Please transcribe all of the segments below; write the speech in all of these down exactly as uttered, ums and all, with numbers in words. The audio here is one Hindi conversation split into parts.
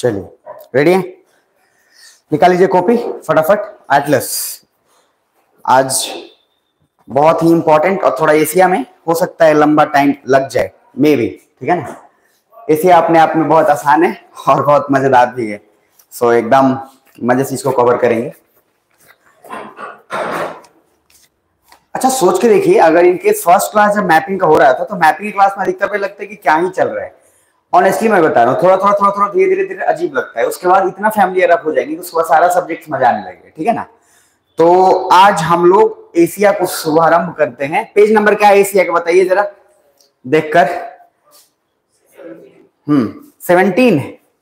चलिए रेडी है, निकाल लीजिए कॉपी फटाफट। एटलस आज बहुत ही इंपॉर्टेंट और थोड़ा एशिया में हो सकता है लंबा टाइम लग जाए मे भी, ठीक है ना। एशिया अपने आप में बहुत आसान है और बहुत मजेदार भी है, सो एकदम मजे से इसको कवर करेंगे। अच्छा सोच के देखिए, अगर इनके फर्स्ट क्लास जब मैपिंग का हो रहा था तो मैपिंग क्लास में अधिकतर पे लगता है कि क्या ही चल रहा है। ऑनेस्टली मैं बता रहा हूँ, थोड़ा थोड़ा थोड़ा थोड़ा धीरे धीरे धीरे अजीब लगता है, उसके बाद इतना फैमिलियर अप हो जाएंगे कि उसके बाद सारा सब्जेक्ट मजा आने लगेगा, ठीक है ना। तो आज हम लोग एशिया को शुभारंभ करते हैं। पेज नंबर क्या है एशिया का बताइए जरा देखकर। हम्म सेवनटीन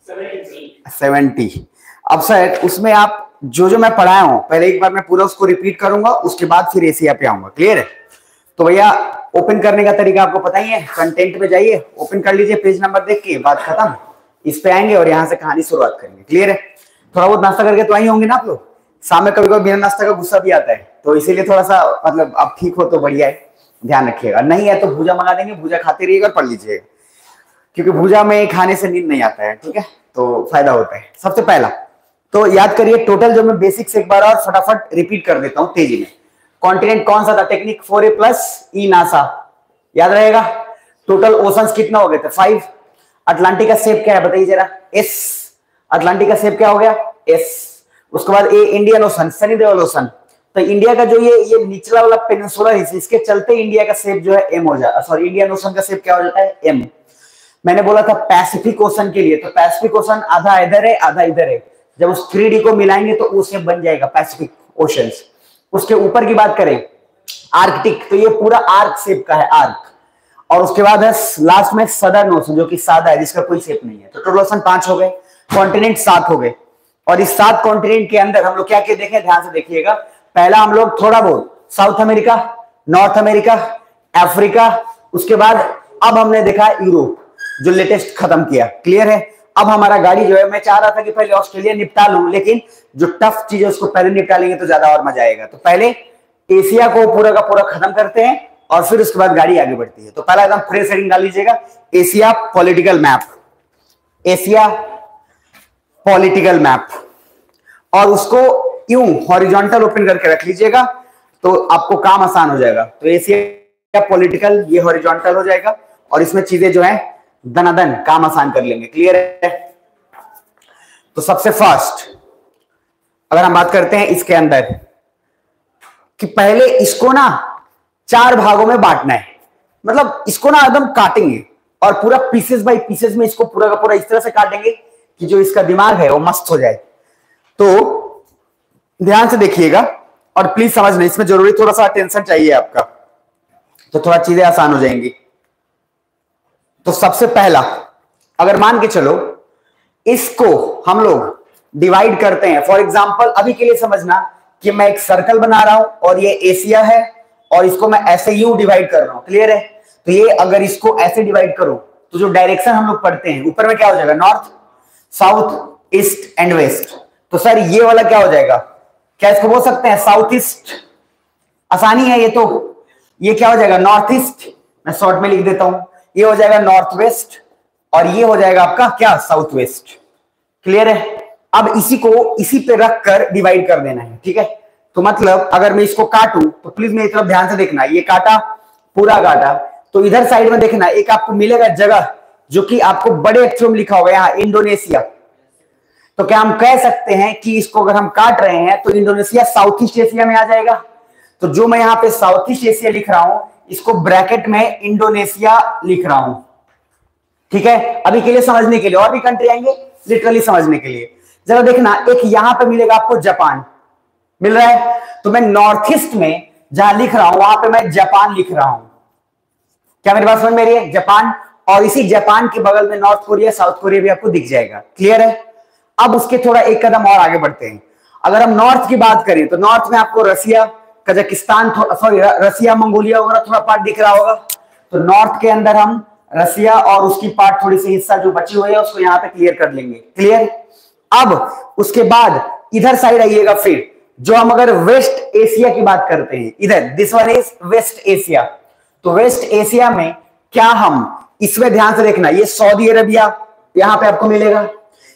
सेवेंटी। अब सर उसमें आप जो जो मैं पढ़ाया हूं पहले एक बार मैं पूरा उसको रिपीट करूंगा, उसके बाद फिर एशिया पे आऊंगा। क्लियर है? तो भैया ओपन करने का तरीका आपको पता ही है, कंटेंट पे जाइए, ओपन कर लीजिए, पेज नंबर देख के बात खत्म, इस पे आएंगे और यहाँ से कहानी शुरुआत करेंगे। क्लियर है? थोड़ा बहुत नाश्ता करके तो आई होंगे ना आप लोग। शाम में कभी कभी बिना नाश्ता का गुस्सा भी आता है, तो इसीलिए थोड़ा सा मतलब आप ठीक हो तो बढ़िया है, ध्यान रखिएगा। नहीं है तो भूजा मंगा देंगे, भूजा खाते रहिएगा, पढ़ लीजिएगा, क्योंकि भूजा में खाने से नींद नहीं आता है, ठीक है, तो फायदा होता है। सबसे पहला तो याद करिए टोटल, जो मैं बेसिक्स एक बार और फटाफट रिपीट कर देता हूं तेजी में। कॉन्टिनेंट कौन सा था? Technique four A plus E NASA, याद रहेगा। टोटल ओशंस कितना हो गए थे? फाइव। अटलांटिक का शेप क्या है बताइए जरा? एस। अटलांटिक का शेप क्या हो गया? एस। उसके बाद a Indian Ocean, Sunny Deol ocean. तो इंडिया का जो ये ये निचला वाला पेनिनसुलर हिस्सा, इसके चलते इंडिया का शेप जो है एम हो जाता है, सॉरी इंडियन ओशन का शेप क्या हो जाता है? एम। मैंने बोला था पैसिफिक ओशन के लिए, तो पैसिफिक ओशन आधा इधर है आधा इधर है, जब उस थ्री डी को मिलाएंगे तो वो शेप बन जाएगा पैसिफिक ओशंस। उसके ऊपर की बात करें आर्कटिक, तो ये पूरा आर्क शेप का है, आर्क। और उसके बाद है लास्ट में सदर्न ओशन, जो कि सादा है, जिसका कोई शेप नहीं है। तो टोटल ओशन पांच हो गए, कॉन्टिनेंट सात हो गए। और इस सात कॉन्टिनेंट के अंदर हम लोग क्या क्या देखें, ध्यान से देखिएगा। पहला हम लोग थोड़ा बहुत South America, North America, Africa, उसके बाद अब हमने देखा यूरोप जो लेटेस्ट खत्म किया। क्लियर है? अब हमारा गाड़ी जो है, मैं चाह रहा था कि पहले ऑस्ट्रेलिया निपटा लूं, लेकिन जो टफ चीज है उसको पहले निपटा लेंगे तो ज्यादा और मजा आएगा। तो पहले एशिया को पूरा का पूरा खत्म करते हैं और फिर उसके बाद गाड़ी आगे बढ़ती है। तो पहला एकदम फ्रेश हेडिंग डाल लीजिएगा, Asia political map, Asia political map, और उसको यूं हॉरिजॉन्टल ओपन करके रख लीजिएगा तो आपको काम आसान हो जाएगा। तो एशिया पॉलिटिकल ये हॉरिजॉन्टल हो जाएगा और इसमें चीजें जो है दनादन काम आसान कर लेंगे। क्लियर है? तो सबसे फर्स्ट अगर हम बात करते हैं इसके अंदर कि पहले इसको ना चार भागों में बांटना है, मतलब इसको ना एकदम काटेंगे और पूरा पीसेस बाय पीसेस में इसको पूरा का पूरा इस तरह से काटेंगे कि जो इसका दिमाग है वो मस्त हो जाए। तो ध्यान से देखिएगा और प्लीज समझना, इसमें जरूरी थोड़ा सा अटेंशन चाहिए आपका, तो थोड़ा चीजें आसान हो जाएंगी। तो सबसे पहला अगर मान के चलो इसको हम लोग डिवाइड करते हैं, फॉर एग्जांपल अभी के लिए समझना कि मैं एक सर्कल बना रहा हूं और ये एशिया है और इसको मैं ऐसे यूं डिवाइड कर रहा हूं। क्लियर है? तो ये अगर इसको ऐसे डिवाइड करो तो जो डायरेक्शन हम लोग पढ़ते हैं ऊपर में क्या हो जाएगा? North, south, east and west. तो सर ये वाला क्या हो जाएगा? क्या इसको बोल सकते हैं साउथ ईस्ट? आसानी है ये तो, ये क्या हो जाएगा? North east. मैं शॉर्ट में लिख देता हूं, ये हो जाएगा नॉर्थ वेस्ट और ये हो जाएगा आपका क्या? South west. क्लियर है? अब इसी को इसी पे रख कर डिवाइड कर देना है, ठीक है। तो मतलब अगर मैं इसको काटूं तो प्लीज मेरी तरफ ध्यान से देखना, ये काटा, पूरा काटा, तो इधर साइड में देखना एक आपको मिलेगा जगह जो कि आपको बड़े अक्षरों में लिखा होगा यहाँ इंडोनेशिया। तो क्या हम कह सकते हैं कि इसको अगर हम काट रहे हैं तो इंडोनेशिया साउथ ईस्ट एशिया में आ जाएगा? तो जो मैं यहाँ पे साउथ ईस्ट एशिया लिख रहा हूं इसको ब्रैकेट में इंडोनेशिया लिख रहा हूं, ठीक है। अभी के लिए समझने के लिए, और भी कंट्री आएंगे लिटरली समझने के लिए। जरा देखना, एक यहां पे मिलेगा आपको जापान, मिल रहा है? तो मैं नॉर्थ ईस्ट में जहां लिख रहा हूं वहां पे मैं जापान लिख रहा हूं। क्या मेरी बात समझ में आ रही है? जापान, और इसी जापान के बगल में नॉर्थ कोरिया, साउथ कोरिया भी आपको दिख जाएगा। क्लियर है? अब उसके थोड़ा एक कदम और आगे बढ़ते हैं। अगर हम नॉर्थ की बात करें तो नॉर्थ में आपको Russia, Kazakhstan, sorry Russia, Mongolia वगैरह थोड़ा पार्ट दिख रहा होगा। तो नॉर्थ के अंदर हम रसिया और उसकी पार्ट थोड़ी सी हिस्सा जो बची हुई है उसको यहाँ पे क्लियर कर लेंगे। क्लियर? अब उसके बाद इधर साइड आइएगा, फिर जो हम अगर वेस्ट एशिया की बात करते हैं, इधर this one is West Asia. तो वेस्ट एशिया में क्या हम, इसमें ध्यान से देखना, ये सऊदी अरबिया यहां पे आपको मिलेगा,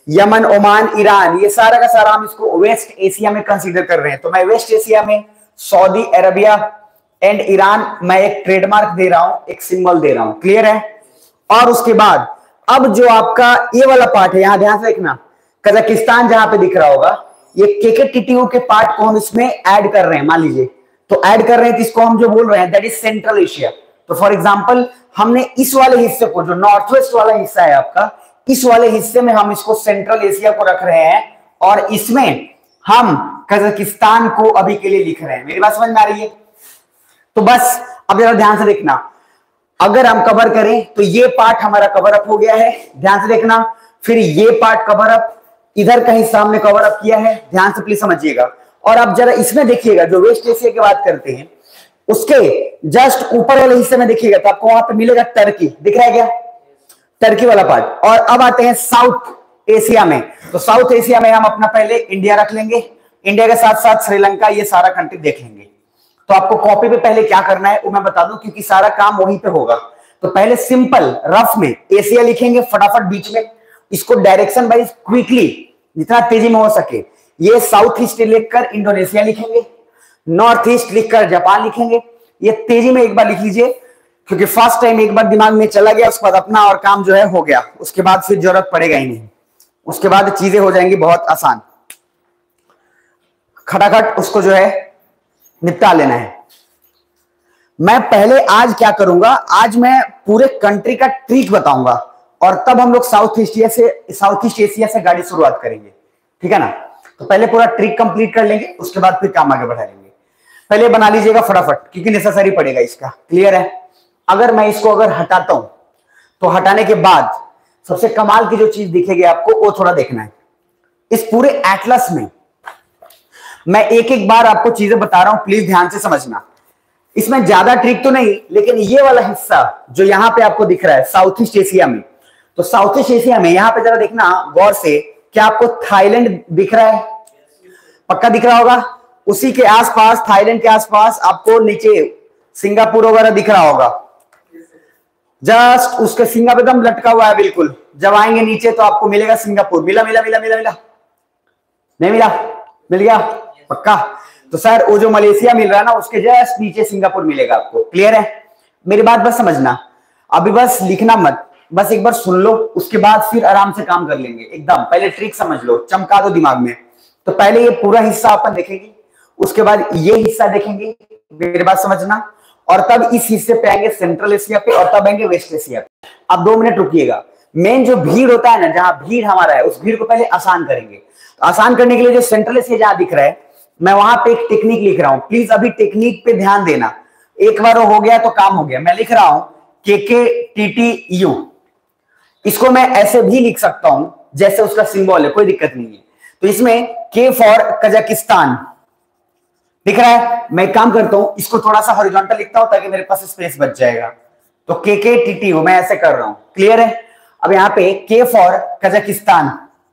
यमन, ओमान, ईरान, ये सारा का सारा हम इसको वेस्ट एशिया में कंसीडर कर रहे हैं। तो मैं वेस्ट एशिया में सऊदी अरबिया एंड ईरान मैं एक ट्रेडमार्क दे रहा हूं, एक सिंबल दे रहा हूं, क्लियर है। और उसके बाद अब जो आपका ये वाला पार्ट है, यहां ध्यान से देखना, कजाकिस्तान जहां पे दिख रहा होगा, ये केकेटीटीयू के पार्ट को हम इसमें ऐड कर रहे हैं, मान लीजिए। तो ऐड कर रहे हैं, इसको हम जो बोल रहे हैं दैट इज सेंट्रल एशिया। तो फॉर एग्जांपल हमने इस वाले हिस्से को, जो नॉर्थ वेस्ट वाला हिस्सा है आपका, इस वाले हिस्से में हम इसको सेंट्रल एशिया को रख रहे हैं और इसमें हम कजाकिस्तान को अभी के लिए लिख रहे हैं। मेरी बात समझ में आ रही है? तो बस अब जरा ध्यान से देखना, अगर हम कवर करें तो ये पार्ट हमारा कवर अप हो गया है, ध्यान से देखना। फिर ये पार्ट कवर अप, इधर का हिस्सा हमने कवर अप किया है, ध्यान से प्लीज समझिएगा। और अब जरा इसमें देखिएगा, जो वेस्ट एशिया की बात करते हैं उसके जस्ट ऊपर वाले हिस्से में देखिएगा तो आपको वहां पे मिलेगा टर्की, दिख रहा है क्या? टर्की वाला पार्ट। और अब आते हैं साउथ एशिया में। तो साउथ एशिया में हम अपना पहले इंडिया रख लेंगे, इंडिया के साथ साथ श्रीलंका, ये सारा कंट्री देख लेंगे। तो आपको कॉपी पे पहले क्या करना है वो मैं बता दूं, क्योंकि सारा काम वहीं पे होगा। तो पहले सिंपल रफ में एशिया लिखेंगे फटाफट बीच में, इसको डायरेक्शन वाइज क्विकली जितना तेजी में हो सके। ये साउथ ईस्ट लिखकर इंडोनेशिया लिखेंगे, नॉर्थ ईस्ट लिखकर जापान लिखेंगे। ये तेजी में एक बार लिख लीजिए, क्योंकि फर्स्ट टाइम एक बार दिमाग में चला गया, उसके बाद अपना और काम जो है हो गया, उसके बाद फिर जरूरत पड़ेगा ही नहीं, उसके बाद चीजें हो जाएंगी बहुत आसान। खटाखट उसको जो है निपटा लेना है। मैं पहले आज क्या करूंगा, आज मैं पूरे कंट्री का ट्रिक बताऊंगा और तब हम लोग साउथ एशिया से साउथ ईस्ट एशिया से गाड़ी शुरुआत करेंगे, ठीक है ना। तो पहले पूरा ट्रिक कंप्लीट कर लेंगे, उसके बाद फिर काम आगे बढ़ा लेंगे। पहले बना लीजिएगा फटाफट, क्योंकि नेसेसरी पड़ेगा इसका, क्लियर है। अगर मैं इसको अगर हटाता हूं तो हटाने के बाद सबसे कमाल की जो चीज दिखेगी आपको वो थोड़ा देखना है। इस पूरे एटलस में मैं एक एक बार आपको चीजें बता रहा हूं, प्लीज ध्यान से समझना। इसमें ज्यादा ट्रिक तो नहीं, लेकिन ये वाला हिस्सा जो यहां पे आपको दिख रहा है साउथ ईस्ट एशिया में, तो साउथ ईस्ट एशिया में यहां पे जरा देखना गौर से, क्या आपको थाईलैंड दिख रहा है? पक्का दिख रहा होगा। उसी के आसपास, थाईलैंड के आसपास आपको नीचे सिंगापुर वगैरह दिख रहा होगा, जस्ट उसके सिंगापुर एकदम लटका हुआ है बिल्कुल। जब आएंगे नीचे तो आपको मिलेगा सिंगापुर। मिला मिला मिला मिला मिला नहीं मिला? मिल गया पक्का। तो सर वो जो मलेशिया मिल रहा है ना, उसके जस्ट नीचे सिंगापुर मिलेगा आपको, क्लियर है। मेरी बात बस समझना, अभी बस लिखना मत, बस एक बार सुन लो, उसके बाद फिर आराम से काम कर लेंगे एकदम। पहले ट्रिक समझ लो, चमका दो दिमाग में। तो पहले ये पूरा हिस्सा अपन देखेंगे, उसके बाद ये हिस्सा देखेंगे, मेरी बात समझना। और तब इस हिस्से पे आएंगे सेंट्रल एशिया पे, और तब आएंगे वेस्ट एशिया पे। अब दो मिनट रुकिएगा। मेन जो भीड़ होता है ना, जहां भीड़ हमारा है, उस भीड़ को पहले आसान करेंगे। तो आसान करने के लिए जो सेंट्रल एशिया जहां दिख रहा है, मैं वहां पे एक टेक्निक लिख रहा हूं, प्लीज अभी टेक्निक पे ध्यान देना। एक बार हो गया तो काम हो गया। मैं लिख रहा हूं के के टी टी यू, इसको मैं ऐसे भी लिख सकता हूं जैसे उसका सिंबल है, कोई दिक्कत नहीं है। तो इसमें के फॉर कजाकिस्तान दिख रहा है। मैं काम करता हूं, इसको थोड़ा सा हॉरिजॉन्टल लिखता हूं ताकि मेरे पास स्पेस बच जाएगा। तो के के टी टी यू मैं ऐसे कर रहा हूं, क्लियर है। अब यहां पे के फॉर कजाकिस्तान,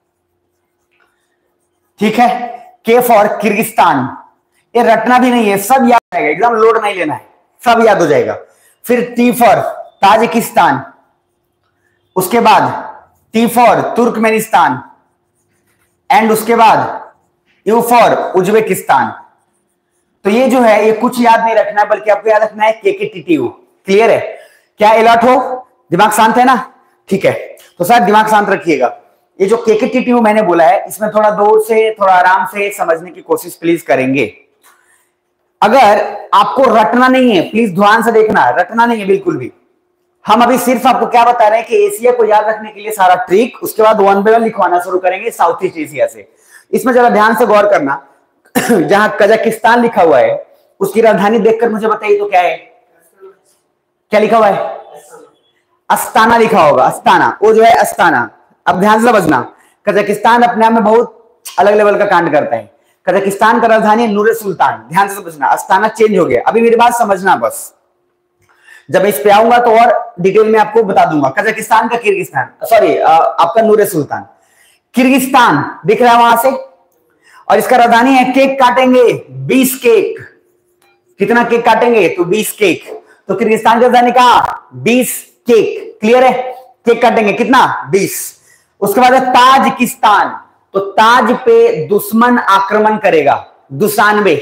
ठीक है, के फॉर किर्गिस्तान। ये रटना भी नहीं है, सब याद हो जाएगा, एकदम लोड नहीं लेना है, सब याद हो जाएगा। फिर टी फॉर ताजिकिस्तान, उसके बाद टी फॉर तुर्कमेनिस्तान, एंड उसके बाद यू फॉर उज्बेकिस्तान। तो ये जो है ये कुछ याद नहीं रखना है, बल्कि आपको याद रखना है के के टी टी यू, क्लियर है। क्या अलर्ट हो? दिमाग शांत है ना? ठीक है, तो सर दिमाग शांत रखिएगा। ये जो के के टी टी यू मैंने बोला है, इसमें थोड़ा दूर से थोड़ा आराम से समझने की कोशिश प्लीज करेंगे। अगर आपको रटना नहीं है, प्लीज ध्यान से देखना, रटना नहीं है बिल्कुल भी। हम अभी सिर्फ आपको क्या बता रहे हैं कि एशिया को याद रखने के लिए सारा ट्रिक, उसके बाद वन बाय वन लिखवाना शुरू करेंगे साउथ ईस्ट एशिया से। इसमें जरा ध्यान से गौर करना, जहां कजाकिस्तान लिखा हुआ है उसकी राजधानी देखकर मुझे बताइए तो क्या है? क्या लिखा हुआ है? अस्ताना लिखा होगा, अस्ताना, वो जो है अस्ताना। अब ध्यान से समझना, कजाकिस्तान अपने आप में बहुत अलग लेवल का कांड करता है। कजाकिस्तान का राजधानी नूर सुल्तान, ध्यान से समझना, अस्ताना चेंज हो गया। अभी मेरी बात समझना बस, जब इस पे आऊंगा तो और डिटेल में आपको बता दूंगा। कजाकिस्तान का किर्गिस्तान, सॉरी आपका नूर सुल्तान, किर्गिस्तान दिख रहा है वहां से, और इसका राजधानी है। केक काटेंगे बीस केक, कितना केक काटेंगे? तो बीस केक। तो किर्गिस्तान की राजधानी कहां? बीस केक, क्लियर है। केक काटेंगे कितना? बीस। उसके बाद है ताजिकिस्तान, तो ताज पे दुश्मन आक्रमण करेगा, दुशानवे,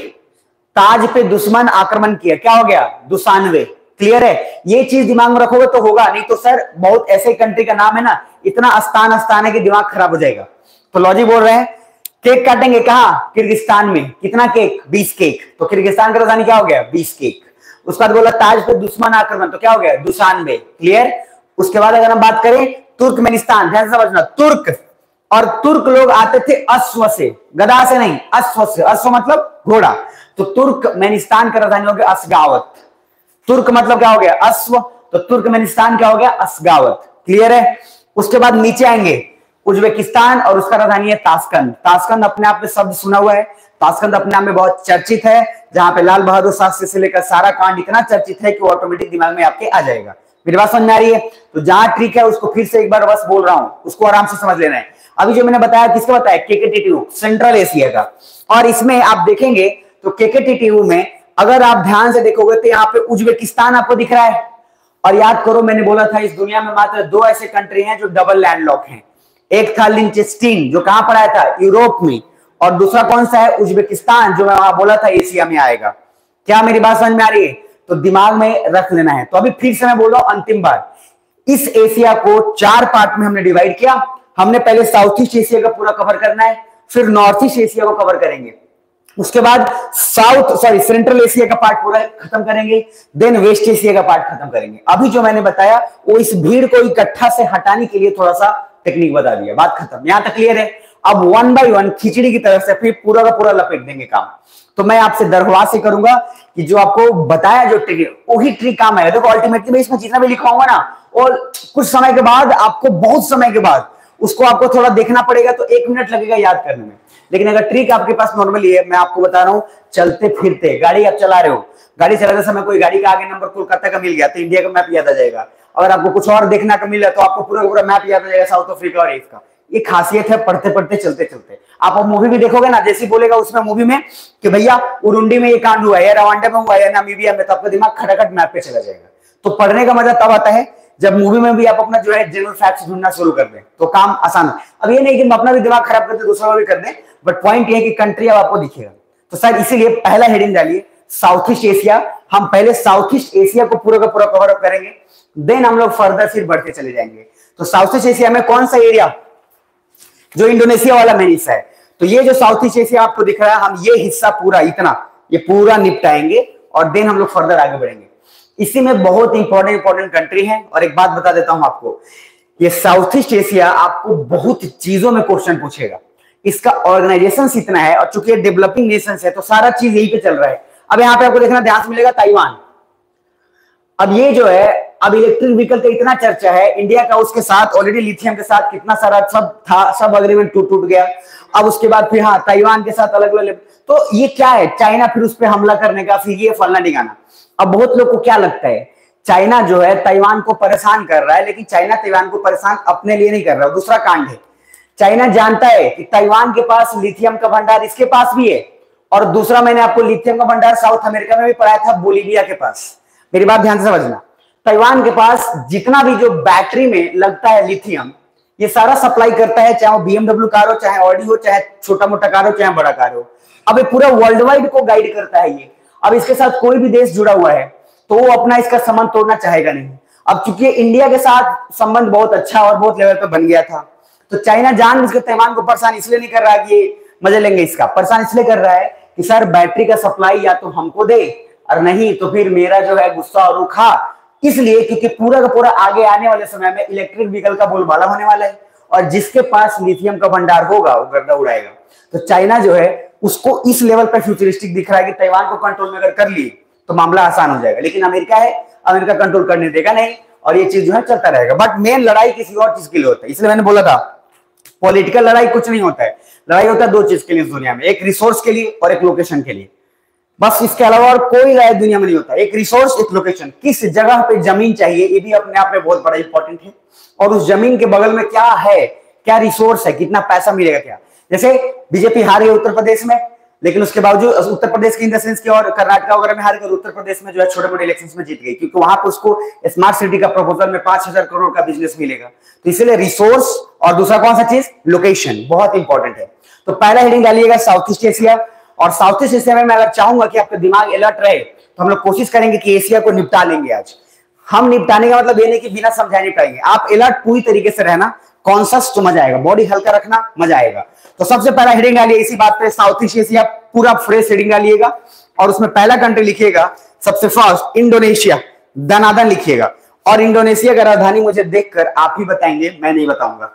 ताज पे दुश्मन आक्रमण किया, क्या हो गया, दुशानवे। क्लियर है, ये चीज दिमाग में रखोगे तो होगा, नहीं तो सर बहुत ऐसे कंट्री का नाम है ना, इतना स्थान स्थान है कि दिमाग खराब हो जाएगा। तो लॉजी बोल रहे हैं केक काटेंगे कहां, किर्गिस्तान में, कितना केक, बीस केक, तो किर्गिस्तान का राजधानी क्या हो गया, बीस केक। उसके बाद बोला ताज पे दुश्मन आक्रमण, तो क्या हो गया, दुशानवे। क्लियर। उसके बाद अगर हम बात करें तुर्कमेनिस्तान, ध्यान से समझना, तुर्क, और तुर्क लोग आते थे अश्व से, गधा से नहीं, अश्व से, अश्व मतलब घोड़ा, तो तुर्कमेनिस्तान का राजधानी हो गया अशगावत। तुर्क मतलब क्या हो गया, अश्व, तो तुर्कमेनिस्तान क्या हो गया, अशगावत। क्लियर है। उसके बाद नीचे आएंगे उज्बेकिस्तान, और उसका राजधानी है ताशकंद। ताशकंद अपने आप में शब्द सुना हुआ है, ताशकंद अपने आप में बहुत चर्चित है, जहां पे लाल बहादुर शास्त्री से लेकर सारा कांड इतना चर्चित है कि वो ऑटोमेटिक दिमाग में आपके आ जाएगा। मेरी बात समझ में आ रही है। तो जहां ट्रिक है उसको फिर से एक बार बस बोल रहा हूं, उसको आराम से समझ लेना है। अभी जो मैंने बताया किसका बताया, केकेटीटीयू, सेंट्रल एशिया का। और इसमें आप देखेंगे तो केकेटीटीयू में अगर आप ध्यान से देखोगे तो यहाँ पे उज्बेकिस्तान आपको दिख रहा है। और याद करो मैंने बोला था इस दुनिया में मात्र दो ऐसे कंट्री हैं जो डबल लैंडलॉक हैं, एक था लिंचेस्टीन जो कहां पर आया था, यूरोप में, और दूसरा कौन सा है, उज्बेकिस्तान, जो मैं वहां बोला था एशिया में आएगा। क्या मेरी बात समझ में आ रही है, तो दिमाग में रख लेना है। तो अभी फिर से मैं बोल रहा हूं अंतिम बार, इस एशिया को चार पार्ट में हमने डिवाइड किया। हमने पहले साउथ ईस्ट एशिया का पूरा कवर करना है, फिर नॉर्थ ईस्ट एशिया को कवर करेंगे, उसके बाद साउथ सॉरी सेंट्रल एशिया का पार्ट पूरा खत्म करेंगे, देन वेस्ट एशिया का पार्ट खत्म करेंगे। अभी जो मैंने बताया वो इस भीड़ को इकट्ठा से हटाने के लिए थोड़ा सा टेक्निक बता दिया, बात खत्म, यहां तक क्लियर है। अब वन बाय वन खिचड़ी की तरफ से फिर पूरा का पूरा लपेट देंगे काम। तो मैं आपसे दरख्वास्त से करूंगा कि जो आपको बताया जो ट्रिक वही ट्रिक काम आएगा। देखो अल्टीमेटली मैं इसमें जितना भी लिखवाऊंगा ना, और कुछ समय के बाद आपको, बहुत समय के बाद उसको आपको थोड़ा देखना पड़ेगा, तो एक मिनट लगेगा याद करने में। लेकिन अगर ट्रिक आपके पास नॉर्मली है, मैं आपको बता रहा हूं, चलते फिरते गाड़ी आप चला रहे हो, गाड़ी चलाते समय कोई गाड़ी का आगे नंबर कोलकाता का मिल गया तो इंडिया का मैप याद आ जाएगा। अगर आपको कुछ और देखना का मिला तो आपको पूरा पूरा मैप याद आ जाएगा साउथ अफ्रीका और इसका। ये खासियत है पढ़ते पढ़ते चलते चलते। आप अब मूवी भी देखोगे ना, जैसे बोलेगा उसमें मूवी में कि भैया उरुंडी में ये कांड हुआ है, या रवांडा में हुआ है, नामीबिया में, तो आपका दिमाग खटाखट मैप पे चला जाएगा। तो पढ़ने का मजा तब आता है जब मूवी में भी आप अपना जो है जनरल फैक्ट्स ढूंढना शुरू कर दें, तो काम आसान है। अब ये नहीं कि हम अपना भी दिमाग खराब कर दे, दूसरा भी कर दें, बट पॉइंट ये है कि कंट्री अब आपको दिखेगा। तो सर इसीलिए पहला हेडिंग डालिए साउथ ईस्ट एशिया। हम पहले साउथ ईस्ट एशिया को पूरा का पूरा कवर अप करेंगे, देन हम लोग फर्दर फिर बढ़ते चले जाएंगे। तो साउथ ईस्ट एशिया में कौन सा एरिया, जो इंडोनेशिया वाला मेन हिस्सा है, तो ये जो साउथ ईस्ट एशिया आपको दिख रहा है, हम ये हिस्सा पूरा इतना ये पूरा निपटाएंगे और देन हम लोग फर्दर आगे बढ़ेंगे। इसी में बहुत इंपॉर्टेंट इंपॉर्टेंट कंट्री है। और एक बात बता देता हूं आपको, ये साउथ ईस्ट एशिया आपको बहुत चीजों में क्वेश्चन पूछेगा। इसका ऑर्गेनाइजेशन इतना है, और चूंकि डेवलपिंग नेशन है तो सारा चीज यही पे चल रहा है। अब यहाँ पे आपको देखना ध्यान से मिलेगा ताइवान। अब ये जो है, अब इलेक्ट्रिक व्हीकल का इतना चर्चा है, इंडिया का उसके साथ ऑलरेडी लिथियम के साथ कितना सारा सब था, सब अग्रीमेंट टूट टूट गया। अब उसके बाद फिर हाँ ताइवान के साथ अलग अलग, तो ये क्या है, चाइना फिर उस पर हमला करने का, फिर ये फलना ठिकाना। अब बहुत लोग को क्या लगता है, चाइना जो है ताइवान को परेशान कर रहा है, लेकिन चाइना ताइवान को परेशान अपने लिए नहीं कर रहा है, दूसरा कांड है। चाइना जानता है कि ताइवान के पास लिथियम का भंडार इसके पास भी है, और दूसरा मैंने आपको लिथियम का भंडार साउथ अमेरिका में भी पढ़ाया था, बोलीविया के पास। मेरी बात ध्यान से समझना, ताइवान के पास जितना भी जो बैटरी में लगता है लिथियम, ये सारा सप्लाई करता है, चाहे वो बीएमडब्ल्यू कार हो, चाहे ऑडी हो, चाहे छोटा मोटा कार हो, चाहे बड़ा कार हो। अब ये पूरा वर्ल्ड वाइड को गाइड करता है ये। अब इसके साथ कोई भी देश जुड़ा हुआ है तो वो अपना इसका संबंध तोड़ना चाहेगा नहीं। अब चूंकि इंडिया के साथ संबंध बहुत अच्छा और बहुत लेवल पे बन गया था, तो चाइना जान इसके ताइवान को परेशान इसलिए नहीं कर रहा कि ये मजे लेंगे इसका, परेशान इसलिए कर रहा है कि सर बैटरी का सप्लाई या तो हमको दे, और नहीं तो फिर मेरा जो है गुस्सा और खा। इसलिए क्योंकि पूरा का पूरा आगे आने वाले समय में इलेक्ट्रिक व्हीकल का बोलबाला होने वाला है, और जिसके पास लिथियम का भंडार होगा वो गर्दा उड़ाएगा। तो चाइना जो है उसको इस लेवल पर फ्यूचरिस्टिक दिख रहा है कि ताइवान को कंट्रोल में अगर कर लिए तो मामला आसान हो जाएगा। लेकिन अमेरिका है, अमेरिका कंट्रोल करने देगा नहीं, और ये चीज जो है चलता रहेगा। बट मेन लड़ाई किसी और चीज के लिए होता है, इसलिए मैंने बोला था पॉलिटिकल लड़ाई कुछ नहीं होता है, लड़ाई होता है दो चीज के लिए इस दुनिया में, एक रिसोर्स के लिए और एक लोकेशन के लिए। बस इसके अलावा और कोई लड़ाई दुनिया में नहीं होता, एक रिसोर्स एक लोकेशन। किस जगह पे जमीन चाहिए ये भी अपने आप में बहुत बड़ा इंपॉर्टेंट है, और उस जमीन के बगल में क्या है, क्या रिसोर्स है, कितना पैसा मिलेगा क्या। जैसे बीजेपी हार गई उत्तर प्रदेश में, लेकिन उसके बावजूद उत्तर प्रदेश की इन द सेंस की और कर्नाटक वगैरह में हार कर उत्तर प्रदेश में जो है छोटे मोटे इलेक्शंस में जीत गई, क्योंकि वहां पर उसको स्मार्ट सिटी का प्रपोजल में पांच हजार करोड़ का बिजनेस मिलेगा। तो इसलिए रिसोर्स और दूसरा कौन सा चीज, लोकेशन, बहुत इंपॉर्टेंट है। तो पहला हेडिंग डालिएगा साउथ ईस्ट एशिया। और साउथ ईस्ट एशिया में मैं अगर चाहूंगा कि आपका दिमाग अलर्ट रहे तो हम लोग कोशिश करेंगे कि एशिया को निपटा लेंगे आज। हम निपटाने का मतलब ये नहीं कि बिना समझाए निपटाएंगे, आप अलर्ट पूरी तरीके से रहना, कॉन्शियस तो मजा आएगा, बॉडी हल्का रखना, मजा आएगा। तो सबसे पहला हेडिंग डालिए इसी बात पे, साउथ ईस्ट एशिया, पूरा फ्रेश हेडिंग डालिएगा और उसमें पहला कंट्री लिखिएगा सबसे फर्स्ट इंडोनेशिया, दनादन लिखिएगा। और इंडोनेशिया का राजधानी मुझे देखकर आप ही बताएंगे, मैं नहीं बताऊंगा।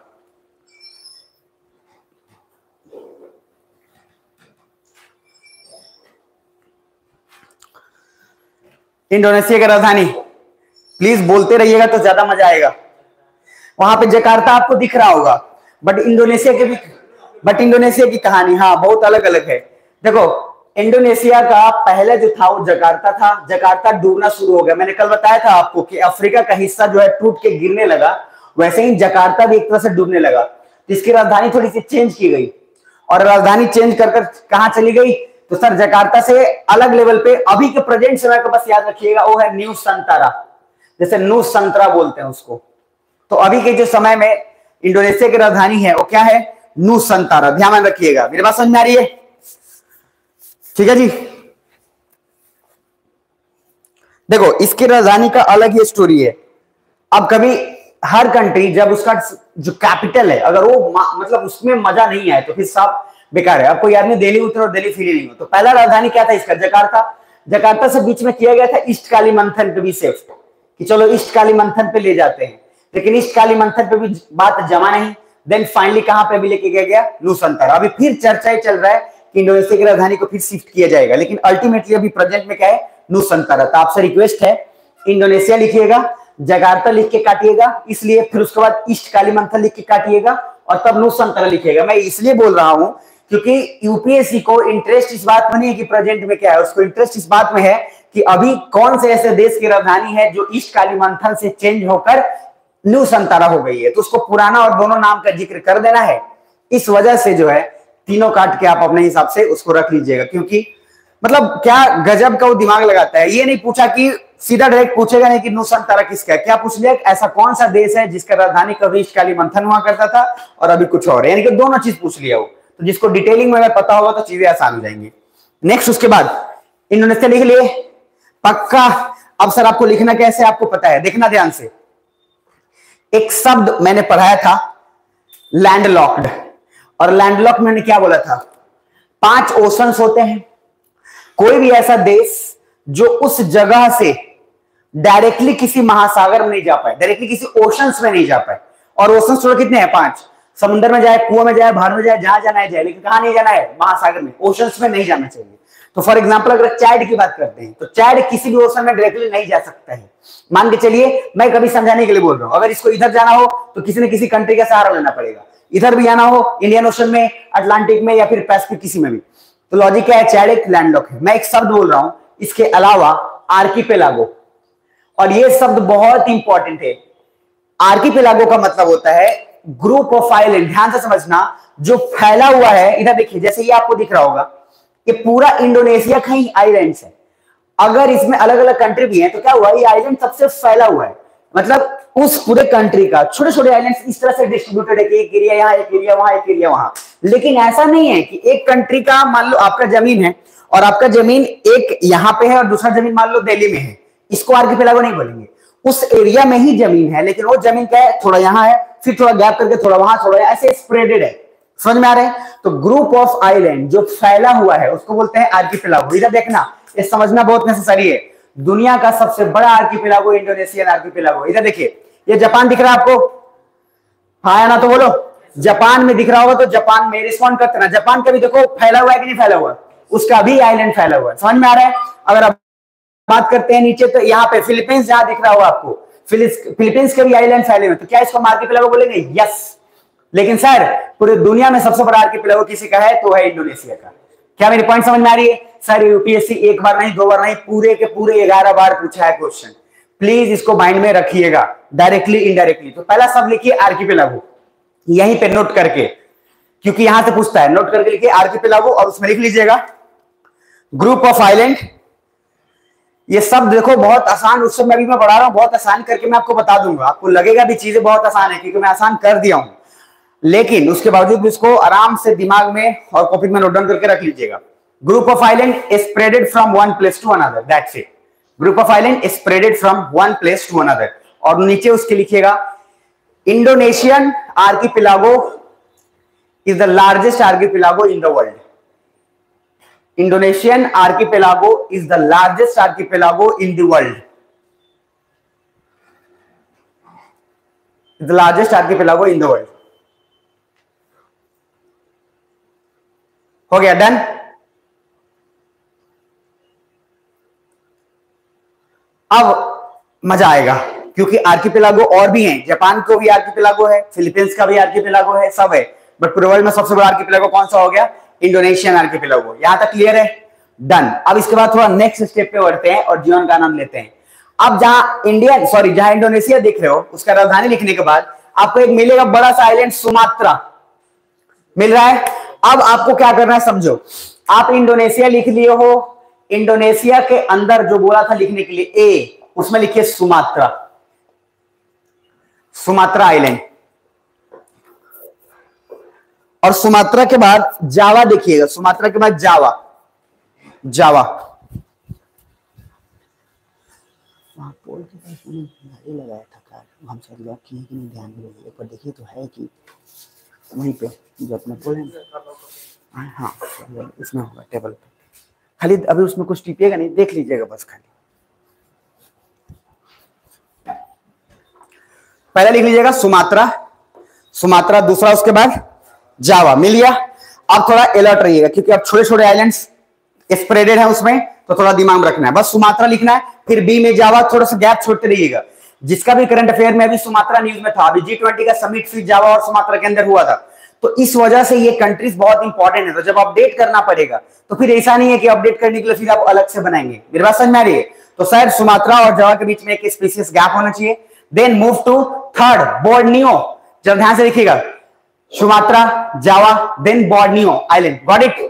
इंडोनेशिया की राजधानी प्लीज बोलते रहिएगा तो ज्यादा मजा आएगा। वहां पे जकार्ता आपको दिख रहा होगा, बट इंडोनेशिया के भी बट इंडोनेशिया की कहानी हाँ बहुत अलग अलग है। देखो इंडोनेशिया का पहले जो था वो जकार्ता था, जकार्ता डूबना शुरू हो गया। मैंने कल बताया था आपको कि अफ्रीका का हिस्सा जो है टूट के गिरने लगा, वैसे ही जकार्ता भी एक तरह से डूबने लगा। तो इसकी राजधानी थोड़ी सी चेंज की गई और राजधानी चेंज कर कर कहां चली गई, तो सर जकार्ता से अलग लेवल पे अभी के प्रेजेंट समय को बस याद रखिएगा, वो है न्यू संतारा, जैसे न्यू संतरा बोलते हैं उसको। तो अभी के जो समय में इंडोनेशिया की राजधानी है वो क्या है, न्यू संतारा। ध्यान में रखिएगा, मेरी बात समझ में आ रही है, ठीक है जी। देखो इसकी राजधानी का अलग ही स्टोरी है। अब कभी हर कंट्री जब उसका जो कैपिटल है अगर वो मतलब उसमें मजा नहीं आए तो फिर सब बेकार है। आपको याद नहीं, दिल्ली उतरो और दिल्ली फ्री नहीं हो। तो पहला राजधानी क्या था इसका, जकार्ता। जकार्ता से बीच में किया गया था ईस्ट कालीमंथन पे भी शिफ्ट, कि चलो ईस्ट कालीमंथन पे ले जाते हैं, लेकिन ईस्ट कालीमंथन पे भी बात जमा नहीं। देन फाइनली कहां पे भी लेके गया गया, नुसंतारा। अभी फिर चर्चा ही चल रहा है कि इंडोनेशिया की राजधानी को फिर शिफ्ट किया जाएगा, लेकिन अल्टीमेटली अभी प्रेजेंट में क्या है, नुसंतारा। तो आपसे रिक्वेस्ट है इंडोनेशिया लिखिएगा, जकार्ता लिख के काटिएगा, इसलिए फिर उसके बाद ईस्ट कालीमंथन लिख के काटिएगा और तब नुसंतारा लिखिएगा। मैं इसलिए बोल रहा हूं क्योंकि यूपीएससी को इंटरेस्ट इस बात में नहीं है कि प्रेजेंट में क्या है, उसको इंटरेस्ट इस बात में है कि अभी कौन से ऐसे देश की राजधानी है जो ईस्ट कालीमंथन से चेंज होकर न्यू संतारा हो गई है, तो उसको पुराना और दोनों नाम का जिक्र कर देना है। इस वजह से जो है तीनों काट के आप अपने हिसाब से उसको रख लीजिएगा, क्योंकि मतलब क्या गजब का वो दिमाग लगाता है। ये नहीं पूछा कि सीधा डायरेक्ट पूछेगा नहीं कि न्यू संतारा किसका है, क्या पूछ लिया ऐसा कौन सा देश है जिसका राजधानी कभी ईस्ट कालीमंथन हुआ करता था और अभी कुछ और है, यानी कि दोनों चीज पूछ लिया वो। तो जिसको डिटेलिंग में पता होगा तो चीजें आसान हो जाएंगी। नेक्स्ट उसके बाद इंडोनेशिया लिख लिए पक्का। अब सर आपको लिखना कैसे आपको पता है, देखना ध्यान से। एक शब्द मैंने पढ़ाया था लैंडलॉक्ड, और लैंडलॉक्ड मैंने क्या बोला था, पांच ओशंस होते हैं। कोई भी ऐसा देश जो उस जगह से डायरेक्टली किसी महासागर में नहीं जा पाए, डायरेक्टली किसी ओशंस में नहीं जा पाए। और ओशंस टोटल कितने हैं, पांच। समुद्र में जाए, कुआं में जाए, बाहर में जाए, जहां जाना है जाए, लेकिन कहां नहीं जाना है, महासागर में, ओशंस में नहीं जाना चाहिए। तो फॉर एग्जांपल अगर चैड की बात करते हैं तो चैड किसी भी ओशन में डायरेक्टली नहीं जा सकता है। मान के चलिए, मैं कभी समझाने के लिए बोल रहा हूं, अगर इसको इधर जाना हो तो किसी न किसी कंट्री का सहारा लेना पड़ेगा, इधर भी आना हो इंडियन ओशन में, अटलांटिक में या फिर पैसिफिक किसी में भी। तो लॉजिक क्या है, चैड एक लैंडलॉक है। मैं एक शब्द बोल रहा हूं, इसके अलावा आर्किपेलागो, और ये शब्द बहुत इंपॉर्टेंट है। आर्किपेलागो का मतलब होता है ग्रुप ऑफ आइलैंड। ध्यान से समझना, जो फैला हुआ है, इधर देखिए जैसे ये आपको दिख रहा होगा, ये पूरा इंडोनेशिया का ही आइलैंड्स है। अगर इसमें अलग अलग कंट्री भी हैं तो क्या हुआ, ये आइलैंड सबसे फैला हुआ है, मतलब उस पूरे कंट्री का छोटे छोटे आइलैंड्स इस तरह से डिस्ट्रीब्यूटेड है कि एक एरिया यहाँ, एक एरिया वहां, एक एरिया वहां। लेकिन ऐसा नहीं है कि एक कंट्री का, मान लो आपका जमीन है और आपका जमीन एक यहाँ पे है और दूसरा जमीन मान लो दिल्ली में है, इसको आर्किपेलागो नहीं बोलेंगे। उस एरिया में ही जमीन है, लेकिन वो जमीन क्या है, थोड़ा यहाँ है, फिर थोड़ा गैप करके थोड़ा वहां, थोड़ा ऐसे स्प्रेडेड है। समझ में आ रहा है? तो ग्रुप ऑफ आइलैंड जो फैला हुआ है उसको बोलते हैं आर्किपेलागो। इधर देखना, ये समझना बहुत नेसेसरी है। दुनिया का सबसे बड़ा आर्किपेलागो इंडोनेशियन आर्किपेलागो। इधर देखिए, ये जापान दिख रहा है आपको, हाँ या ना तो बोलो। जापान में दिख रहा होगा तो जापान में रिस्पॉन्ड करते ना। जापान का भी देखो फैला हुआ है कि नहीं फैला हुआ, उसका भी आइलैंड फैला हुआ है। समझ में आ रहा है? अगर आप बात करते हैं नीचे, तो यहाँ पे फिलीपींस जहां दिख रहा होगा आपको, फिलीपींस के भी आइलैंड फैले हुए, तो क्या इसको आर्किपेलागो बोलेंगे? यस। लेकिन सर पूरे दुनिया में सबसे बड़ा आर्किपेलागो किसी का है, तो है इंडोनेशिया का। क्या मेरी पॉइंट समझ में आ रही है? सर यूपीएससी एक बार नहीं, दो बार नहीं, पूरे के पूरे ग्यारह बार पूछा है क्वेश्चन। प्लीज इसको माइंड में रखिएगा, डायरेक्टली इनडायरेक्टली। तो पहला शब्द लिखिए आर्किपेलागो, यहीं पे नोट करके, क्योंकि यहां से पूछता है, नोट करके लिखिए आर्किपेलागो और उसमें लिख लीजिएगा ग्रुप ऑफ आइलैंड, ये सब देखो बहुत आसान, उस समय अभी मैं पढ़ा रहा हूं, बहुत आसान करके मैं आपको बता दूंगा, आपको लगेगा भी चीजें बहुत आसान है क्योंकि मैं आसान कर दिया हूं, लेकिन उसके बावजूद भी इसको आराम से दिमाग में और कॉपी में नोट डाउन करके रख लीजिएगा। Group of island is spreaded from one place to another, that's it. Group of island is spreaded from one place to another, और नीचे उसके लिखिएगा Indonesian archipelago is the largest archipelago in the world. Indonesian archipelago is the largest archipelago in the world, the largest archipelago in the world. हो गया, डन। अब मजा आएगा क्योंकि आर्किपेलागो और भी हैं, जापान को भी आर्किपेलागो है, फिलीपींस का भी आर्किपेलागो है, सब है, बट पूरे वर्ल्ड में सबसे बड़ा आर्किपेलागो कौन सा हो गया? Indonesian archipelago. यहां तक क्लियर है? डन। अब इसके बाद थोड़ा नेक्स्ट स्टेप पे बढ़ते हैं और जीवन का नाम लेते हैं। अब जहां इंडिया सॉरी जहां इंडोनेशिया दिख रहे हो, उसका राजधानी लिखने के बाद आपको एक मिलेगा बड़ा सा आइलैंड सुमात्रा मिल रहा है। अब आपको क्या करना है समझो, आप इंडोनेशिया लिख लिए हो, इंडोनेशिया के अंदर जो बोला था लिखने के लिए ए, उसमें लिखिए सुमात्रा, सुमात्रा आइलैंड, और सुमात्रा के बाद जावा देखिएगा, सुमात्रा के बाद जावा, जावा वहां पोल के पास मैंने गाड़ी लगाया था कार, हम सब लॉक किए कि नहीं ध्यान नहीं, एक बार देखिए तो है कि वहीं पे जो अपना पोल है, हाँ इसमें होगा टेबल पे, खाली अभी उसमें कुछ टिपिएगा नहीं, देख लीजिएगा बस खाली। पहले लिख लीजिएगा सुमात्रा, सुमात्रा, दूसरा उसके बाद जावा, मिल गया। अब थोड़ा अलर्ट रहिएगा क्योंकि अब छोटे छोटे आइलैंड्स स्प्रेडेड है उसमें, तो थोड़ा दिमाग में रखना है। बस सुमात्रा लिखना है, फिर बी में जावा, थोड़ा सा गैप छोड़ते रहिएगा। जिसका भी करंट अफेयर में अभी सुमात्रा न्यूज में था, अभी जी ट्वेंटी का समिट फिर जावा और सुमात्रा के अंदर हुआ था, तो इस वजह से ये कंट्रीज बहुत इंपॉर्टेंट है। तो जब अपडेट करना पड़ेगा तो फिर ऐसा नहीं है कि अपडेट करने के लिए फिर आप अलग से बनाएंगे। मेरी बात समझ में आ रही है? तो शायद सुमात्रा और जावा के बीच में एक स्पीसीज गैप होना चाहिए। Then move to third, Borneo. जब ध्यान से देखिएगा, Sumatra, Java, then Borneo island, got it?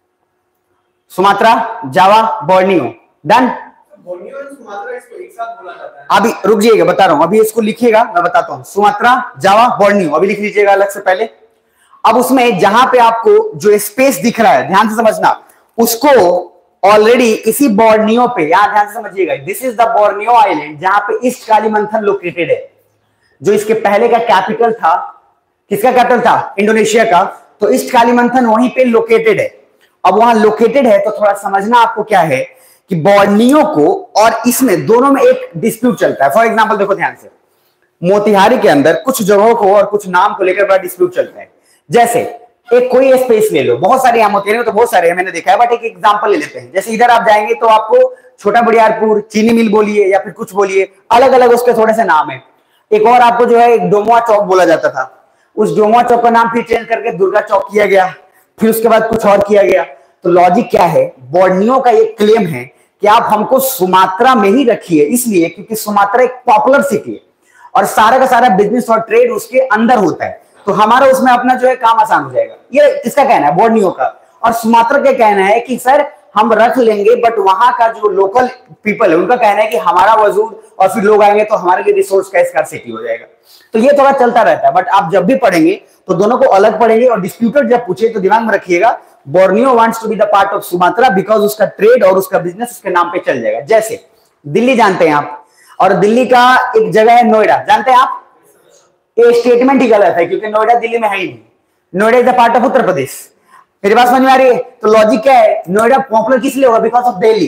Sumatra, Java, Borneo, done. Borneo और सुमात्रा इसको एक साथ बोला जाता है। अभी रुक जाइएगा, बता रहा हूं, अभी इसको लिखिएगा, मैं बताता हूं। सुमात्रा, जावा, बोर्नियो अभी लिख लीजिएगा अलग से पहले। अब उसमें जहां पे आपको जो स्पेस दिख रहा है, ध्यान से समझना, उसको ऑलरेडी इसी बोर्नियो पे, यहां ध्यान से समझिएगा, this is the Borneo island, जहां पे ईस्ट कालीमंथन लोकेटेड है, जो इसके पहले का कैपिटल था। किसका कैपिटल था? इंडोनेशिया का। तो ईस्ट कालीमंथन वहीं पे लोकेटेड है। अब वहां लोकेटेड है तो थोड़ा समझना आपको क्या है कि बोर्नियो को और इसमें दोनों में एक डिस्प्यूट चलता है। फॉर एग्जांपल देखो ध्यान से, मोतिहारी के अंदर कुछ जगहों को और कुछ नाम को लेकर बड़ा डिस्प्यूट चलता है। जैसे एक कोई स्पेस ले लो, बहुत सारे यहाँ मोतिहारी में तो बहुत सारे हैं, मैंने देखा है, बट एक एग्जांपल ले लेते हैं। जैसे इधर आप जाएंगे तो आपको छोटा बड़ियारपुर, चीनी मिल बोलिए या फिर कुछ बोलिए, अलग अलग उसके थोड़े से नाम है। एक और आपको जो है एक डोमुआ चौक बोला जाता था, उस डोमुआ चौक का नाम फिर चेंज करके दुर्गा चौक किया गया, फिर उसके बाद कुछ और किया गया। तो लॉजिक क्या है? बोर्नियो का एक क्लेम है कि आप हमको सुमात्रा में ही रखिए, इसलिए क्योंकि सुमात्रा एक पॉपुलर सिटी है और सारा का सारा बिजनेस और ट्रेड उसके अंदर होता है, तो हमारा उसमें अपना जो है काम आसान हो जाएगा। ये किसका कहना है? बोर्नियो का। और सुमात्रा का कहना है कि सर हम रख लेंगे, बट वहां का जो लोकल पीपल है उनका कहना है कि हमारा वजूद और फिर लोग आएंगे तो हमारे लिए रिसोर्स का स्कार्सिटी हो जाएगा। तो ये थोड़ा चलता रहता है, बट आप जब भी पढ़ेंगे तो दोनों को अलग पढ़ेंगे। और डिस्प्यूटेड जब पूछे तो दिमाग में रखिएगा, Borneo wants to be the part of Sumatra because उसका ट्रेड और उसका बिजनेस उसके नाम पे चल जाएगा। जैसे दिल्ली जानते हैं आप, और दिल्ली का एक जगह है नोएडा, जानते हैं आप? ये स्टेटमेंट ही गलत है क्योंकि नोएडा दिल्ली में है ही नहीं। Noida is the part of Uttar Pradesh. मेरी बात समझ में आ रही है? तो लॉजिक क्या है? नोएडा पॉपुलर किस लिए होगा? Because of Delhi.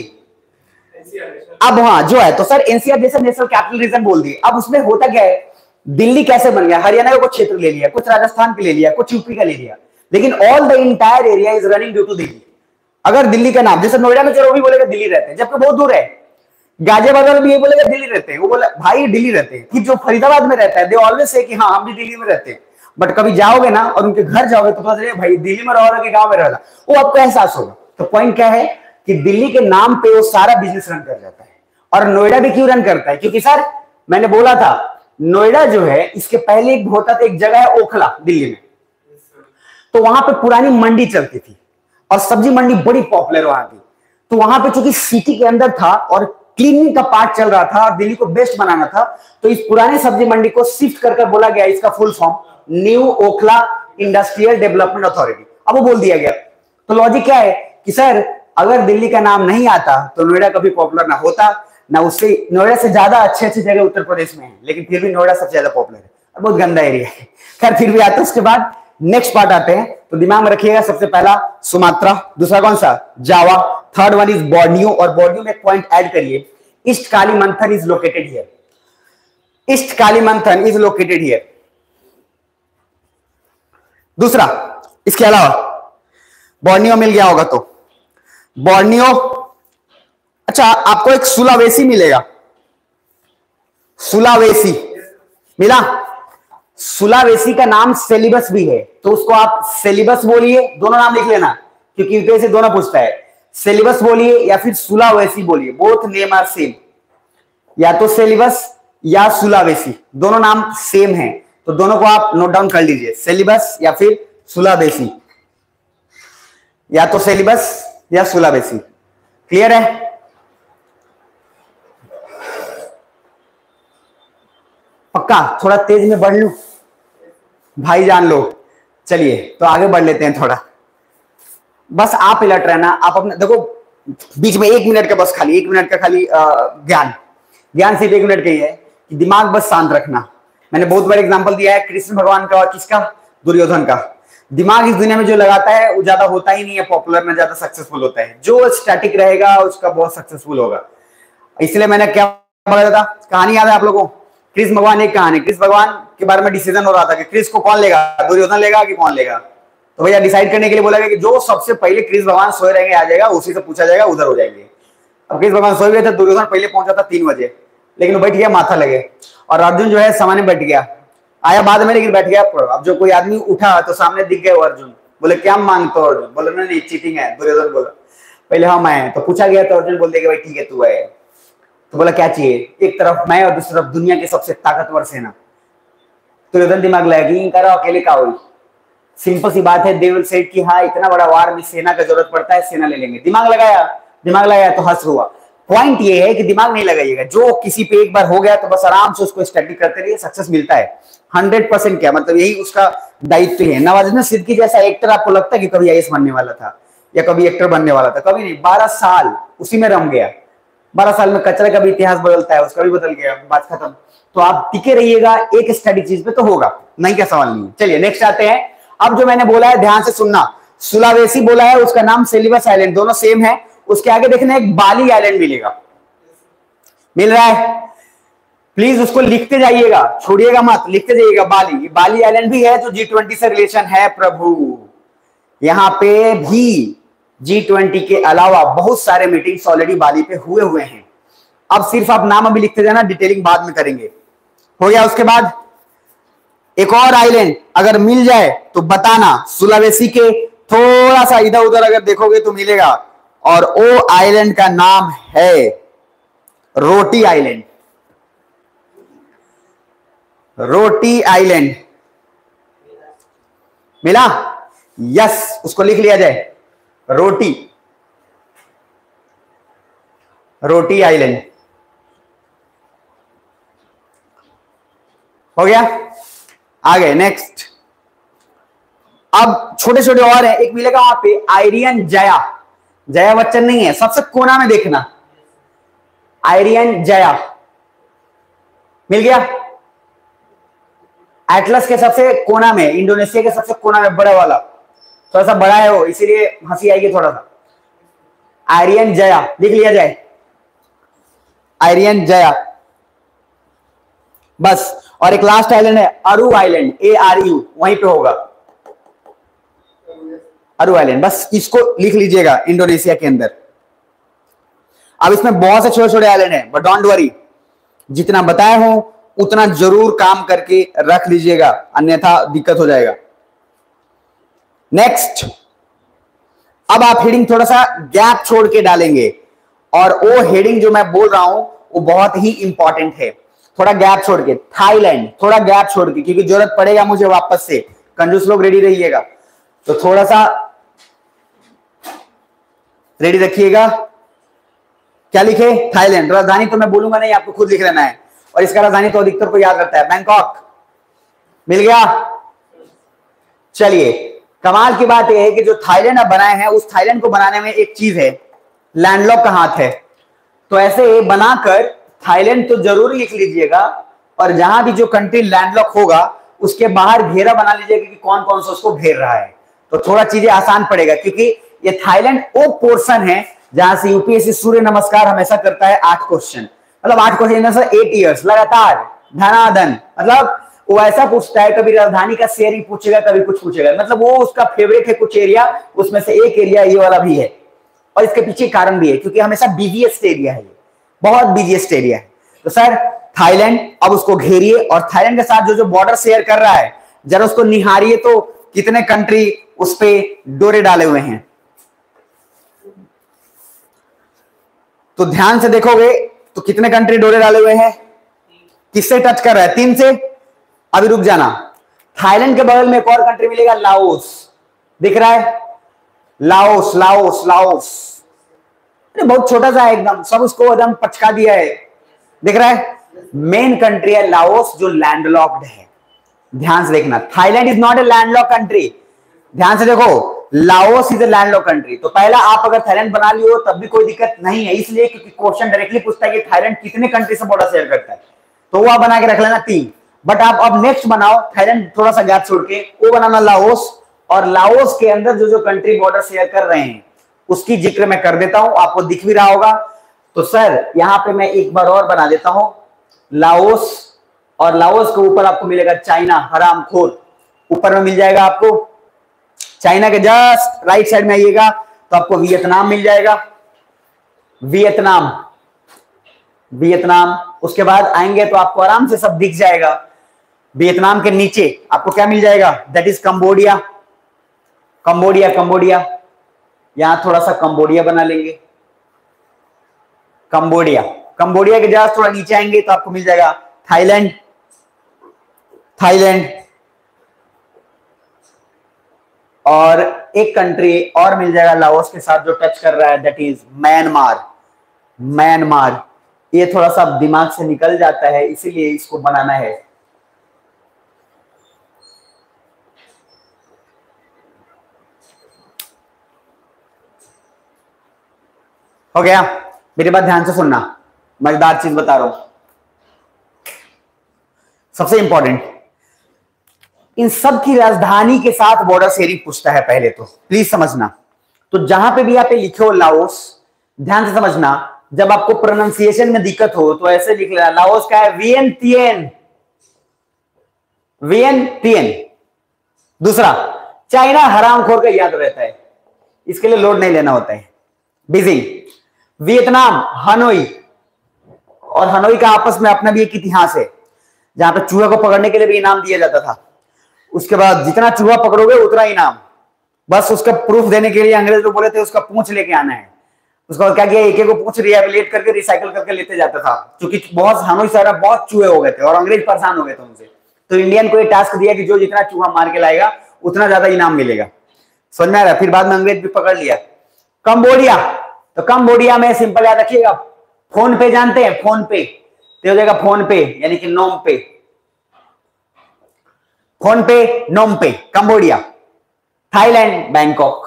अब वहां जो है तो सर एनसीआर जैसे नेशनल कैपिटल रीजन बोल दिए। अब उसमें होता क्या है, दिल्ली कैसे बन गया? हरियाणा का कुछ क्षेत्र ले लिया, कुछ राजस्थान का ले लिया, कुछ यूपी का ले लिया, लेकिन all the entire area is running due to Delhi. अगर दिल्ली का नाम, जैसे नोएडा में चलो भी बोलेगा दिल्ली रहते हैं, जबकि बहुत दूर है। गाजियाबाद में भी ये बोलेगा दिल्ली रहते हैं, वो बोला भाई दिल्ली रहते हैं। फिर जो फरीदाबाद में रहता है दे ऑलवेज से कि हाँ हम भी दिल्ली में रहते हैं, बट कभी जाओगे ना और उनके घर जाओगे तो पता चलेगा भाई दिल्ली में रहो कि गांव में रहो, वो आपको एहसास होगा। तो पॉइंट क्या है कि दिल्ली के नाम पे वो सारा बिजनेस रन कर जाता है। और नोएडा भी क्यों रन करता है? क्योंकि सर मैंने बोला था नोएडा जो है इसके पहले एक होता था, एक जगह है ओखला दिल्ली में, तो वहां पे पुरानी मंडी चलती थी और सब्जी मंडी बड़ी पॉपुलर वहां की। तो वहां पे चूंकि सिटी के अंदर था और क्लीनिंग का पार्ट चल रहा था और दिल्ली को बेस्ट बनाना था, तो इस पुराने सब्जी मंडी को शिफ्ट कर कर बोला गया इसका full form new Okhla industrial development authority. अब वो बोल दिया गया। तो लॉजिक क्या है कि सर अगर दिल्ली का नाम नहीं आता तो नोएडा कभी पॉपुलर ना होता ना, उससे नोएडा से ज्यादा अच्छे अच्छे जगह उत्तर प्रदेश में है, लेकिन फिर भी नोएडा सबसे ज्यादा पॉपुलर है और बहुत गंदा एरिया है। खैर फिर भी आता है। उसके बाद नेक्स्ट पार्ट आते हैं, तो दिमाग में रखिएगा सबसे पहला सुमात्रा, दूसरा कौन सा Java, third one is Borneo, और बोर्नियो में एक पॉइंट ऐड करिए, East Kalimantan is located here, East Kalimantan is located here. दूसरा इसके अलावा बोर्नियो मिल गया होगा तो बोर्नियो, अच्छा आपको एक सुलावेसी मिलेगा, सुलावेसी मिला। सुलावेसी का नाम सेलिबस भी है, तो उसको आप सेलिबस बोलिए, दोनों नाम लिख लेना क्योंकि यूपीएससी से दोनों पूछता है, सेलिबस बोलिए या फिर सुलावेसी बोलिए, बोथ नेम आर सेम, या तो सेलिबस या सुलावेसी, दोनों नाम सेम है, तो दोनों को आप नोट डाउन कर लीजिए, सेलिबस या फिर सुलावेसी, या तो सेलिबस या सुलावेसी। क्लियर है? पक्का? थोड़ा तेज में बढ़ लूं भाई, जान लो। चलिए तो आगे बढ़ लेते हैं थोड़ा, बस आप अलर्ट रहना, आप अपने देखो बीच में एक मिनट का बस खाली एक मिनट का खाली ज्ञान ज्ञान सिर्फ एक मिनट का ही है कि दिमाग बस शांत रखना। मैंने बहुत बड़ा एग्जांपल दिया है कृष्ण भगवान का और किसका, दुर्योधन का। दिमाग इस दुनिया में जो लगाता है वो ज्यादा होता ही नहीं है पॉपुलर में, ज्यादा सक्सेसफुल होता है, जो स्टैटिक रहेगा उसका बहुत सक्सेसफुल होगा। इसलिए मैंने क्या बताया था, कहानी याद है आप लोगों को, कृष्ण भगवान एक कहानी, कृष्ण भगवान के बारे में डिसीजन हो रहा था कि कृष्ण को कौन लेगा, दुर्योधन लेगा कि कौन लेगा। तो भैया डिसाइड करने के लिए बोला गया कि जो सबसे पहले कृष्ण भगवान सोए रहेंगे आ जाएगा, उसी से पूछा जाएगा, उधर हो जाएंगे। अब कृष्ण भगवान सोए हुए थे, दुर्योधन पहले पहुंचा था तीन बजे, लेकिन बैठ गया माथा लगे, और अर्जुन जो है सामने बैठ गया, आया बाद में लेकिन बैठ गया। अब जो कोई आदमी उठा तो सामने दिख गए अर्जुन, बोले क्या मांगते हो अर्जुन, बोले नहीं चीटिंग है, दुर्योधन बोला पहले हम आए। तो पूछा गया तो अर्जुन बोलते भाई ठीक है तू है, तो बोला क्या चाहिए, एक तरफ मैं और दूसरी तरफ दुनिया की सबसे ताकतवर सेना। दुर्योधन दिमाग लगा करो अकेले का हुई, सिंपल सी बात है, देवल सेठ की हाँ इतना बड़ा वार में सेना का जरूरत पड़ता है, सेना ले लेंगे। दिमाग लगाया दिमाग लगाया तो हंस हुआ। पॉइंट ये है कि दिमाग नहीं लगाइएगा, जो किसी पे एक बार हो गया तो बस आराम से उसको स्टडी करते रहिए, सक्सेस मिलता है हंड्रेड परसेंट। क्या मतलब यही उसका दायित्व है। नवाजुद्दीन सिद्दीकी जैसा एक्टर आपको लगता है कि कभी आईएएस बनने वाला था या कभी एक्टर बनने वाला था, कभी नहीं, बारह साल उसी में रम गया। बारह साल में कचरे का भी इतिहास बदलता है, उसका भी बदल गया, बात खत्म। तो आप टिके रहिएगा एक स्टडी चीज पे तो होगा, नहीं क्या सवाल नहीं है। चलिए नेक्स्ट आते हैं। अब जो मैंने बोला है ध्यान से सुनना, सुलावेसी बोला है, उसका नाम सेलिबस आइलैंड, दोनों सेम है। उसके आगे देखना एक बाली आइलैंड मिलेगा, मिल रहा है, प्लीज उसको लिखते जाइएगा, छोड़िएगा मत, लिखते जाइएगा। बाली बाली आइलैंड भी है जो जी ट्वेंटी से रिलेशन है प्रभु। यहां पे भी जी ट्वेंटी के अलावा बहुत सारे मीटिंग्स ऑलरेडी बाली पे हुए हुए हैं। अब सिर्फ आप नाम अभी लिखते जाना, डिटेलिंग बाद में करेंगे। हो गया। उसके बाद एक और आइलैंड अगर मिल जाए तो बताना, सुलावेसी के थोड़ा सा इधर उधर अगर देखोगे तो मिलेगा, और वो आइलैंड का नाम है रोटी आइलैंड। रोटी आइलैंड मिला? यस, उसको लिख लिया जाए, रोटी रोटी आइलैंड। हो गया। आगे नेक्स्ट। अब छोटे छोटे और है, एक मिलेगा वहां पे आयरियन जया, जया बच्चन नहीं है, सबसे कोना में देखना, आयरियन जया मिल गया। एटलस के सबसे कोना में, इंडोनेशिया के सबसे कोना में बड़ा वाला, थोड़ा सा बड़ा है वो, इसीलिए हंसी आएगी थोड़ा सा। आयरियन जया लिख लिया जाए, आयरियन जया बस। और एक लास्ट आइलैंड है अरू आइलैंड, ए आर यू, वहीं पे होगा अरू आइलैंड, बस इसको लिख लीजिएगा इंडोनेशिया के अंदर। अब इसमें बहुत से छोटे छोटे आइलैंड हैं, बट डोंट वरी, जितना बताया हूं उतना जरूर काम करके रख लीजिएगा, अन्यथा दिक्कत हो जाएगा। नेक्स्ट। अब आप हेडिंग थोड़ा सा गैप छोड़ के डालेंगे, और वो हेडिंग जो मैं बोल रहा हूं वो बहुत ही इंपॉर्टेंट है। थोड़ा गैप छोड़ के, थाईलैंड, थोड़ा गैप छोड़ के, क्योंकि जरूरत पड़ेगा मुझे वापस से, कंजूस लोग रेडी रहिएगा, तो थोड़ा सा रेडी रखिएगा। क्या लिखे? थाईलैंड। राजधानी तो मैं बोलूंगा नहीं, आपको खुद लिख लेना है, और इसका राजधानी तो अधिकतर को याद रहता है, बैंकॉक। मिल गया? चलिए, कमाल की बात यह है कि जो थाईलैंड अब बनाए हैं, उस थाईलैंड को बनाने में एक चीज है, लैंडलॉक का हाथ है। तो ऐसे बनाकर थाईलैंड तो जरूर लिख लीजिएगा, और जहां भी जो कंट्री लैंडलॉक होगा उसके बाहर घेरा बना लीजिएगा कि कौन कौन सा उसको घेर रहा है, तो थोड़ा चीजें आसान पड़ेगा। क्योंकि ये थाईलैंड वो पोर्शन है जहां से यूपीएससी सूर्य नमस्कार हमेशा करता है आठ क्वेश्चन, मतलब आठ क्वेश्चन एट ईयर्स लगातार धनाधन, मतलब वो ऐसा पूछता है, कभी राजधानी का शेयरिंग पूछेगा, कभी कुछ पूछेगा, मतलब वो उसका फेवरेट है कुछ एरिया, उसमें से एक एरिया ये वाला भी है। और इसके पीछे कारण भी है, क्योंकि हमेशा बिजीएस्ट एरिया है, ये बहुत बिजीएस्ट एरिया है। तो सर थाईलैंड, अब उसको घेरिए, और थाईलैंड के साथ जो जो बॉर्डर शेयर कर रहा है जरा उसको निहारिए, तो कितने कंट्री उस पे डोरे डाले हुए हैं। तो ध्यान से देखोगे तो कितने कंट्री डोरे डाले हुए हैं, किससे टच कर रहा है? तीन से। अभी रुक जाना, थाईलैंड के बगल में एक और कंट्री मिलेगा, लाओस। दिख रहा है? लाओस, लाओस, लाओस, अरे बहुत छोटा सा है एकदम, सब उसको एकदम पचका दिया है। दिख रहा है? मेन कंट्री है लाओस, जो लैंडलॉक्ड है। ध्यान से देखना, Thailand is not a landlock country. ध्यान से देखो, Laos is a landlock country. तो पहला, आप अगर थाईलैंड बना लियो तब भी कोई दिक्कत नहीं है, इसलिए क्योंकि क्वेश्चन डायरेक्टली पूछता है कि थाईलैंड कितने कंट्री से बॉर्डर शेयर करता है, तो वो आप बना के रख लेना तीन। बट आप अब नेक्स्ट बनाओ, थाईलैंड थोड़ा सा गैप छोड़ के वो बनाना लाओस, और लाओस के अंदर जो जो कंट्री बॉर्डर शेयर कर रहे हैं उसकी जिक्र मैं कर देता हूं, आपको दिख भी रहा होगा। तो सर यहां पे मैं एक बार और बना देता हूं, लाओस, और लाओस के ऊपर आपको मिलेगा चाइना, हरामखोर, ऊपर में मिल जाएगा आपको। चाइना के जस्ट राइट साइड में आइएगा तो आपको वियतनाम मिल जाएगा, वियतनाम, वियतनाम। उसके बाद आएंगे तो आपको आराम से सब दिख जाएगा। वियतनाम के नीचे आपको क्या मिल जाएगा? That is Cambodia, Cambodia, Cambodia. यहां थोड़ा सा कंबोडिया बना लेंगे, कंबोडिया। कंबोडिया के जस्ट थोड़ा नीचे आएंगे तो आपको मिल जाएगा थाईलैंड, थाईलैंड। और एक कंट्री और मिल जाएगा लाओस के साथ जो टच कर रहा है, दैट इज म्यांमार, म्यांमार। ये थोड़ा सा दिमाग से निकल जाता है, इसीलिए इसको बनाना है। हो गया? मेरी बात ध्यान से सुनना, मजेदार चीज बता रहा हूं, सबसे इंपॉर्टेंट, इन सब की राजधानी के साथ बॉर्डर शेयरिंग पूछता है पहले, तो प्लीज समझना। तो जहां पे भी आप लिखे हो लाओस, ध्यान से समझना, जब आपको प्रोनाउंसिएशन में दिक्कत हो तो ऐसे लिख लेना, लाओस का है वियंतियन, वियंतियन। दूसरा, चाइना हरामखोर का याद रहता है, इसके लिए लोड नहीं लेना होता है, बीजिंग। वियतनाम हनोई, और हनोई का आपस में अपना भी एक इतिहास है, जहां पे चूहे को पकड़ने के लिए भी इनाम दिया जाता था। उसके बाद जितना चूहा पकड़ोगे उतना इनाम, बस उसका प्रूफ देने के लिए अंग्रेज लोग बोले थे उसका पूंछ लेके आना है। उसका क्या किया, एक एक को पूंछ रिहेबिलिटेट करके रिसाइकल करके लेते जाता था, क्योंकि बहुत हनोई सारा बहुत चूहे हो गए थे और अंग्रेज परेशान हो गए थे उनसे। तो इंडियन को ये टास्क दिया कि जो जितना चूहा मार के लाएगा उतना ज्यादा इनाम मिलेगा। समझ में आ रहा है? फिर बाद में अंग्रेज भी पकड़ लिया। कंबोडिया, तो कंबोडिया में सिंपल याद रखिएगा, फोन पे जानते हैं, फोन पे, तो हो जाएगा फोन पे, यानी कि नोम पे, phone Penh, Phnom Penh, Cambodia. Thailand Bangkok,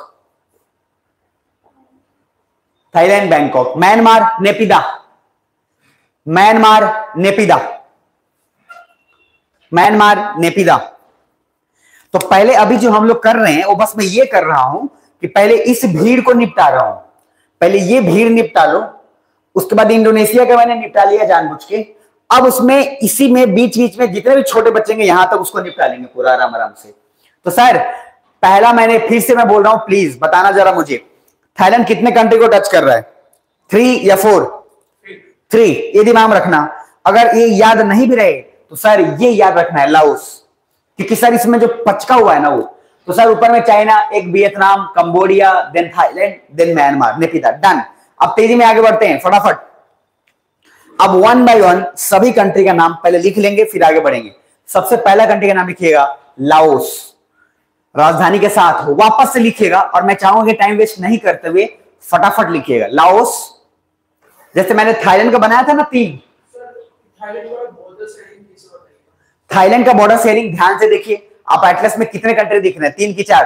Thailand Bangkok. Myanmar Naypyidaw, Myanmar Naypyidaw, Myanmar Naypyidaw. तो पहले अभी जो हम लोग कर रहे हैं वो बस मैं ये कर रहा हूं कि पहले इस भीड़ को निपटा रहा हूं, पहले ये भीड़ निपटा लो, उसके बाद इंडोनेशिया का मैंने निपटा लिया जानबूझ के। अब उसमें इसी में बीच बीच में जितने भी छोटे बचेंगे यहां तक उसको निपटा लेंगे पूरा आराम आराम से। तो सर पहला, मैंने फिर से मैं बोल रहा हूं, प्लीज बताना जरा मुझे, थाईलैंड कितने कंट्री को टच कर रहा है? थ्री या फोर? थ्री। ये दिमाग में रखना। अगर ये याद नहीं भी रहे तो सर ये याद रखना है, लाओस, क्योंकि सर इसमें जो पचका हुआ है ना वो, तो सर ऊपर में चाइना, एक Vietnam, Cambodia, then Thailand, then Myanmar, Naypyidaw. Done. अब तेजी में आगे बढ़ते हैं फटाफट। अब वन बाय वन सभी कंट्री का नाम पहले लिख लेंगे, फिर आगे बढ़ेंगे। सबसे पहला कंट्री का नाम लिखिएगा लाओस, राजधानी के साथ हो, वापस से लिखिएगा, और मैं चाहूंगा टाइम वेस्ट नहीं करते हुए फटाफट लिखिएगा। लाओस, जैसे मैंने थाईलैंड का बनाया था ना तीन, थाईलैंड का बॉर्डर शेयरिंग ध्यान से देखिए, आप एटलस में कितने कंट्री दिख रहे हैं, तीन की चार।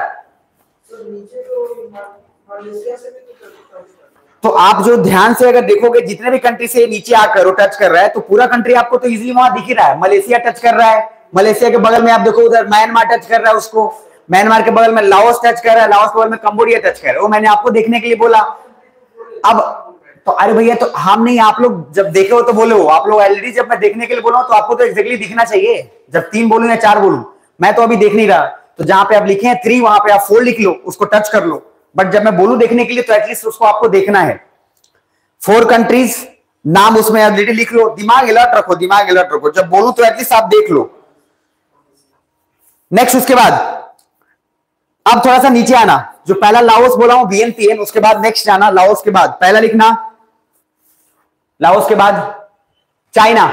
तो आप जो ध्यान से अगर देखोगे जितने भी कंट्री से नीचे आकर वो टच कर रहा है तो पूरा कंट्री आपको तो इजीली वहां दिख ही रहा है। मलेशिया टच कर रहा है, मलेशिया के बगल में आप देखो उधर म्यांमार टच कर रहा है उसको, म्यांमार के बगल में लाओस टच कर रहा है, लाओस के बगल में कंबोडिया टच कर रहा है। वो मैंने आपको देखने के लिए बोला। अब तो अरे भैया तो हम नहीं, आप लोग जब देखे हो तो बोले हो, आप लोग ऑलरेडी जब मैं देखने के लिए बोला तो आपको तो एग्जैक्टली दिखना चाहिए। जब तीन बोलूं या चार बोलूं, मैं तो अभी देख नहीं रहा। तो जहां पे आप लिखे हैं थ्री वहां पे आप फोर लिख लो, उसको टच कर लो। बट जब मैं बोलूं देखने के लिए तो एटलीस्ट उसको आपको देखना है। फोर कंट्रीज नाम उसमें ऑलरेडी लिख लो, दिमाग अलर्ट रखो, दिमाग अलर्ट रखो, जब बोलूं तो एटलीस्ट आप देख लो। नेक्स्ट उसके बाद अब थोड़ा सा नीचे आना, जो पहला लाओस बोला हूं वियतनाम, उसके बाद नेक्स्ट जाना लाओस के बाद पहला लिखना, लाओस के बाद चाइना,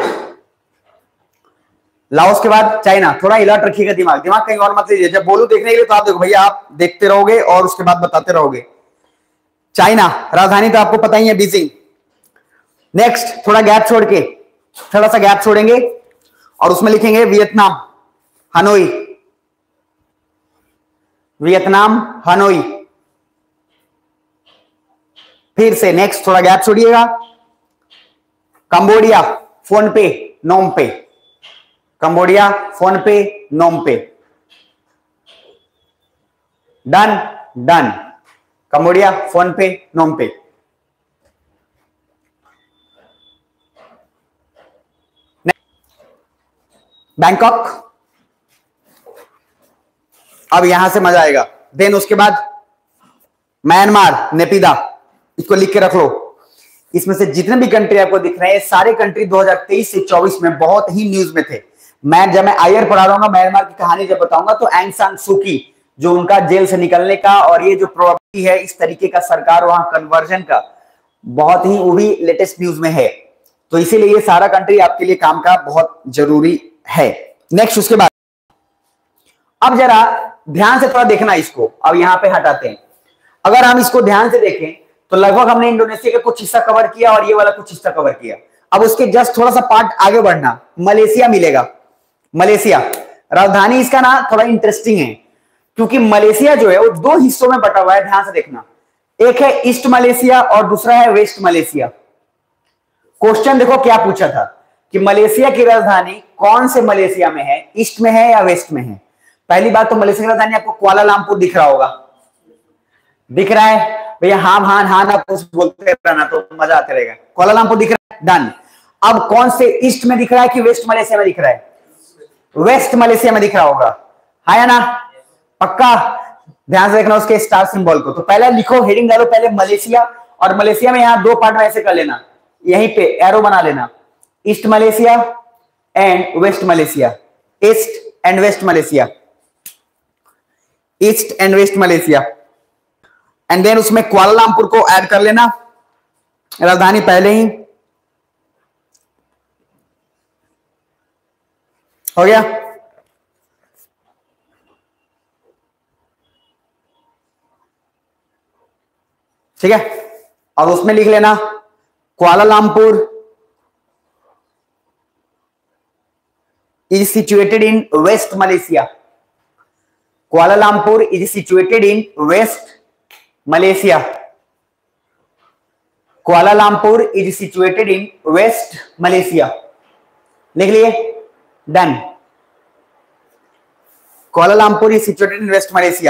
लाओस के बाद चाइना। थोड़ा अलर्ट रखिएगा, दिमाग दिमाग कहीं और मत लीजिए। जब बोलूं देखने के लिए तो आप देखो भैया, आप देखते रहोगे और उसके बाद बताते रहोगे। चाइना राजधानी तो आपको पता ही है, बीजिंग। नेक्स्ट थोड़ा गैप छोड़ के, थोड़ा सा गैप छोड़ेंगे और उसमें लिखेंगे वियतनाम, हनोई, वियतनाम हनोई। फिर से नेक्स्ट थोड़ा gap छोड़िएगा, Cambodia, phone Penh, Phnom Penh, Cambodia, phone Penh, Phnom पे। Done done, Cambodia, phone Penh, Phnom पे। बैंकॉक, अब यहां से मजा आएगा। देन उसके बाद म्यांमार, नेपिदा, इसको लिख के रख लो। इसमें से जितने भी कंट्री आपको दिख रहे हैं सारे कंट्री दो हज़ार तेईस से चौबीस में बहुत ही न्यूज में थे। मैं जब मैं आयर पढ़ा रहा हूँ म्यांमार की कहानी जब बताऊंगा तो एंग सान सू की जो उनका जेल से निकलने का और ये जो प्रोबेबिलिटी है इस तरीके का सरकार वहां कन्वर्जन का, बहुत ही वो भी लेटेस्ट न्यूज में है। तो इसीलिए ये सारा कंट्री आपके लिए काम का बहुत जरूरी है। नेक्स्ट उसके बाद अब जरा ध्यान से थोड़ा देखना इसको, अब यहां पे हटाते हैं। अगर हम इसको ध्यान से देखें तो लगभग हमने इंडोनेशिया का कुछ हिस्सा कवर किया और ये वाला कुछ हिस्सा कवर किया। अब उसके जस्ट थोड़ा सा पार्ट आगे बढ़ना, मलेशिया मिलेगा। मलेशिया राजधानी इसका ना थोड़ा इंटरेस्टिंग है क्योंकि मलेशिया जो है वो दो हिस्सों में बटा हुआ है, ध्यान से देखना। एक है ईस्ट मलेशिया और दूसरा है वेस्ट मलेशिया। क्वेश्चन देखो क्या पूछा था कि मलेशिया की राजधानी कौन से मलेशिया में है, ईस्ट में है या वेस्ट में है। पहली बात तो मलेशिया की राजधानी आपको कुआलालंपुर दिख रहा होगा, दिख रहा है भैया, हाँ हाँ हाँ ना कुछ बोलते रहना तो मजा आते रहेगा। कुआलालंपुर दिख रहा है, डन। अब कौन से ईस्ट में दिख रहा है कि वेस्ट मलेशिया में दिख रहा है, वेस्ट मलेशिया में दिख रहा होगा, है ना, पक्का। ध्यान से देखना उसके स्टार सिंबल को। तो पहले लिखो, हेडिंग डालो पहले मलेशिया, और मलेशिया में यहां दो पार्ट में ऐसे कर लेना, यहीं पे एरो बना लेना, East Malaysia and West Malaysia, East and West Malaysia, East and West Malaysia. And then उसमें कुआलालंपुर को ऐड कर लेना, राजधानी पहले ही हो गया। ठीक है, और उसमें लिख लेना Kuala Lumpur is situated in West Malaysia, Kuala Lumpur is situated in West Malaysia, Kuala Lumpur is situated in West Malaysia. लिख लिए, done. Kuala Lumpur is situated in West Malaysia,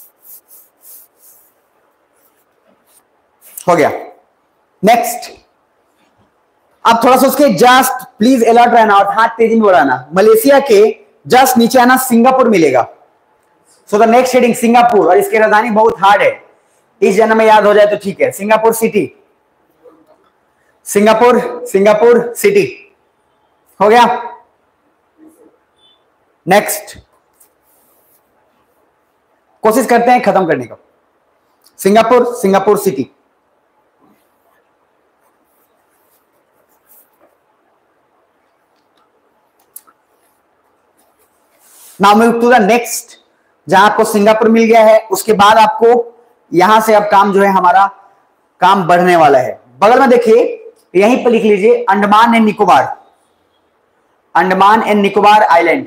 हो गया। नेक्स्ट, अब थोड़ा सा उसके जस्ट प्लीज अलर्ट रहना और हाथ तेजी में बढ़ाना। मलेशिया के जस्ट नीचे आना, सिंगापुर मिलेगा। So the next heading Singapore, और इसकी राजधानी बहुत हार्ड है, इस जन्म में याद हो जाए तो ठीक है। Singapore city, Singapore Singapore city, हो गया। नेक्स्ट कोशिश करते हैं खत्म करने का। Singapore Singapore city, now move to the next. जहां आपको सिंगापुर मिल गया है उसके बाद आपको यहां से अब काम जो है हमारा काम बढ़ने वाला है। बगल में देखिए यहीं पर लिख लीजिए Andaman and Nicobar, Andaman and Nicobar island,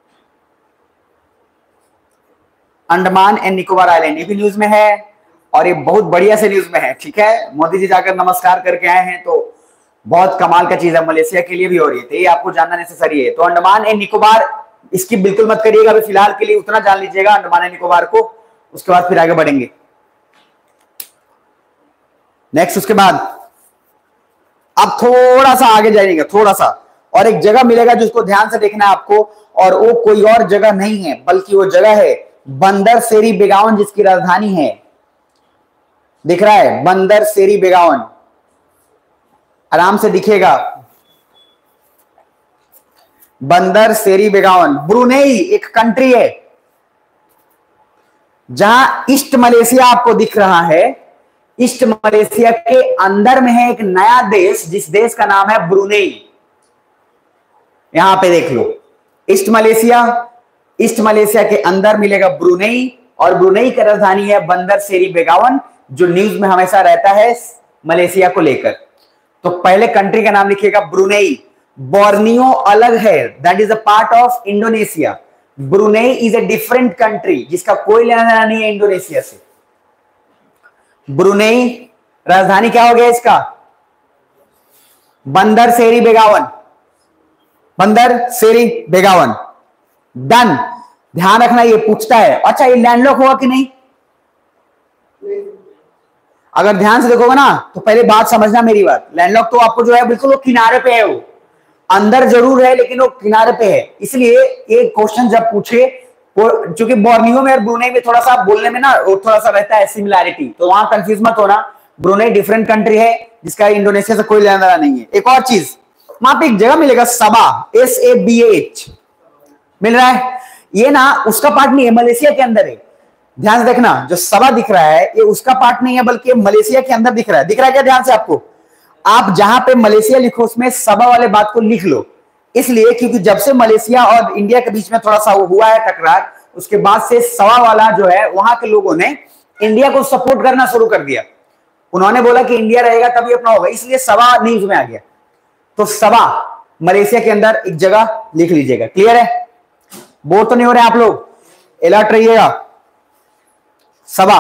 Andaman and Nicobar island, ये भी न्यूज में है और ये बहुत बढ़िया से न्यूज में है। ठीक है, मोदी जी जाकर नमस्कार करके आए हैं, तो बहुत कमाल का चीज है, मलेशिया के लिए भी हो रही है, ये आपको जानना नेसेसरी है। तो अंडमान एंड निकोबार इसकी बिल्कुल मत करिएगा, अभी फिलहाल के लिए उतना जान लीजिएगा अंडमान एंड निकोबार को, उसके बाद फिर आगे बढ़ेंगे। नेक्स्ट, उसके बाद अब थोड़ा सा आगे जाइएगा, थोड़ा सा, और एक जगह मिलेगा जिसको ध्यान से देखना है आपको, और वो कोई और जगह नहीं है बल्कि वो जगह है बंदर सेरी बेगावन, जिसकी राजधानी है, दिख रहा है बंदर सेरी बेगावन, आराम से दिखेगा, बंदर सेरी बेगावन। ब्रुनेई एक कंट्री है, जहां ईस्ट मलेशिया आपको दिख रहा है, ईस्ट मलेशिया के अंदर में है एक नया देश, जिस देश का नाम है ब्रुनेई। यहां पे देख लो, ईस्ट मलेशिया, ईस्ट मलेशिया के अंदर मिलेगा ब्रुनेई, और ब्रुनेई की राजधानी है बंदर सेरी बेगावन, जो न्यूज में हमेशा रहता है मलेशिया को लेकर। तो पहले कंट्री का नाम लिखिएगा ब्रुनेई। बोर्नियो अलग है, that is a part of Indonesia. Brunei is a different country, जिसका कोई लेना देना नहीं है इंडोनेशिया से। ब्रुनेई राजधानी क्या हो गया इसका, बंदर सेरी बेगावन, बंदर सेरी बेगावन। डन। ध्यान रखना, ये पूछता है अच्छा ये लैंडलॉक होगा कि नहीं, अगर ध्यान से देखोगे ना तो पहले बात समझना मेरी बात, लैंडलॉक तो आपको जो है बिल्कुल वो किनारे पे है, वो अंदर जरूर है लेकिन वो किनारे पे है। इसलिए एक क्वेश्चन जब पूछे, क्योंकि बोर्नियो में और ब्रुनेई में थोड़ा सा बोलने में ना वो थोड़ा सा रहता है सिमिलैरिटी, तो वहां कंफ्यूज मत होना। ब्रुनेई डिफरेंट कंट्री है जिसका इंडोनेशिया से कोई लेना देना नहीं है। एक और चीज, वहां पे एक जगह मिलेगा Sabah, S A B H मिल रहा है, ये ना उसका पार्ट नहीं है, मलेशिया के अंदर है। ध्यान से देखना, जो सबा दिख रहा है ये उसका पार्ट नहीं है बल्कि मलेशिया के अंदर दिख रहा है। दिख रहा है क्या ध्यान से आपको, आप जहां पे मलेशिया लिखो उसमें सबा वाले बात को लिख लो, इसलिए क्योंकि जब से मलेशिया और इंडिया के बीच में थोड़ा सा हुआ है टकरार, उसके बाद से सबा वाला जो है वहां के लोगों ने इंडिया को सपोर्ट करना शुरू कर दिया। उन्होंने बोला कि इंडिया रहेगा तभी अपना होगा, इसलिए सबा न्यूज में आ गया। तो सबा मलेशिया के अंदर एक जगह लिख लीजिएगा। क्लियर है, बोर तो नहीं हो रहे आप लोग, अलर्ट रहिएगा। सबा।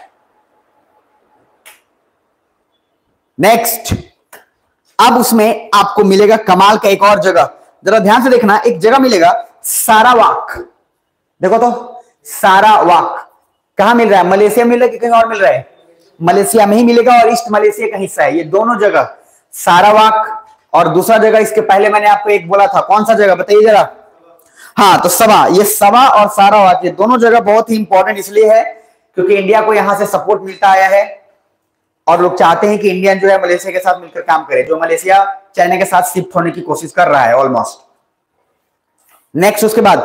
नेक्स्ट, अब उसमें आपको मिलेगा कमाल का एक और जगह, जरा ध्यान से देखना, एक जगह मिलेगा सारावाक। देखो तो सारावाक कहां मिल रहा है, मलेशिया मिल रहा है कि कहीं और मिल रहा है, मलेशिया में ही मिलेगा और ईस्ट मलेशिया का हिस्सा है ये दोनों जगह, सारावाक। और दूसरा जगह इसके पहले मैंने आपको एक बोला था, कौन सा जगह बताइए जरा, हाँ तो सबा। ये सबा और सारावाक ये दोनों जगह बहुत ही इंपॉर्टेंट इसलिए है क्योंकि इंडिया को यहां से सपोर्ट मिलता आया है और लोग चाहते हैं कि इंडिया जो है मलेशिया के साथ मिलकर काम करे, जो मलेशिया चाइना के साथ शिफ्ट होने की कोशिश कर रहा है ऑलमोस्ट। नेक्स्ट, उसके बाद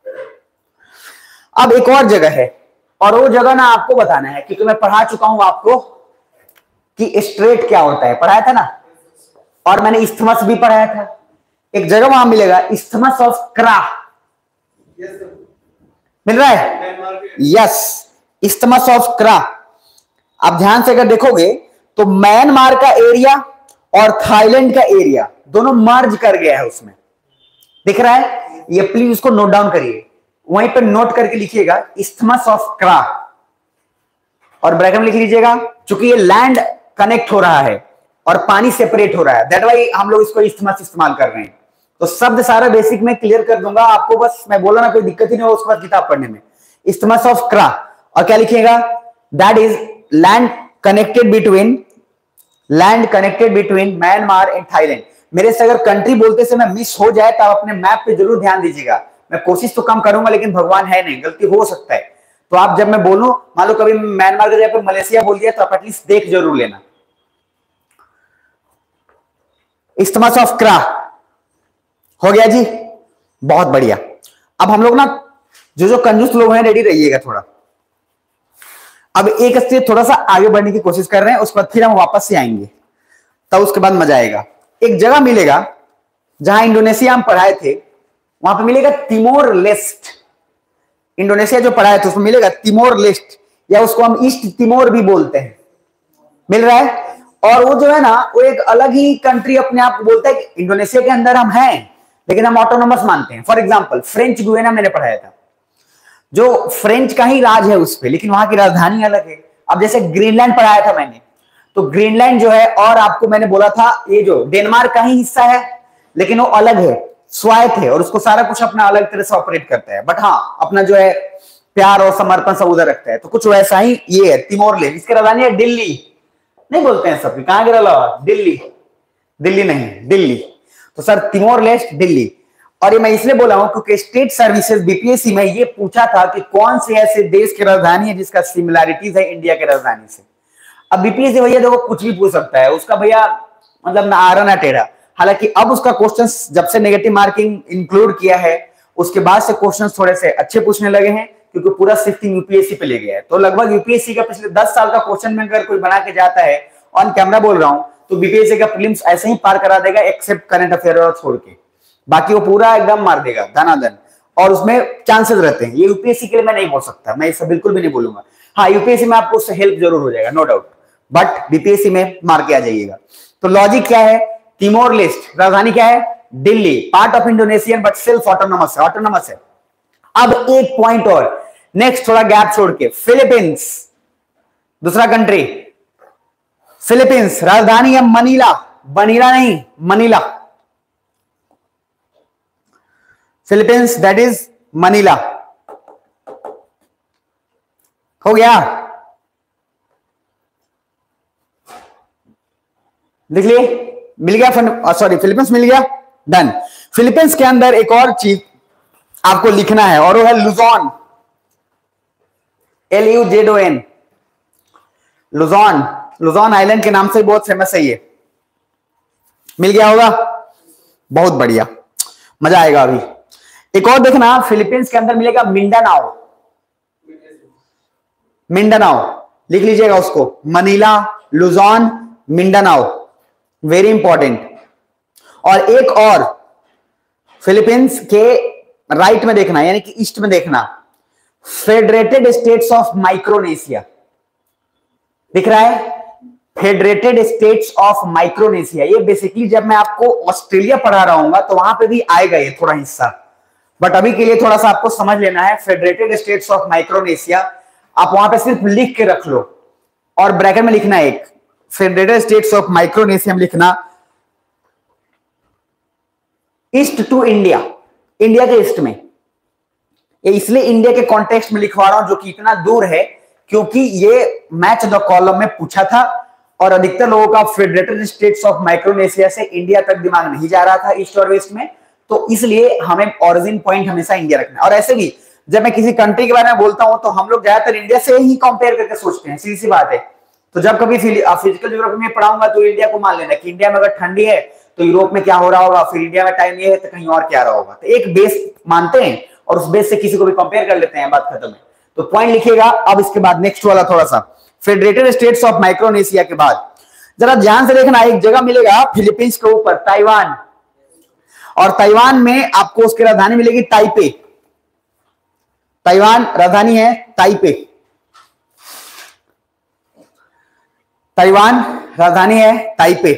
अब एक और जगह है, और वो जगह ना आपको बताना है क्योंकि मैं पढ़ा चुका हूं आपको कि स्ट्रेट क्या होता है, पढ़ाया था ना, और मैंने इस्थमस भी पढ़ाया था। एक जगह वहां मिलेगा इस्थमस ऑफ क्रा, मिल रहा है, यस, इस्थमस ऑफ क्रा। आप ध्यान से अगर देखोगे तो म्यांमार का एरिया और थाईलैंड का एरिया दोनों मर्ज कर गया है उसमें, दिख रहा है, ये प्लीज उसको नोट डाउन करिए, वहीं पर नोट करके लिखिएगा इस्थमस ऑफ क्रा और ब्रैकेट में लिख लीजिएगा, क्योंकि ये लैंड कनेक्ट हो रहा है और पानी सेपरेट हो रहा है, दैट वाई हम लोग इसको इस्थमस इस्तेमाल कर रहे हैं। तो शब्द सारा बेसिक में क्लियर कर दूंगा आपको, बस मैं बोला ना कोई दिक्कत ही नहीं हो उसके बाद किताब पढ़ने में। इस्थमस ऑफ क्रा, और क्या लिखिएगा, that is land connected between, land connected between Myanmar and Thailand. मेरे से अगर कंट्री बोलते समय मिस हो जाए तो आप अपने मैप पे जरूर ध्यान दीजिएगा, मैं कोशिश तो कम करूंगा लेकिन भगवान है नहीं, गलती हो सकता है। तो आप जब मैं बोलूं, मान लो कभी म्यांमार के जगह पर मलेशिया बोल दिया तो आप एटलीस्ट देख जरूर लेना। इस्थमस ऑफ क्रा हो गया जी, बहुत बढ़िया। अब हम लोग ना जो जो कंजूस लोग हैं रेडी रहिएगा थोड़ा, अब एक स्टेप थोड़ा सा आगे बढ़ने की कोशिश कर रहे हैं, उसके बाद फिर हम वापस से आएंगे, तब उसके बाद मजा आएगा। एक जगह मिलेगा जहां इंडोनेशिया हम पढ़ाए थे, वहां पे मिलेगा तिमोर लेस्ट। इंडोनेशिया जो पढ़ाए थे उसमें मिलेगा तिमोर लेस्ट, या उसको हम ईस्ट तिमोर भी बोलते हैं, मिल रहा है। और वो जो है ना वो एक अलग ही कंट्री अपने आप बोलता है कि इंडोनेशिया के अंदर हम हैं लेकिन हम ऑटोनोमस मानते हैं। फॉर एग्जांपल फ्रेंच गुयाना मैंने पढ़ाया था, जो फ्रेंच का ही राज है उस पर, लेकिन वहां की राजधानी अलग है। अब जैसे ग्रीनलैंड पढ़ाया था मैंने, तो ग्रीनलैंड जो है, और आपको मैंने बोला था ये जो डेनमार्क का ही हिस्सा है लेकिन वो अलग है, स्वायत्त है और उसको सारा कुछ अपना अलग तरह से ऑपरेट करता है, बट हाँ अपना जो है प्यार और समर्पण सब उधर रखता है। तो कुछ वैसा ही ये है तिमोर लेस्ट, इसकी राजधानी है दिल्ली। नहीं बोलते हैं सब, कहां गिरा ला? दिल्ली। दिल्ली नहीं, दिल्ली। तो सर तिमोर लेस्ट दिल्ली। और ये मैं इसलिए बोला हूं क्योंकि स्टेट सर्विसेज बीपीएससी में ये पूछा था कि कौन से ऐसे देश की राजधानी है जिसका सिमिलैरिटीज है इंडिया के राजधानी से। अब बीपीएससी भैया देखो कुछ भी पूछ सकता है, उसका भैया मतलब ना आरा ना टेढ़ा। हालांकि अब उसका क्वेश्चंस जब से नेगेटिव मार्किंग इंक्लूड किया है उसके बाद से क्वेश्चंस थोड़े से अच्छे पूछने लगे हैं, क्योंकि पूरा शिफ्टिंग यूपीएससी पे ले गया है। तो लगभग यूपीएससी का पिछले दस साल का क्वेश्चन में अगर कोई बना के जाता है, ऑन कैमरा बोल रहा हूं, तो बीपीएससी का प्रीलिम्स ऐसे ही पार करा देगा एक्सेप्ट करंट अफेयर और छोड़ के, बाकी वो पूरा एकदम मार देगा धनाधन। और उसमें चांसेस रहते हैं। ये यूपीएससी के लिए मैं नहीं बोल सकता, मैं इसे बिल्कुल भी नहीं बोलूंगा। हाँ यूपीएससी में आपको उससे हेल्प जरूर हो जाएगा, नो डाउट, बट बीपीएससी में मार के आ जाइएगा। तो लॉजिक क्या है? तिमोर लेस्ट राजधानी क्या है? Dili, part of Indonesian but self autonomous है, ऑटोनोमस है। अब एक पॉइंट और, नेक्स्ट थोड़ा गैप छोड़ के, फिलीपींस दूसरा कंट्री, फिलीपींस राजधानी है मनीला, बनीला नहीं Manila, Philippines that is Manila. हो गया? लिख लिए? मिल गया? सॉरी फिलीपींस मिल गया, डन। फिलीपींस के अंदर एक और चीज आपको लिखना है और वो है Luzon, L U Z O N, Luzon. Luzon island के नाम से बहुत फेमस है ये। मिल गया होगा? बहुत बढ़िया, मजा आएगा अभी। एक और देखना, फिलीपींस के अंदर मिलेगा मिंडानाओ, मिंडानाओ लिख लीजिएगा उसको, Manila, Luzon, Mindanao, very important. और एक और फिलीपींस के राइट में देखना, यानी कि ईस्ट में देखना, फेडरेटेड स्टेट्स ऑफ माइक्रोनेशिया दिख रहा है, फेडरेटेड स्टेट्स ऑफ माइक्रोनेशिया। ये बेसिकली जब मैं आपको ऑस्ट्रेलिया पढ़ा रहा हूंगा तो वहां पे भी आएगा ये थोड़ा हिस्सा, बट अभी के लिए थोड़ा सा आपको समझ लेना है फेडरेटेड स्टेट्स ऑफ माइक्रोनेशिया। आप वहां पे सिर्फ लिख के रख लो और ब्रैकेट में लिखना एक फेडरेटेड स्टेट्स ऑफ माइक्रोनेशिया में लिखना ईस्ट टू इंडिया, इंडिया के ईस्ट में। ये इसलिए इंडिया के कॉन्टेक्स्ट में लिखवा रहा हूं जो कि इतना दूर है, क्योंकि ये मैच द कॉलम में पूछा था और अधिकतर लोगों का फेडरेटेड स्टेट्स ऑफ माइक्रोनेशिया से इंडिया तक दिमाग नहीं जा रहा था ईस्ट और वेस्ट में, तो इसलिए हमें ओरिजिन पॉइंट हमेशा इंडिया रखना है। और ऐसे भी जब मैं किसी कंट्री के बारे में बोलता हूं तो हम लोग ज्यादातर इंडिया से ही कंपेयर करके सोचते हैं, सीधी सी बात है। तो जब कभी फिजिकल ज्योग्राफी में पढ़ाऊंगा तो इंडिया को मान लेना कि इंडिया में अगर ठंडी है तो यूरोप में क्या हो रहा होगा, फिर इंडिया में टाइम ये है तो कहीं और क्या रहा होगा। तो एक बेस मानते हैं और उस बेस से किसी को भी कंपेयर कर लेते हैं, बात खत्म है। तो पॉइंट लिखिएगा। अब इसके बाद नेक्स्ट वाला थोड़ा सा फेडरेटेड स्टेट्स ऑफ माइक्रोनेशिया के बाद जरा ध्यान से देखना, एक जगह मिलेगा फिलीपींस के ऊपर, ताइवान, और ताइवान में आपको उसकी राजधानी मिलेगी ताइपे। ताइवान राजधानी है ताइपे, ताइवान राजधानी है ताइपे।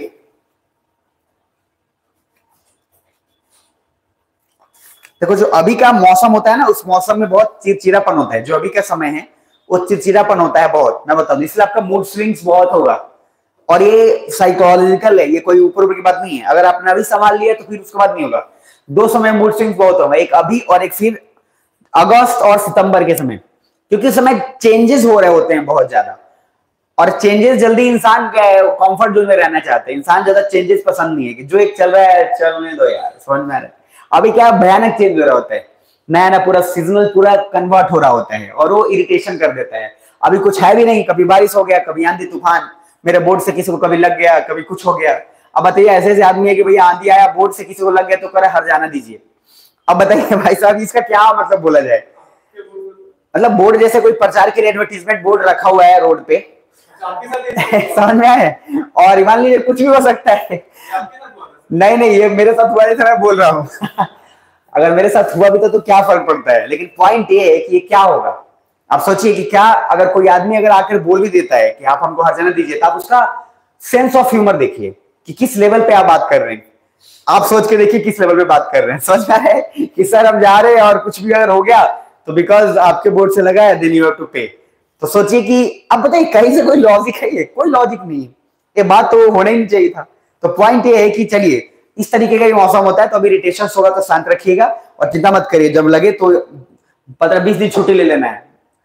देखो जो अभी का मौसम होता है ना, उस मौसम में बहुत चिड़चिड़ापन होता है, जो अभी का समय है वो चिड़चिड़ापन होता है बहुत, मैं बताऊं, इसलिए आपका मूड स्विंग्स बहुत होगा। और ये साइकोलॉजिकल है, ये कोई ऊपर ऊपर की बात नहीं है। अगर आपने अभी संभाल लिया तो फिर उसके बाद नहीं होगा। दो समय मूड स्विंग्स बहुत होगा, एक अभी और एक फिर अगस्त और सितंबर के समय, क्योंकि उस समय चेंजेस हो रहे होते हैं बहुत ज्यादा, और चेंजेस जल्दी इंसान क्या है कंफर्ट जोन में रहना चाहते हैं। इंसान ज्यादा चेंजेस पसंद नहीं है कि जो एक चल रहा है चलने दो यार, समझ में आ रहा है। अभी क्या भयानक चेंज हो रहा होता है, नया नया पूरा सीजनल पूरा कन्वर्ट हो रहा होता है और वो इरिटेशन कर देता है। अभी कुछ है भी नहीं, कभी बारिश हो गया, कभी आंधी तूफान, मेरे बोर्ड से किसी को कभी लग गया, कभी कुछ हो गया। अब बताइए ऐसे ऐसे आदमी है कि भैया आंधी आया, बोर्ड से किसी को लग गया तो करे हर जाना दीजिए। अब बताइए भाई साहब इसका क्या मतलब बोला जाए, मतलब बोर्ड जैसे कोई प्रचार के लिए एडवर्टीजमेंट बोर्ड रखा हुआ है रोड पे, समझ में आए, और मान लीजिए कुछ भी हो सकता है। नहीं नहीं ये मेरे साथ हुआ जैसे मैं बोल रहा हूँ अगर मेरे साथ हुआ भी तो, तो क्या फर्क पड़ता है। लेकिन पॉइंट ये है कि ये क्या होगा। आप सोचिए कि क्या अगर कोई आदमी अगर आकर बोल भी देता है कि आप हमको हर जाना दीजिए, तो आप उसका सेंस ऑफ ह्यूमर देखिए कि किस लेवल पे आप बात कर रहे हैं। आप सोच के देखिए किस लेवल पे बात कर रहे हैं। समझ में है कि सर हम जा रहे हैं और कुछ भी अगर हो गया तो बिकॉज आपके बोर्ड से लगा है देन यू हैव टू पे। तो सोचिए कि अब बताइए कहीं से कोई लॉजिक है, ये कोई लॉजिक नहीं है, ये बात तो होना ही नहीं चाहिए था। तो पॉइंट ये है कि चलिए इस तरीके का मौसम होता है तो अभी इरिटेशन होगा तो शांत रखिएगा और चिंता मत करिए, जब लगे तो पंद्रह बीस दिन छुट्टी ले लेना है।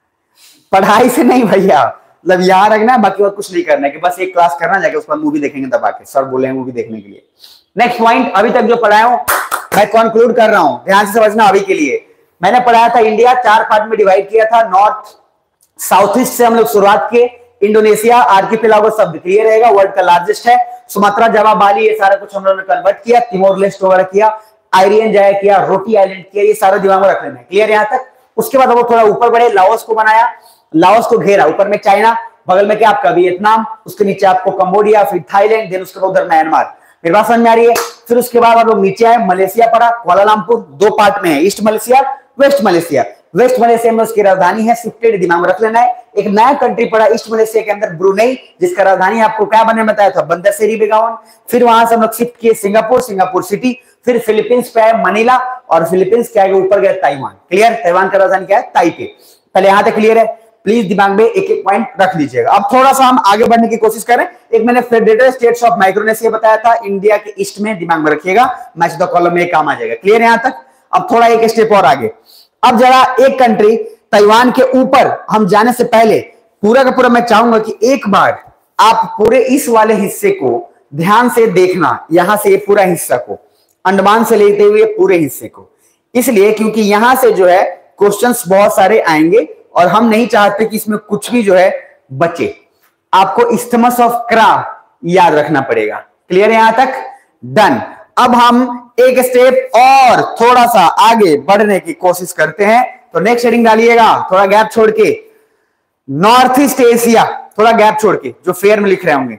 पढ़ाई से नहीं भैया, मतलब यहाँ रखना है, बाकी और कुछ नहीं करना है कि बस एक क्लास करना, जाके उसके बाद मूवी देखेंगे दबा के, सर बोले हैं मूवी देखने के लिए। नेक्स्ट पॉइंट, अभी तक जो पढ़ाया हूं मैं कंक्लूड कर रहा हूं, ध्यान से समझना। अभी के लिए मैंने पढ़ाया था इंडिया चार पार्ट में डिवाइड किया था, नॉर्थ साउथ ईस्ट से हम लोग शुरुआत किए, इंडोनेशिया आर्किपेलागो शब्द क्लियर रहेगा, वर्ल्ड का लार्जेस्ट है, सुमात्रा जावा बाली ये सारा कुछ हम लोगों ने कन्वर्ट किया, तिमोर लेस्टे वगैरह किया, आयरियन जाया किया, रोटी आइलैंड किया, ये सारा दिमाग में रख लेना है, क्लियर यहां तक। उसके बाद हम थोड़ा ऊपर बढ़े, लाओस को बनाया, लाओस को घेरा, ऊपर में चाइना, बगल में क्या आपका वियतनाम, उसके नीचे आपको कंबोडिया, फिर थाईलैंड, देन उसके बाद उधर म्यांमार। मेरी बात समझ में आ रही है। फिर उसके बाद हम लोग नीचे आए, मलेशिया पड़ा, कुआलालंपुर, दो पार्ट में है, east Malaysia west Malaysia. West Malaysia में उसकी राजधानी है शिफ्टेड, दिमाग में रख लेना है। एक नया कंट्री पड़ा ईस्ट मलेशिया के अंदर, ब्रुनेई, जिसका राजधानी आपको क्या बनने बताया था, बंदर सेरी बेगावन। फिर वहां से हम लोग शिफ्ट किए सिंगापुर, सिंगापुर सिटी, फिर फिलीपींस पे आए मनीला, और फिलीपींस के आगे ऊपर गए ताइवान। क्लियर, ताइवान का राजधानी क्या है, ताइपे। पहले यहां तक क्लियर है, प्लीज दिमाग में एक एक पॉइंट रख लीजिएगा। अब थोड़ा सा हम आगे बढ़ने की कोशिश करें। एक मैंने फेडरेटेड स्टेट्स ऑफ माइक्रोनेशिया बताया था, इंडिया के ईस्ट में, दिमाग में रखिएगा, मैच द कॉलम में काम आ जाएगा। क्लियर यहां तक। अब थोड़ा एक स्टेप और आगे, अब जरा एक कंट्री ताइवान के ऊपर हम जाने से पहले पूरा का पूरा मैं चाहूंगा कि एक बार आप पूरे इस वाले हिस्से को ध्यान से देखना, यहां से ये पूरा हिस्सा को, अंडमान से लेते हुए पूरे हिस्से को, इसलिए क्योंकि यहां से जो है क्वेश्चंस बहुत सारे आएंगे और हम नहीं चाहते कि इसमें कुछ भी जो है बचे। आपको इस्थमस ऑफ क्रा याद रखना पड़ेगा। क्लियर है यहां तक, डन। अब हम एक स्टेप और थोड़ा सा आगे बढ़ने की कोशिश करते हैं। तो नेक्स्ट हेडिंग डालिएगा, थोड़ा गैप छोड़ के, नॉर्थ ईस्ट एशिया, थोड़ा गैप छोड़ के, जो फेयर में लिख रहे होंगे।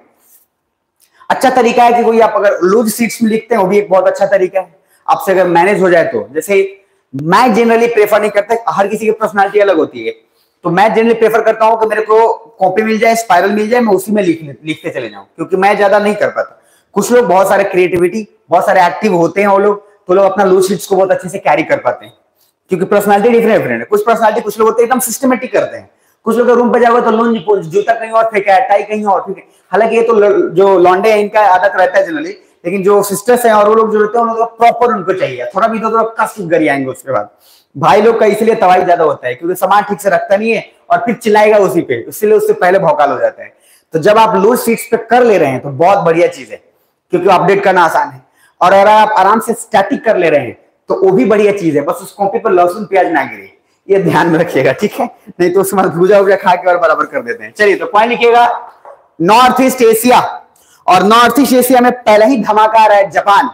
अच्छा तरीका है कि कोई आप अगर लूज सीट्स में लिखते हैं, वो भी एक बहुत अच्छा तरीका है, आपसे अगर मैनेज हो जाए तो। जैसे मैं जनरली प्रेफर नहीं करता, हर किसी की पर्सनालिटी अलग होती है, तो मैं जनरली प्रेफर करता हूं कि मेरे को कॉपी मिल जाए, स्पाइरल मिल जाए, मैं उसी में लिख लिखते चले जाऊं, क्योंकि मैं ज्यादा नहीं कर पाता। कुछ लोग बहुत सारे क्रिएटिविटी, बहुत सारे एक्टिव होते हैं वो लोग, तो लोग अपना लूज शीट्स को बहुत अच्छे से कैरी कर पाते हैं, क्योंकि पर्सनालिटी डिफरेंट डिफरेंट है। कुछ पर्सनालिटी, कुछ लोग होते हैं एकदम सिस्टमेटिक करते हैं, कुछ लोग रूम पे जाओगे तो लुंज पुंज, जूता कहीं और फेंका है, टाई कहीं और, ठीक है। हालांकि ये तो जो लॉन्डे है इनका आदत रहता है जनरली, लेकिन जो सिस्टर्स हैं और वो लोग जो रहते हैं उनको प्रॉपर उनको चाहिए, थोड़ा भी तो थोड़ा कस कर आएंगे। उसके बाद भाई लोग का इसलिए तबाही ज्यादा होता है, क्योंकि सामान ठीक से रखता नहीं है और फिर चिल्लाएगा उसी पे, इसलिए उससे पहले भौकाल हो जाता है। तो जब आप लूज सीट्स पे कर ले रहे हैं तो बहुत बढ़िया चीज है, क्योंकि अपडेट करना आसान है। और अगर आप आराम से स्टैटिक कर ले रहे हैं तो वो भी बढ़िया चीज है, बस उस कॉपी पर लहसुन प्याज ना गिरे, ये ध्यान में रखिएगा, ठीक है। नहीं तो उसमें भूजा भूजा खा के और बराबर कर देते हैं। चलिए तो पॉइंट लिखिएगा, नॉर्थ ईस्ट एशिया। और नॉर्थ ईस्ट एशिया में पहला ही धमाका आ रहा है जापान।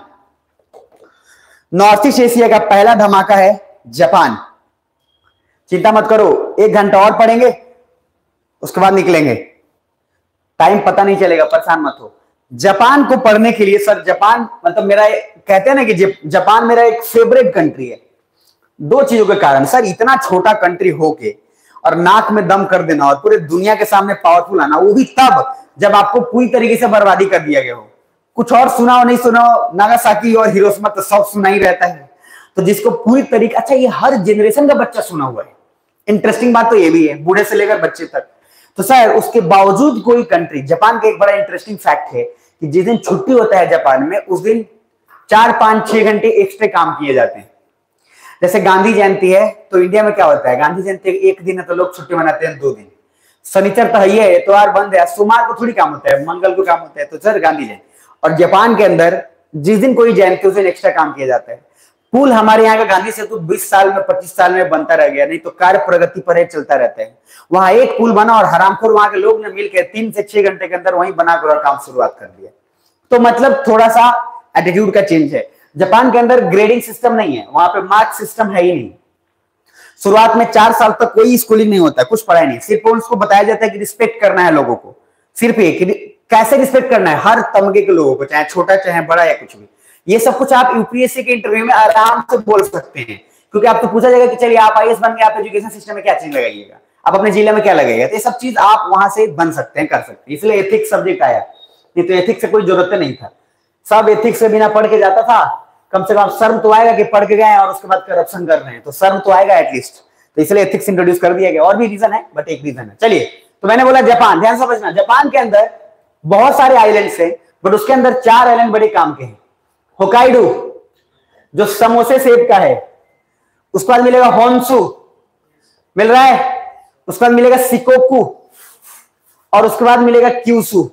नॉर्थ ईस्ट एशिया का पहला धमाका है जापान। चिंता मत करो, एक घंटा और पढ़ेंगे उसके बाद निकलेंगे, टाइम पता नहीं चलेगा, परेशान मत हो। जापान को पढ़ने के लिए, सर जापान मतलब मेरा, कहते हैं ना कि जापान मेरा एक फेवरेट कंट्री है, दो चीजों के कारण। सर इतना छोटा कंट्री होके और नाक में दम कर देना और पूरे दुनिया के सामने पावरफुल आना, वो भी तब जब आपको पूरी तरीके से बर्बादी कर दिया गया हो। कुछ और सुना हो नहीं सुना हो, नागासाकी और हिरोशिमा तो सब सुना ही रहता है, तो जिसको पूरी तरीके, अच्छा ये हर जनरेशन का बच्चा सुना हुआ है। इंटरेस्टिंग बात तो ये भी है, बूढ़े से लेकर बच्चे तक। तो सर उसके बावजूद कोई कंट्री, जापान का एक बड़ा इंटरेस्टिंग फैक्ट है कि जिस दिन छुट्टी होता है जापान में, उस दिन चार पांच छह घंटे एक्स्ट्रा काम किए जाते हैं। जैसे गांधी जयंती है तो इंडिया में क्या होता है, गांधी जयंती एक दिन है तो लोग छुट्टी मनाते हैं दो दिन, शनिचर तो है, इतवार बंद है, सोमवार को थोड़ी काम होता है, मंगल को काम होता है, तो सर गांधी जयंती। और जापान के अंदर जिस दिन कोई जयंती उस दिन एक्स्ट्रा काम किया जाता है। पुल हमारे यहाँ का गांधी सेतु बीस साल में पच्चीस साल में बनता रह गया, नहीं तो कार्य प्रगति पर एक चलता रहता है। वहां एक पुल बना और हरामखोर वहां के लोग ने मिलकर तीन से छह घंटे के अंदर वहीं बनाकर काम शुरुआत कर दिया। तो मतलब थोड़ा सा एटीट्यूड का चेंज है। जापान के अंदर ग्रेडिंग सिस्टम नहीं है, वहां पे मार्क्स सिस्टम है ही नहीं। शुरुआत में चार साल तक कोई स्कूलिंग नहीं होता है, कुछ पढ़ाई नहीं, सिर्फ उसको बताया जाता है कि रिस्पेक्ट करना है लोगों को, सिर्फ एक कैसे रिस्पेक्ट करना है हर तबके के लोगों को, चाहे छोटा चाहे बड़ा या कुछ भी। ये सब कुछ आप यूपीएससी के इंटरव्यू में आराम से बोल सकते हैं, क्योंकि आपको पूछा जाएगा कि चलिए आप आईएएस बन गए, आप एजुकेशन सिस्टम में क्या चीज लगाइएगा, आप अपने जिले में क्या लगाइएगा, तो ये सब चीज आप वहां से बन सकते हैं, कर सकते हैं। इसलिए एथिक्स सब्जेक्ट आया, नहीं तो एथिक्स से कोई जरूरत नहीं था, सब एथिक्स से बिना पढ़ के जाता था। कम से कम शर्म तो आएगा कि पढ़ के गए और उसके बाद करप्शन कर रहे हैं, तो शर्म तो आएगा एटलीस्ट, तो इसलिए एथिक्स इंट्रोड्यूस कर दिया गया। और भी रीजन है बट एक रीजन है। चलिए, तो मैंने बोला जापान, ध्यान समझना, जापान के अंदर बहुत सारे आइलैंड्स हैं बट उसके अंदर चार आइलैंड बड़े काम के हैं। होकाइडो जो समोसे शेप का है, उसके बाद मिलेगा होन्शु, मिल रहा है, उसके बाद मिलेगा शिकोकू और उसके बाद मिलेगा क्यूशु।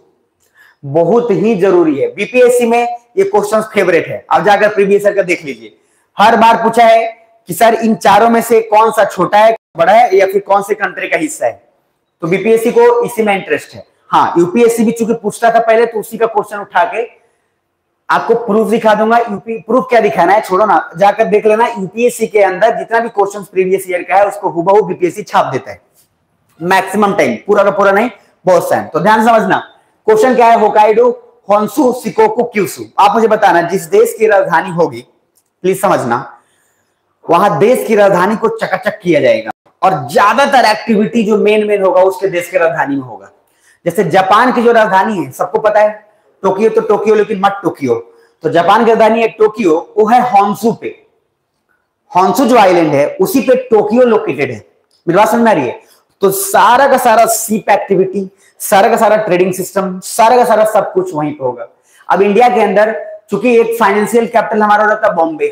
बहुत ही जरूरी है, बीपीएससी में ये क्वेश्चन फेवरेट है। अब जाकर प्रीवियस ईयर का देख लीजिए, हर बार पूछा है कि सर इन चारों में से कौन सा छोटा है, बड़ा है, या फिर कौन से कंट्री का हिस्सा है। तो बीपीएससी को इसी में इंटरेस्ट है। हाँ, यूपीएससी भी चूंकि पूछता था पहले, तो उसी का क्वेश्चन उठा के आपको प्रूफ दिखा दूंगा। यूपी प्रूफ क्या दिखाना है छोड़ो ना, जाकर देख लेना। यूपीएससी के अंदर जितना भी क्वेश्चन प्रीवियस ईयर का है उसको हुबहू बीपीएससी छाप देता है, मैक्सिमम टाइम, पूरा का पूरा नहीं, बहुत टाइम। तो ध्यान समझना, क्वेश्चन क्या है, होकाइडो, होन्शु, शिकोकू, क्यूशु। आप मुझे बताना जिस देश की राजधानी होगी, प्लीज समझना, वहां देश की राजधानी को चकाचक किया जाएगा और ज्यादातर एक्टिविटी जो मेन मेन होगा उसके देश की राजधानी में होगा। जैसे जापान की जो राजधानी है सबको पता है, टोक्यो तो टोक्यो, लेकिन मत टोक्यो। तो जापान की राजधानी है टोक्यो, वो है होन्शु पे। होन्शु जो आइलैंड है उसी पे टोक्यो लोकेटेड है। मेरी बात समझ में आ रही है? तो सारा का सारा सीप एक्टिविटी, सारा का सारा ट्रेडिंग सिस्टम, सारा का सारा सब कुछ वहीं पे होगा। अब इंडिया के अंदर चूंकि एक फाइनेंशियल कैपिटल हमारा हो जाता है बॉम्बे।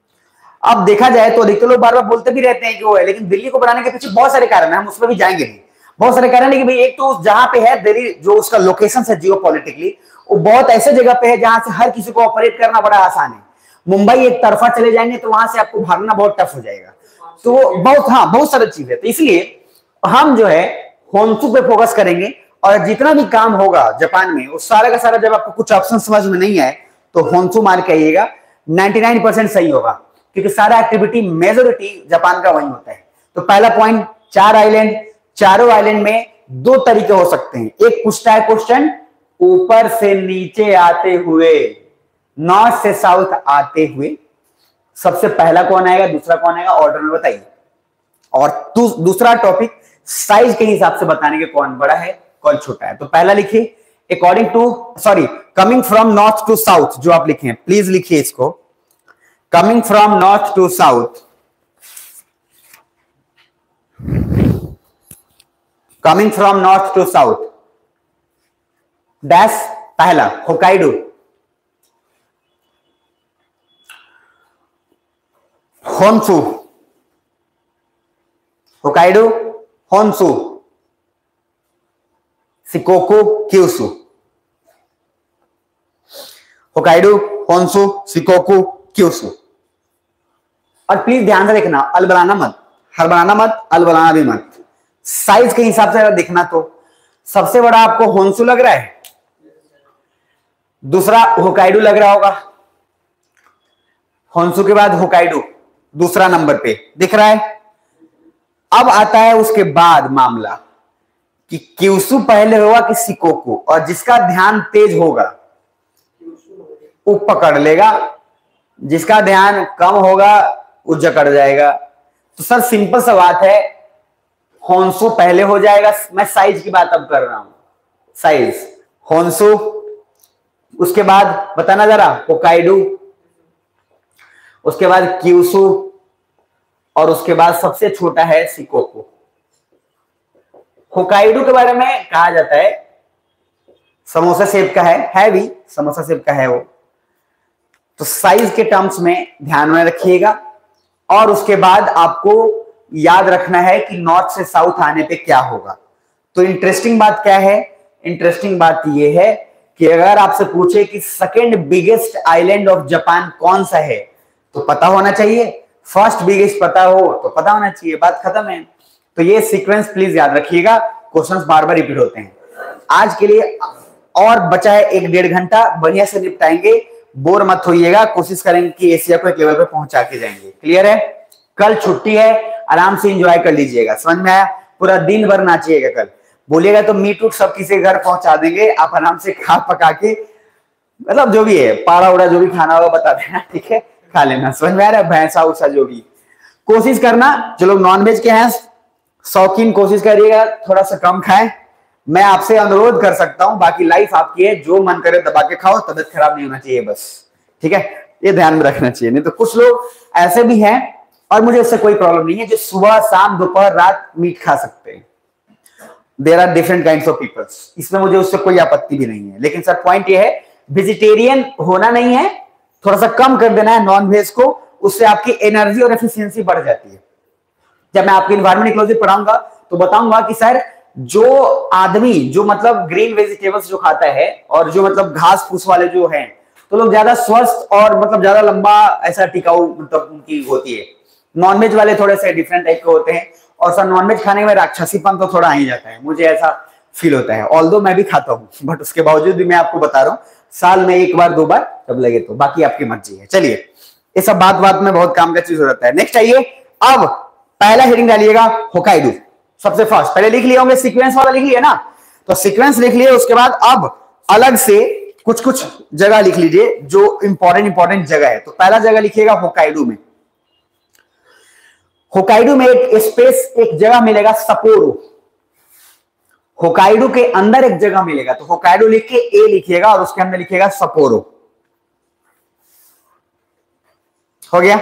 अब देखा जाए तो अधिकतर लोग बार बार बोलते भी रहते हैं कि वो है, लेकिन दिल्ली को बनाने के पीछे बहुत सारे कारण है, हम उसमें भी जाएंगे नहीं। बहुत सारे कारण है कि भाई एक तो जहां पे है दिल्ली, जो उसका लोकेशन है जियोपॉलिटिकली, वो बहुत ऐसे जगह पे है जहां से हर किसी को ऑपरेट करना बड़ा आसान है। मुंबई एक तरफा चले जाएंगे तो वहां से आपको भागना बहुत टफ हो जाएगा। तो बहुत, हाँ, बहुत सारी चीज है। तो इसलिए हम जो है होन्शु पे फोकस करेंगे और जितना भी काम होगा जापान में वो सारा का सारा, जब आपको कुछ ऑप्शन समझ में नहीं आए तो होन्शु मार के आइएगा, निन्यानवे परसेंट सही होगा, क्योंकि सारा एक्टिविटी मेजोरिटी जापान का वही होता है। तो पहला पॉइंट, चार आइलैंड, चारों आइलैंड में दो तरीके हो सकते हैं। एक पूछता है क्वेश्चन ऊपर से नीचे आते हुए, नॉर्थ से साउथ आते हुए, सबसे पहला कौन आएगा, दूसरा कौन आएगा, ऑर्डर में बताइए। और दूसरा टॉपिक साइज के हिसाब से बताने के कौन बड़ा है कौन छोटा है। तो पहला लिखिए according to, sorry, coming from north to south, जो आप लिखे प्लीज लिखिए इसको, coming from north to south, coming from north to south, dash पहला Hokkaido, Honshu, Hokkaido, Honshu, Shikoku, Kyushu, Hokkaido, Honshu, Shikoku, Kyushu. और प्लीज ध्यान से देखना, अलबलाना मत, हड़बड़ाना मत, अलबलाना भी मत। साइज के हिसाब से अगर देखना तो सबसे बड़ा आपको होन्शु लग रहा है, दूसरा होकाइडो लग रहा होगा, होन्शु के बाद होकाइडो दूसरा नंबर पे दिख रहा है। अब आता है उसके बाद मामला कि क्यूशु पहले होगा कि शिकोकू, और जिसका ध्यान तेज होगा वो पकड़ लेगा, जिसका ध्यान कम होगा वो जकड़ जाएगा। तो सर सिंपल सा बात है, होन्शु पहले हो जाएगा। मैं साइज की बात अब कर रहा हूं, साइज होन्शु, उसके बाद बताना जरा होकाइडो, उसके बाद क्यूशु, और उसके बाद सबसे छोटा है शिकोकू। होकाइडो के बारे में कहा जाता है समोसा शेप का है, है भी समोसा शेप का है वो। तो साइज के टर्म्स में ध्यान में रखिएगा। और उसके बाद आपको याद रखना है कि नॉर्थ से साउथ आने पे क्या होगा। तो इंटरेस्टिंग बात क्या है, इंटरेस्टिंग बात यह है कि अगर आपसे पूछे कि second biggest island of Japan कौन सा है तो पता होना चाहिए, फर्स्ट बिगेस्ट पता हो तो पता होना चाहिए, बात खत्म है। तो ये सीक्वेंस प्लीज याद रखिएगा, क्वेश्चंस बार बार रिपीट होते हैं। आज के लिए और बचा है एक डेढ़ घंटा, बढ़िया से निपटाएंगे, बोर मत होइएगा, कोशिश करेंगे कि एशिया को एक लेवल पे पहुंचा के जाएंगे। क्लियर है? कल छुट्टी है, आराम से एंजॉय कर लीजिएगा, समझ में आया? पूरा दिन भर नाचिएगा, कल बोलिएगा तो मीट उट सब किसी घर पहुंचा देंगे, आप आराम से खा पका के, मतलब जो भी है पाड़ा उड़ा जो भी खाना होगा बता देना, ठीक है, खा लेना, समझ में आ रहा है? भैंसा उसा जो भी, कोशिश करना जो लोग नॉनवेज के हैं शौकीन, कोशिश करिएगा थोड़ा सा कम खाएं, मैं आपसे अनुरोध कर सकता हूं, बाकी लाइफ आपकी है, जो मन करे दबा के खाओ, तबीयत खराब नहीं होना चाहिए बस, ठीक है, ये ध्यान में रखना चाहिए। नहीं तो कुछ लोग ऐसे भी हैं, और मुझे इससे कोई प्रॉब्लम नहीं है, जो सुबह शाम दोपहर रात मीट खा सकते हैं। There are different kinds of peoples, इसमें मुझे उससे कोई आपत्ति भी नहीं है। लेकिन सर पॉइंट ये है, वेजिटेरियन होना नहीं है, थोड़ा सा कम कर देना है नॉन वेज को, उससे आपकी एनर्जी और एफिशिएंसी बढ़ जाती है। जब मैं आपकी एनवायरमेंट इकोलॉजी पढ़ाऊंगा तो बताऊंगा कि सर जो आदमी जो मतलब ग्रीन वेजिटेबल्स जो खाता है और जो मतलब घास फूस वाले जो हैं, तो लोग ज्यादा स्वस्थ और मतलब ज्यादा लंबा ऐसा टिकाऊ मतलब उनकी होती है। नॉनवेज वाले थोड़े से डिफरेंट टाइप के होते हैं, और सर नॉनवेज खाने में राक्षसीपन तो थोड़ा आ ही जाता है, मुझे ऐसा फील होता है। ऑल्दो मैं भी खाता हूँ, बट उसके बावजूद भी मैं आपको बता रहा हूँ, साल में एक बार दो बार जब लगे तो, बाकी आपकी मर्जी है। चलिए, ये सब बात बात में बहुत काम का चीज हो जाता है। नेक्स्ट आइए, अब पहला हेडिंग डालिएगा होकाइडो, सबसे फर्स्ट। पहले लिख लिए होंगे, सीक्वेंस वाला लिख लिया ना, तो सीक्वेंस लिख लिए, उसके बाद अब अलग से कुछ कुछ जगह लिख लीजिए जो इंपॉर्टेंट इंपॉर्टेंट जगह है। तो पहला जगह लिखिएगा होकाइडो में। होकाइडो में एक स्पेस, एक जगह मिलेगा सपोरो। होकाइडो के अंदर एक जगह मिलेगा, तो होकाइडो लिख के ए लिखिएगा और उसके अंदर लिखिएगा सपोरो। हो गया?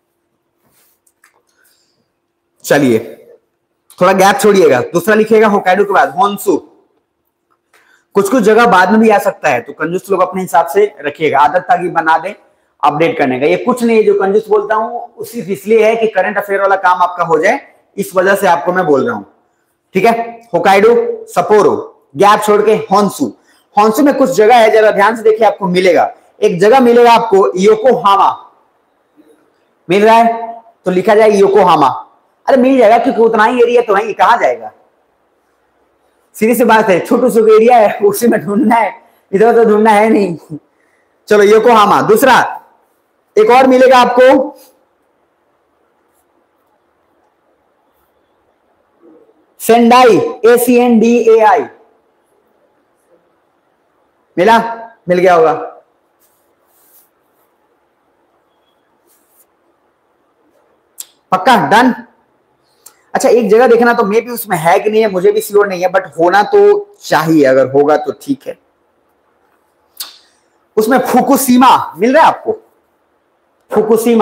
चलिए, थोड़ा गैप छोड़िएगा, दूसरा लिखिएगा होकाइडो के बाद होन्सु। कुछ कुछ जगह बाद में भी आ सकता है, तो कंजूस लोग अपने हिसाब से रखिएगा, आदत ताकि बना दें अपडेट करने का। ये कुछ नहीं है जो कंजूस बोलता हूं, उसी इसलिए है कि करंट अफेयर वाला काम आपका हो जाए, इस वजह से आपको मैं बोल रहा हूं, ठीक है। होकाइडो, सपोरो, गैप छोड़ के होन्सु। होन्सु में कुछ जगह है, जरा ध्यान से देखिए, आपको मिलेगा एक जगह मिलेगा आपको योकोहामा, मिल रहा है तो लिखा जाए योकोहामा। अरे मिल जाएगा, क्योंकि उतना ही एरिया तो है, कहां जाएगा, सीधी सी बात है, छोटू सा एरिया है, उसी में ढूंढना है, इधर तो ढूंढना है नहीं। चलो योकोहामा। दूसरा एक और मिलेगा आपको, Sendai, A C N D A I, मिला? मिल गया होगा। पक्का डन? अच्छा, एक जगह देखना, तो मे भी उसमें है कि नहीं है, मुझे भी श्योर नहीं है, बट होना तो चाहिए, अगर होगा तो ठीक है। उसमें फुकुशिमा मिल रहा है आपको, फुकुशिमा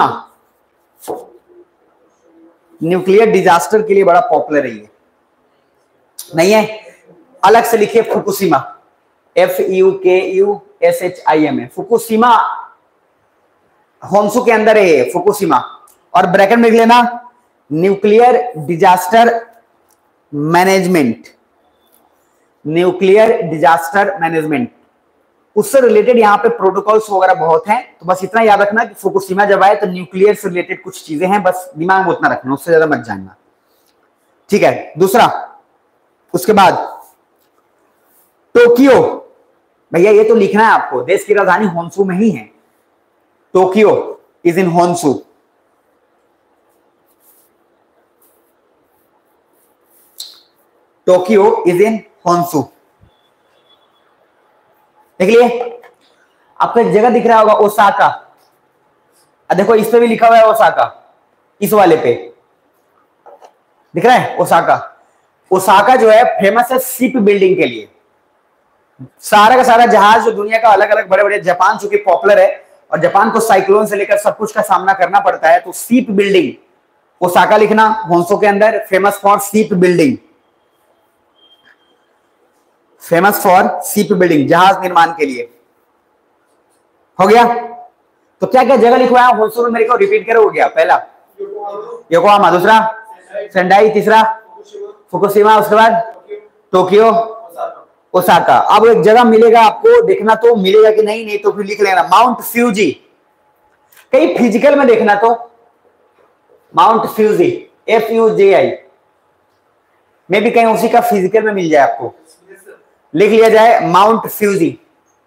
न्यूक्लियर डिजास्टर के लिए बड़ा पॉपुलर है, ये नहीं है? अलग से लिखिए Fukushima, F U K U S H I M A, Fukushima Honshu के अंदर है फुकुशिमा। और ब्रैकेट में लिख लेना nuclear disaster management, nuclear disaster management, उससे रिलेटेड यहाँ पे प्रोटोकॉल्स वगैरह बहुत हैं। तो बस इतना याद रखना कि फुकुशिमा जब आए तो न्यूक्लियर से रिलेटेड कुछ चीजें हैं, बस दिमाग में उतना रखना, उससे ज्यादा मत जानना, ठीक है। दूसरा, उसके बाद टोक्यो, भैया ये तो लिखना है आपको, देश की राजधानी होन्सु में ही है, Tokyo is in Honshu. Tokyo is in Honshu, देख लिए? आपको एक जगह दिख रहा होगा ओसाका, देखो इस पे भी लिखा हुआ है ओसाका, इस वाले पे दिख रहा है ओसाका। ओसाका जो है फेमस है शिप बिल्डिंग के लिए, सारा का सारा जहाज जो दुनिया का अलग अलग बड़े बड़े, जापान चूंकि पॉपुलर है और जापान को साइक्लोन से लेकर सब कुछ का सामना करना पड़ता है, तो शिप बिल्डिंग ओसाका लिखना, होन्सु के अंदर, famous for ship building, famous for ship building, जहाज निर्माण के लिए। हो गया? तो क्या क्या जगह लिखवाया होन्सु में, मेरे को रिपीट करो। हो गया पहला योकोहामा, दूसरा सेंडाई, तीसरा फुकुशिमा, उसके बाद टोक्यो, ओसाका। अब एक जगह मिलेगा आपको, देखना तो मिलेगा कि नहीं, नहीं तो फिर लिख लेना माउंट फ्यूजी, कहीं फिजिकल में देखना तो Mount Fuji, F U J I, मे भी कहीं उसी का फिजिकल में मिल जाए आपको, लिख लिया जाए माउंट फ्यूजी।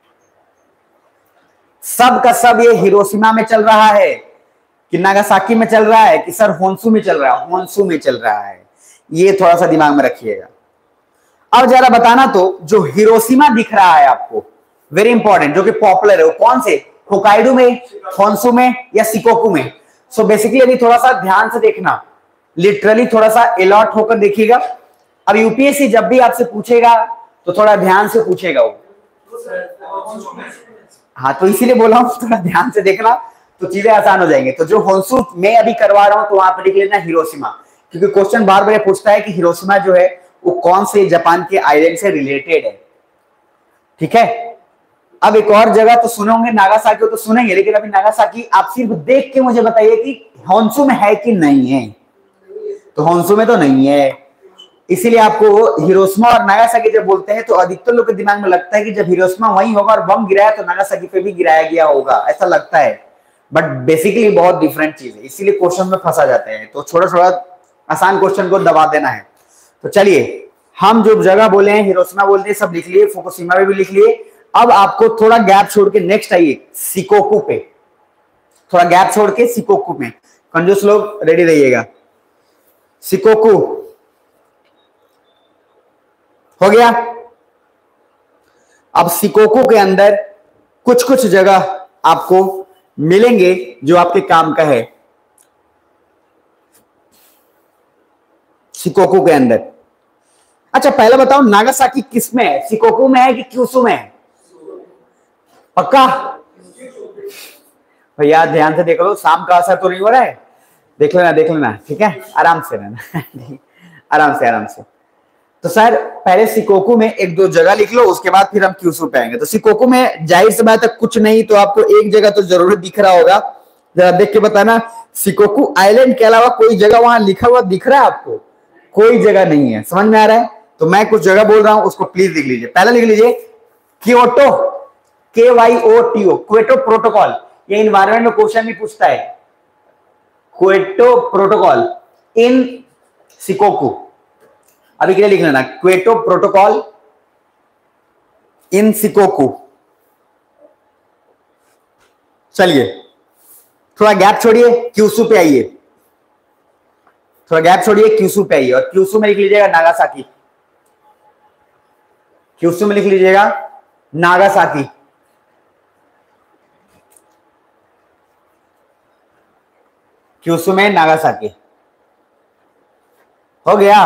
सब का सब ये हिरोशिमा में चल रहा है कि नागासाकी में चल रहा है कि सर होन्सु में चल रहा है? होन्सु में चल रहा है, ये थोड़ा सा दिमाग में रखिएगा। अब जरा बताना तो, जो हिरोशिमा दिख रहा है आपको, वेरी इंपॉर्टेंट, जो कि पॉपुलर है, वो कौन से? होकाइडो में, होन्सु में या शिकोकू में? सो बेसिकली अभी थोड़ा सा ध्यान से देखना, लिटरली थोड़ा सा अलर्ट होकर देखिएगा। अब यूपीएससी जब भी आपसे पूछेगा तो थोड़ा ध्यान से पूछेगा वो। हाँ तो इसीलिए बोला हूँ थोड़ा ध्यान से देखना तो चीजें आसान हो जाएंगे। तो जो होन्सू मैं अभी करवा रहा हूँ तो वहां पर लिख लेना हिरोशिमा, क्योंकि क्वेश्चन बार बार पूछता है कि हिरोशिमा जो है वो कौन से जापान के आइलैंड से रिलेटेड है। ठीक है, अब एक और जगह तो सुने होंगे, नागासाकी तो सुनेंगे, लेकिन अभी नागासाकी आप सिर्फ देख के मुझे बताइए कि होन्सू में है कि नहीं है। तो होन्सू में तो नहीं है, इसीलिए आपको हिरोशिमा और नागासाकी जब बोलते हैं तो अधिकतर लोग के दिमाग में लगता है कि जब हिरोशिमा वहीं होगा और बम गिराया तो नागासाकी पे भी गिराया गया होगा, ऐसा लगता है, बट बेसिकली बहुत डिफरेंट चीज है, इसीलिए क्वेश्चन में फंसा जाते हैं। तो थोड़ा थोड़ा आसान क्वेश्चन को दबा देना है। तो चलिए, हम जो जगह बोले हैं हिरोशिमा बोलते हैं, सब लिख लिए, फुकुशिमा में भी लिख लिए। अब आपको थोड़ा गैप छोड़ के नेक्स्ट आइए शिकोकू पे, थोड़ा गैप छोड़ के शिकोकू में। कंजूस लोग रेडी रहिएगा। शिकोकू हो गया। अब शिकोकू के अंदर कुछ कुछ जगह आपको मिलेंगे जो आपके काम का है। शिकोकू के अंदर, अच्छा पहले बताओ नागासाकी किस में है, शिकोकू में है कि क्यूशू में है? पक्का भैया ध्यान से देख लो, शाम का असर तो नहीं हो रहा है, देख लेना देख लेना, ठीक है, आराम से रहना आराम से आराम से। तो सर पहले शिकोकू में एक दो जगह लिख लो, उसके बाद फिर हम क्यूशू पे आएंगे। तो शिकोकू में जाहिर सी बात है कुछ नहीं तो आपको एक जगह तो जरूर दिख रहा होगा, जरा देख के बताना। शिकोकू आइलैंड के अलावा कोई जगह वहां लिखा हुआ दिख रहा है आपको? कोई जगह नहीं है, समझ में आ रहा है? तो मैं कुछ जगह बोल रहा हूं उसको प्लीज लिख लीजिए। पहले लिख लीजिए Kyoto, K Y O T O, Kyoto protocol. ये इन्वायरमेंट में क्वेश्चन भी पूछता है, क्योटो प्रोटोकॉल इन शिकोकू। अभी के लिए लिख लेना क्योटो प्रोटोकॉल इन शिकोकू। चलिए थोड़ा गैप छोड़िए, क्यूशू पे आइए, थोड़ा गैप छोड़िए, क्यूशू पे आइए। और क्यूशू में लिख लीजिएगा नागासाकी, क्यूशू में लिख लीजिएगा नागासाकी। क्यूशू में नागासाकी हो गया,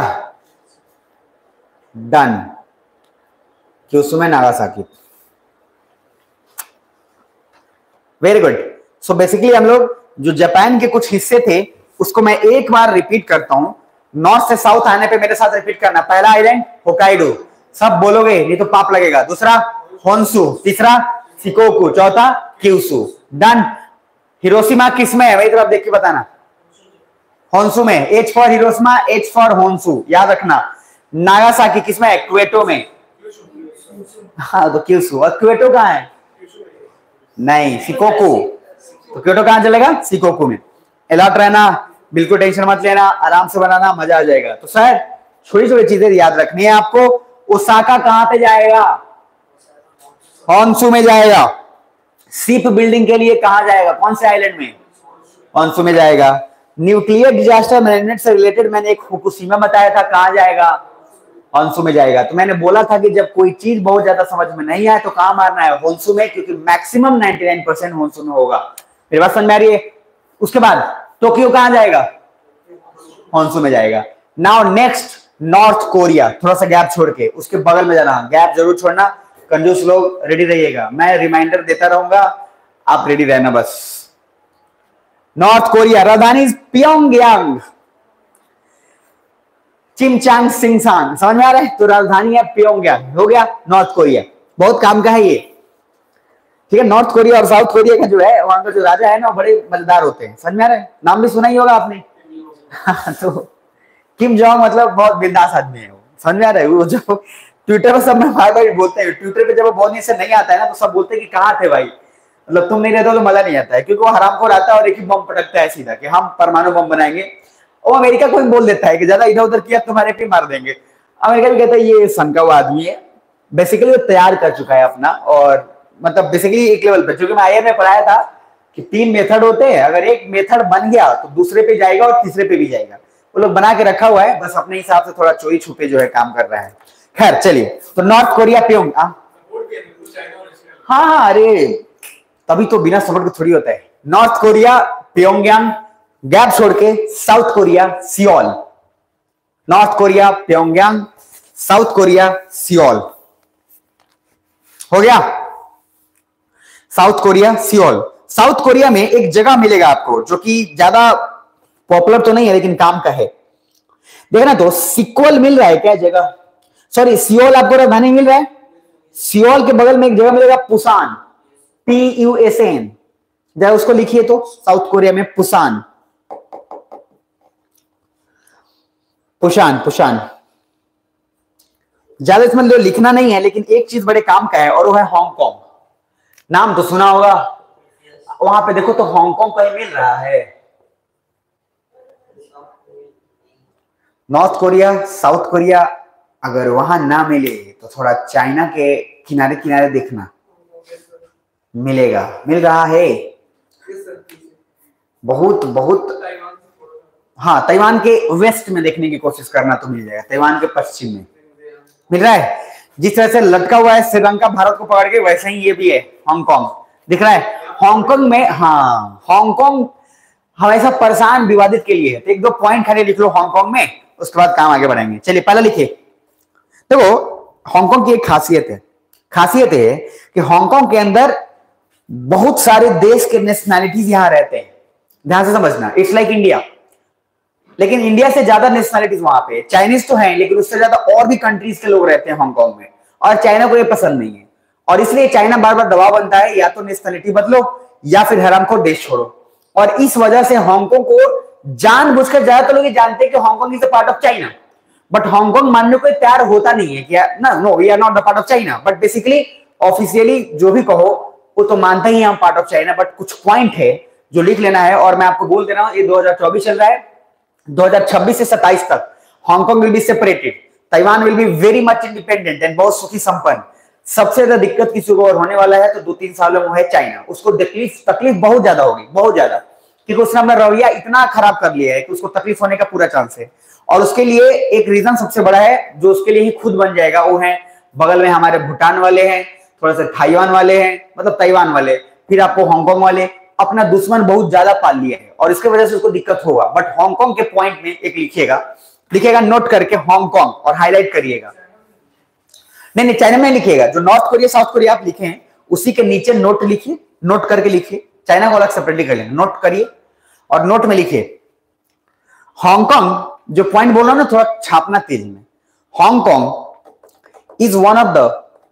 डन। क्यूशू में Nagasaki, very good. So basically हम लोग जो जापान के कुछ हिस्से थे उसको मैं एक बार रिपीट करता हूं, नॉर्थ से साउथ आने पे मेरे साथ रिपीट करना। पहला आइलैंड होकाइडो, सब बोलोगे नहीं तो पाप लगेगा। दूसरा होन्सू, तीसरा शिकोकू, चौथा क्यूशू, डन। हिरोशिमा किस में है वही तरफ देख के बताना। होन्सू में, H for Hiroshima, H for Honshu, याद रखना। नागासाकी किस में है? क्वेटो में। हाँ तो क्यूशू। और क्वेटो कहां है? नहीं, शिकोकू। तो क्योटो कहां चलेगा? शिकोकू में। अलर्ट रहना, बिल्कुल टेंशन मत लेना, आराम से बनाना, मजा आ जाएगा। तो सर छोटी छोटी चीजें याद रखनी है आपको। ओसाका कहां पे जाएगा? होन्सू में जाएगा। शिप बिल्डिंग के लिए कहां जाएगा? कौन से आइलैंड में? होन्सू में जाएगा। न्यूक्लियर डिजास्टर मैनेजमेंट से रिलेटेड मैंने एक फुकुशिमा बताया था, कहां जाएगा? होन्सू में जाएगा। तो मैंने बोला था कि जब कोई चीज बहुत ज्यादा समझ में नहीं आए तो कहां मारना है? होन्सू में, क्योंकि मैक्सिमम निन्यानवे परसेंट होन्सू में होगा। मेरी बात समझ में आ रही है? उसके बाद टोक्यो कहां जाएगा? होन्सू में जाएगा। नाउ नेक्स्ट नॉर्थ कोरिया, थोड़ा सा गैप छोड़ के उसके बगल में जाना, गैप जरूर छोड़ना। कंजूस लोग रेडी रहिएगा, मैं रिमाइंडर देता रहूंगा, आप रेडी रहना बस। नॉर्थ कोरिया, राजधानी प्योंगयांग, चिमचांग सिंगसांग, समझ में आ रहा है? तो राजधानी है प्योंगयांग, हो गया नॉर्थ कोरिया। बहुत काम का है ये, ठीक है। नॉर्थ कोरिया और साउथ कोरिया का जो है वहां का जो राजा है ना बड़े मजेदार होते हैं, समझ में आ रहा है? नाम भी सुना ही होगा आपने तो किम जोंग मतलब बहुत बिंदास आदमी है वो, समझ में आ रहा है? वो जो ट्विटर पर सब में बार बार बोलते हैं, ट्विटर पे जब वो बोलने से नहीं आता है ना तो सब बोलते हैं कि कहाँ थे भाई, मतलब तुम नहीं रहते तो मजा नहीं आता है, क्योंकि वो हरामखोर आता है और एक ही बम पटकता है सीधा कि हम परमाणु बम बनाएंगे। और अमेरिका को भी बोल देता है कि ज्यादा इधर उधर किया तुम्हारे पे मार देंगे। अमेरिका भी कहता है ये सन का वो आदमी है, बेसिकली वो तैयार कर चुका है अपना, और मतलब बेसिकली एक लेवल पे, क्योंकि मैं आई में पढ़ाया था कि तीन मेथड होते हैं, अगर एक मेथड बन गया तो दूसरे पे जाएगा और तीसरे पे भी जाएगा। वो लोग बना के रखा हुआ है, बस अपने हिसाब से थोड़ा चोरी छुपे जो है काम कर रहा है। खैर चलिए, तो नॉर्थ कोरिया प्योंग, हाँ हाँ अरे तभी तो बिना सपोर्ट के थोड़ी होता है। नॉर्थ कोरिया प्योंगयांग, गैप छोड़ के South Korea Seoul. North Korea Pyongyang, South Korea Seoul. हो गया। South Korea, Seoul. South Korea में एक जगह मिलेगा आपको जो कि ज्यादा पॉपुलर तो नहीं है लेकिन काम का है। देखना तो सिक्वल मिल रहा है क्या जगह, सॉरी सियोल आपको राजधानी मिल रहा है। सियोल के बगल में एक जगह मिलेगा Pusan, P U S N, जरा उसको लिखिए तो, साउथ कोरिया में पुसान, पुशान पुशान। ज्यादा इसमें लिखना नहीं है लेकिन एक चीज बड़े काम का है और वो है हांगकांग। नाम तो सुना होगा, वहां पे देखो तो हांगकांग कहीं मिल रहा है। नॉर्थ कोरिया, साउथ कोरिया, अगर वहां ना मिले तो थोड़ा चाइना के किनारे किनारे देखना, मिलेगा, मिल रहा है बहुत बहुत। हाँ, ताइवान के वेस्ट में देखने की कोशिश करना तो मिल जाएगा, ताइवान के पश्चिम में मिल रहा है। जिस तरह से लटका हुआ है श्रीलंका भारत को पकड़ के, वैसे ही ये भी है हांगकांग, दिख रहा है। हांगकांग में, हाँ हांगकांग हमेशा परेशान विवादित के लिए है, तो एक दो पॉइंट खाली लिख लो हांगकांग में, उसके बाद काम आगे बढ़ाएंगे। चलिए पहला लिखिए। देखो हांगकांग की एक खासियत है, खासियत है कि हांगकांग के अंदर बहुत सारे देश के नेशनैलिटीज यहां रहते हैं, ध्यान से समझना। इट्स लाइक इंडिया, लेकिन इंडिया से ज्यादा नेशनैलिटीज वहां पे, चाइनीज तो हैं लेकिन उससे ज्यादा और भी कंट्रीज के लोग रहते हैं हांगकांग में, और चाइना को ये पसंद नहीं है, और इसलिए चाइना बार बार दबाव बनता है या तो नेशनैलिटी बदलो या फिर हरामखोर देश छोड़ो। और इस वजह से हांगकांग को जानबूझकर, ज्यादातर लोग जानते हैं कि Hong Kong is a part of China, but Hong Kong मानने को तैयार होता नहीं है कि ना, no we are not the part of China, but basically officially जो भी कहो वो तो मानता ही हम पार्ट ऑफ चाइना। बट कुछ पॉइंट है जो लिख लेना है, और मैं आपको बोल दे रहा हूं, ये दो हज़ार चौबीस चल रहा है, दो हज़ार छब्बीस से सत्ताईस तक Hong Kong will be separated, Taiwan will be very much independent and बहुत सुखी संपन्न। सबसे ज्यादा दिक्कत किसी को और होने वाला है तो दो तीन सालों में है चाइना, उसको तकलीफ तकलीफ बहुत ज्यादा होगी, बहुत ज्यादा, क्योंकि उसने अपना रवैया इतना खराब कर लिया है कि उसको तकलीफ होने का पूरा चांस है। और उसके लिए एक रीजन सबसे बड़ा है जो उसके लिए ही खुद बन जाएगा, वो है बगल में हमारे भूटान वाले हैं, थोड़ा सा थाईवान वाले हैं, मतलब ताइवान वाले, फिर आपको हांगकांग वाले, अपना दुश्मन बहुत ज्यादा पाल लिया है और इसकी वजह से उसको दिक्कत होगा। बट हांगकांग के पॉइंट में एक लिखिएगा, लिखिएगा नोट करके हांगकांग, और हाईलाइट करिएगा, नहीं नहीं चाइना में लिखिएगा, जो नॉर्थ कोरिया साउथ कोरिया आप लिखे हैं उसी के नीचे नोट लिखिए, नोट करके लिखिए, चाइना को अलग सेपरेटली कर लेंगे, नोट करिए और नोट में लिखिए हांगकांग। जो पॉइंट बोल रहा हूं ना, थोड़ा छापना तेज में। Hong Kong is one of the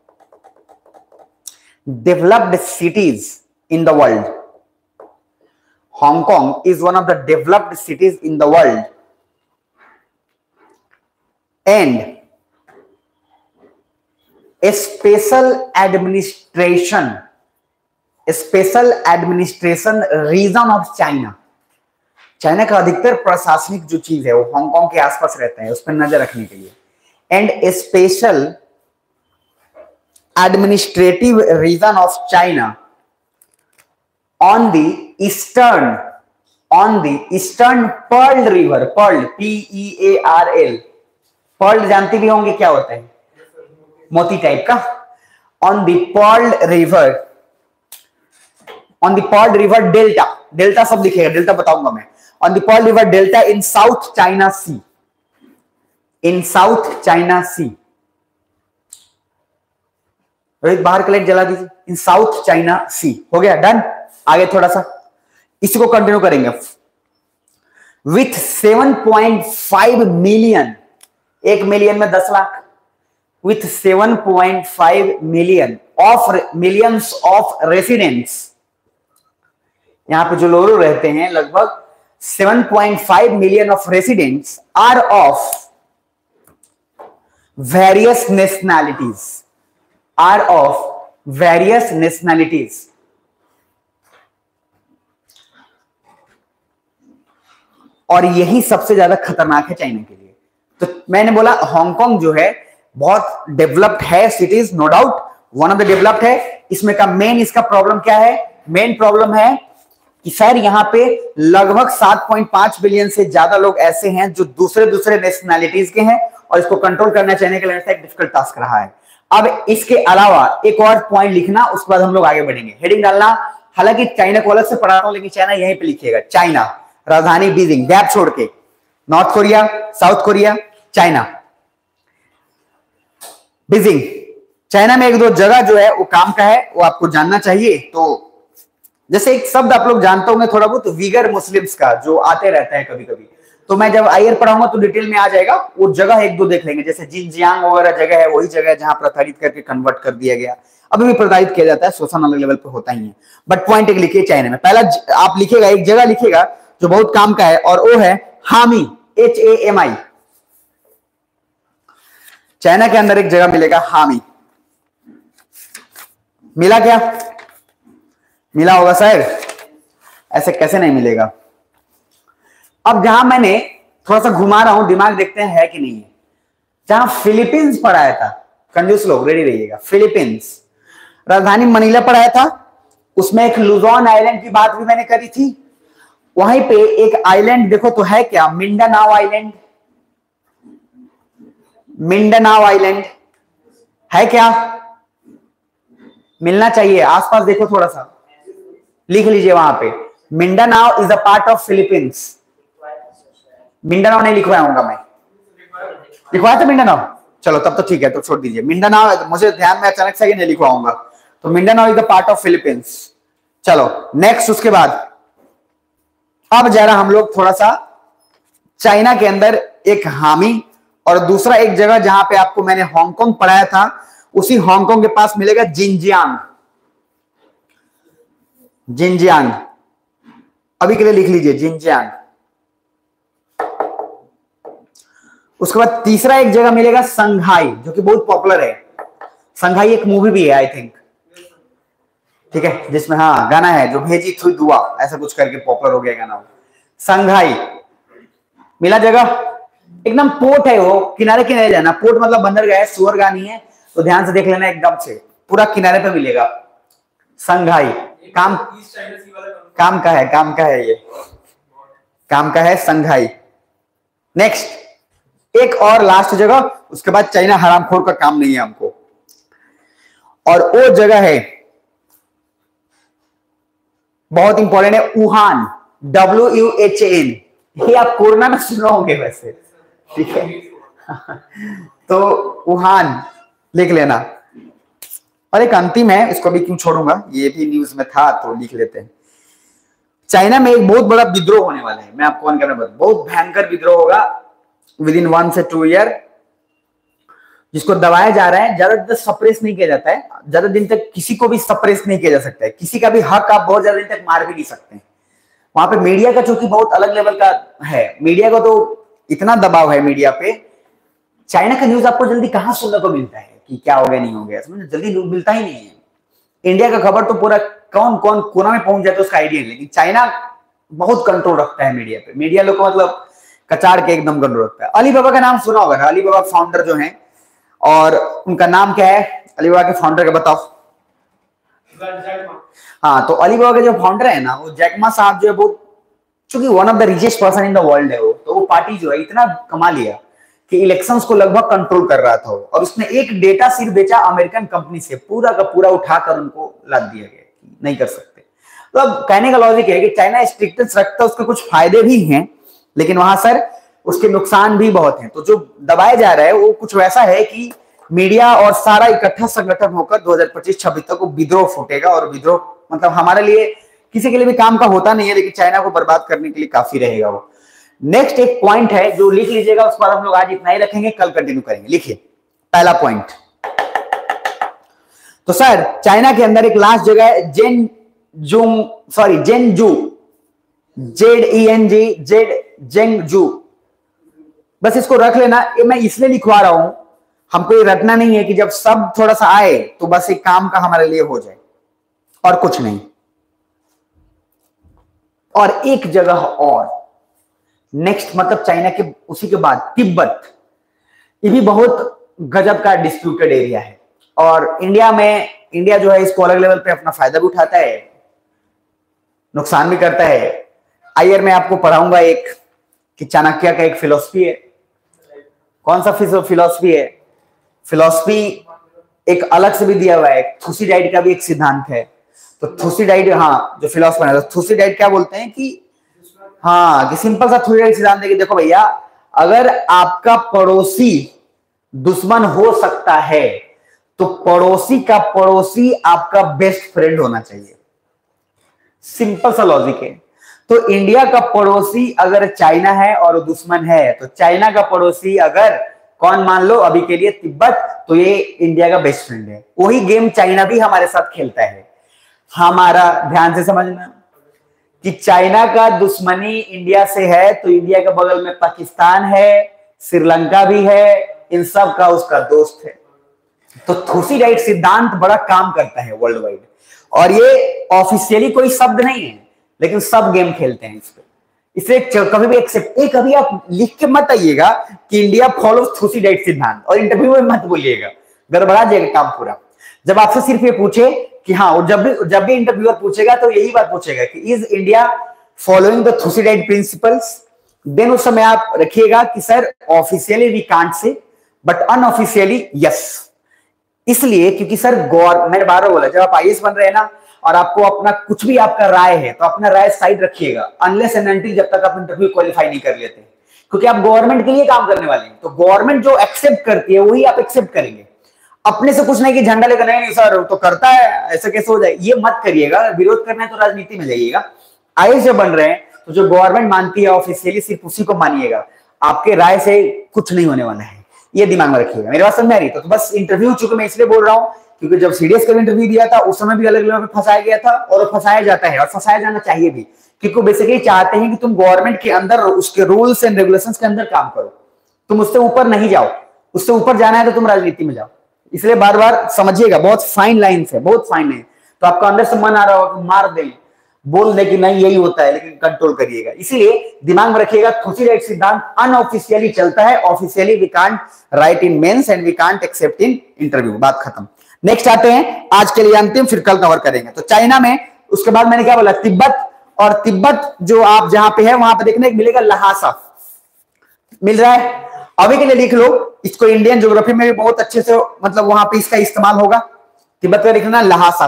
developed cities in the world, Hong Kong is one of the developed cities in the world, and a special administration, a special administration region of China. China का अधिकतर प्रशासनिक जो चीज है वो हांगकांग के आसपास रहता है, उस पर नजर रखने के लिए। And a special administrative region of China on the eastern on the eastern Pearl River, Pearl P E A R L, Pearl जानते भी होंगे क्या होता है, मोती टाइप का। on the Pearl River, on the Pearl River Delta, delta सब लिखेगा, डेल्टा बताऊंगा मैं। on the Pearl River Delta in South China Sea, in South China Sea, Rohit बाहर का लाइट जला दीजिए, इन साउथ चाइना सी। हो गया, डन। आगे थोड़ा सा इसी को कंटिन्यू करेंगे। With seven point five million, एक मिलियन में दस lakh, with seven point five million of millions of residents, यहां पे जो लोग रहते हैं लगभग seven point five million of residents are of various nationalities, are of various nationalities. और यही सबसे ज्यादा खतरनाक है चाइना के लिए। तो मैंने बोला हांगकांग जो है बहुत डेवलप्ड है cities, no doubt one of the developed है। इसमें का मेन इसका प्रॉब्लम क्या है, मेन प्रॉब्लम है कि सर यहाँ पे लगभग सात पॉइंट पांच बिलियन से ज्यादा लोग ऐसे हैं जो दूसरे दूसरे नेशनैलिटीज के हैं, और इसको कंट्रोल करना चाइना के लिए एक डिफिकल्ट टास्क रहा है। अब इसके अलावा एक और पॉइंट लिखना, उसके बाद हम लोग आगे बढ़ेंगे। हेडिंग डालना, हालांकि चाइना को अलग से पढ़ाता हूं लेकिन चाइना यहीं पे लिखिएगा, चाइना, राजधानी बीजिंग, गैप छोड़ के, North Korea, south Korea, China, Beijing, China में एक दो जगह जो है वो काम का है, वो आपको जानना चाहिए। तो जैसे एक शब्द आप लोग जानते होंगे थोड़ा बहुत, वीगर मुस्लिम्स का, जो आते रहता है कभी कभी। तो मैं जब आयर पढ़ाऊंगा तो डिटेल में आ जाएगा, वो जगह एक दो देख लेंगे। जैसे जिनजियांग वगैरह जगह है, वही जगह है जहां प्रताड़ित करके कन्वर्ट कर दिया गया। अभी भी प्रताड़ित किया जाता है, शोषण अलग लेवल पे होता ही है। बट पॉइंट एक लिखिए चाइना में। पहला आप लिखिएगा, एक जगह लिखिएगा जो बहुत काम का है, और वो है Hami, H A M I. China के अंदर एक जगह मिलेगा हामी। मिला क्या? मिला होगा सर, ऐसे कैसे नहीं मिलेगा। अब जहां मैंने थोड़ा सा घुमा रहा हूं, दिमाग देखते हैं है कि नहीं है। जहां फिलीपींस पढ़ाया था, कंजूस लोग रेडी रहिएगा, फिलीपींस राजधानी मनीला पढ़ाया था। उसमें एक लुजोन आइलैंड की बात भी मैंने करी थी। वहीं पे एक आइलैंड देखो तो है क्या, मिंडानाओ आइलैंड। मिंडानाओ आइलैंड है क्या? मिलना चाहिए, आसपास देखो थोड़ा सा, लिख लीजिए वहां पे। Mindanao is a part of Philippines. Mindanao नहीं लिखवाऊंगा मैं, लिखवाया था मिंडानाओ, चलो तब तो ठीक है, तो छोड़ दीजिए। मिंडानाओ मुझे ध्यान में अचानक से नहीं लिखवाऊंगा, तो Mindanao is the part of Philippines. चलो नेक्स्ट, उसके बाद अब जरा हम लोग थोड़ा सा चाइना के अंदर एक हामी, और दूसरा एक जगह जहां पे आपको मैंने हांगकांग पढ़ाया था, उसी हांगकांग के पास मिलेगा जिनजियांग। जिनजियांग अभी के लिए लिख लीजिए, जिनजियांग। उसके बाद तीसरा एक जगह मिलेगा संघाई, जो कि बहुत पॉपुलर है। संघाई एक मूवी भी है आई थिंक, ठीक है, जिसमें हाँ गाना है जो भेजी थी दुआ, ऐसा कुछ करके पॉपुलर हो गया गाना। संघाई मिला जगह, एकदम पोर्ट है वो, किनारे किनारे जाना। पोर्ट मतलब बंदरगाह है, सुअरगाह नहीं है, तो ध्यान से देख लेना, एकदम से पूरा किनारे पे मिलेगा। संघाई काम काम का है, काम का है, ये काम का है संघाई। नेक्स्ट एक और लास्ट जगह, उसके बाद चाइना हरामखोर का काम नहीं है हमको, और वो जगह है बहुत इंपॉर्टेंट है, Wuhan, W U H N. ये आप कोरोना में सुना होंगे वैसे, ठीक है। तो वुहान लिख लेना। और एक अंतिम है, इसको भी क्यों छोड़ूंगा, ये भी न्यूज में था तो लिख लेते हैं। चाइना में एक बहुत बड़ा विद्रोह होने वाला है, मैं आपको ऑन कैमरा बता, बहुत भयंकर विद्रोह होगा विद इन वन से टू ईयर, जिसको दबाया जा रहा है। ज्यादा दिन तक सप्रेस नहीं किया जाता है, ज्यादा दिन तक किसी को भी सप्रेस नहीं किया जा सकता है, किसी का भी हक आप बहुत ज्यादा दिन तक मार भी नहीं सकते हैं। वहां पे मीडिया का चूंकि बहुत अलग लेवल का है, मीडिया को तो इतना दबाव है मीडिया पे, चाइना का न्यूज आपको जल्दी कहां सुनने को मिलता है कि क्या हो गया नहीं हो गया, समझ, जल्दी न्यूज मिलता ही नहीं है। इंडिया का खबर तो पूरा कौन कौन कोना में पहुंच जाता है उसका आइडिया है, लेकिन चाइना बहुत कंट्रोल रखता है मीडिया पे। मीडिया लोग को मतलब कचाड़ के एकदम कंट्रोल रखता है। अलीबाबा का नाम सुना होगा, अलीबाबा फाउंडर जो है, और उनका नाम क्या है अलीबाबा के फाउंडर का, बताओ। हाँ, तो अलीबाबा के जो फाउंडर है ना, वो जैक मा साहब जो है, वो चूंकि one of the richest person in the world है वो, तो वो पार्टी जो है इतना कमा लिया कि इलेक्शंस को लगभग कंट्रोल कर रहा था वो, और उसने एक डेटा सिर्फ बेचा अमेरिकन कंपनी से, पूरा का पूरा उठाकर उनको लाद दिया गया, नहीं कर सकते। तो अब कहने का लॉजिक है कि चाइना स्ट्रिक्टेंस रखता है, उसके कुछ फायदे भी हैं, लेकिन वहां सर उसके नुकसान भी बहुत हैं। तो जो दबाया जा रहा है वो कुछ वैसा है कि मीडिया और सारा इकट्ठा संगठन होकर दो हज़ार पच्चीस छब्बीस तक वो विद्रोह फूटेगा, और विद्रोह मतलब हमारे लिए किसी के लिए भी काम का होता नहीं है, लेकिन चाइना को बर्बाद करने के लिए काफी रहेगा वो। नेक्स्ट एक पॉइंट है जो लिख लीजिएगा, उस पर हम लोग आज इतना ही रखेंगे, कल कंटिन्यू करेंगे। लिखिए पहला पॉइंट। तो सर चाइना के अंदर एक लास्ट जगह है जेन जूंग, sorry Zhengzhou, Z E N G Z, Zhengzhou. बस इसको रख लेना, ये मैं इसलिए लिखवा रहा हूं, हमको ये रटना नहीं है कि जब सब थोड़ा सा आए तो बस एक काम का हमारे लिए हो जाए, और कुछ नहीं। और एक जगह और नेक्स्ट, मतलब चाइना के उसी के बाद तिब्बत, ये भी बहुत गजब का डिस्प्यूटेड एरिया है, और इंडिया में इंडिया जो है इसको अलग लेवल पे अपना फायदा भी उठाता है, नुकसान भी करता है। आइए मैं आपको पढ़ाऊंगा एक कि चाणक्य का एक फिलॉसफी है। कौन सा फिलॉसफी है? फिलॉसफी एक अलग से भी दिया हुआ है, थुसीडाइड का भी एक सिद्धांत है। तो थुसीडाइड, हाँ जो फिलॉसफर है, तो थुसीडाइड क्या बोलते हैं कि हाँ कि सिंपल सा थुसीडाइड सिद्धांत है कि देखो भैया, अगर आपका पड़ोसी दुश्मन हो सकता है तो पड़ोसी का पड़ोसी आपका बेस्ट फ्रेंड होना चाहिए। सिंपल सा लॉजिक है। तो इंडिया का पड़ोसी अगर चाइना है और दुश्मन है, तो चाइना का पड़ोसी अगर कौन मान लो अभी के लिए तिब्बत, तो ये इंडिया का बेस्ट फ्रेंड है। वही गेम चाइना भी हमारे साथ खेलता है। हमारा ध्यान से समझना कि चाइना का दुश्मनी इंडिया से है, तो इंडिया के बगल में पाकिस्तान है, श्रीलंका भी है, इन सब का उसका दोस्त है। तो थुसीडाइड सिद्धांत बड़ा काम करता है वर्ल्ड वाइड, और ये ऑफिशियली कोई शब्द नहीं है, लेकिन सब गेम खेलते हैं इस पे। इसे कभी भी एक्सेप्ट, कभी आप लिख के मत आइएगा कि इंडिया फॉलो थुसीडाइड सिद्धांत और इंटरव्यू में मत बोलिएगा, गड़बड़ा जाएगा काम पूरा। जब आपसे सिर्फ ये पूछे कि हाँ, और जब भी जब भी इंटरव्यूअर पूछेगा तो यही बात पूछेगा कि is India following the Thucydides principles, then उस समय आप रखिएगा कि sir officially we can't say but unofficially yes. इसलिए क्योंकि सर गौर मैंने बार बार बोला, जब आप आई ए एस बन रहे हैं ना और आपको अपना कुछ भी आपका राय है, तो अपना राय साइड रखिएगा अनलेस एंड अनटिल जब तक आप इंटरव्यू क्वालिफाई नहीं कर लेते, क्योंकि आप गवर्नमेंट के लिए काम करने वाले हैं। तो गवर्नमेंट जो एक्सेप्ट करती है वही आप एक्सेप्ट करेंगे। अपने से कुछ नहीं कि झंडा लेकर, नहीं नहीं सर तो करता है, ऐसा कैसे हो जाए, ये मत करिएगा। विरोध करना है तो राजनीति में जाइएगा। आई ए एस जब बन रहे हैं तो जो गवर्नमेंट मानती है ऑफिशियली सिर्फ उसी को मानिएगा, आपके राय से कुछ नहीं होने वाला है, ये दिमाग में रखिएगा। मेरी बात समझ में आ रही? तो, तो बस इंटरव्यू चूंकि मैं इसलिए बोल रहा हूं क्योंकि जब सीडीएस का इंटरव्यू दिया था उस समय भी अलग अलग फंसाया गया था, और फंसाया जाता है और फंसाया जाना चाहिए भी, क्योंकि बेसिकली चाहते हैं कि तुम गवर्नमेंट के अंदर उसके रूल्स एंड रेगुलेशंस के अंदर काम करो, तुम उससे ऊपर नहीं जाओ। उससे ऊपर जाना है तो तुम राजनीति में जाओ। इसलिए बार बार समझिएगा, बहुत फाइन लाइन है, बहुत फाइन लाइन। तो आपका अंदर से मन आ रहा होगा मार दे, बोल दे कि नहीं यही होता है, लेकिन कंट्रोल करिएगा। इसीलिए दिमाग में रखिएगा थुसीडाइड सिद्धांत अनऑफिशियली चलता है, officially we can't write in Mains and we can't accept in interview. बात खत्म। नेक्स्ट आते हैं, आज के लिए अंतिम, फिर कल कवर करेंगे। तो चाइना में, उसके बाद मैंने क्या बोला, तिब्बत। और तिब्बत जो आप जहां पे है वहां पे देखने को मिलेगा लहासा, मिल रहा है। अभी के लिए लिख लो इसको, इंडियन ज्योग्राफी में भी बहुत अच्छे से मतलब वहां पे इसका इस्तेमाल होगा। तिब्बत का लिखना लहासा।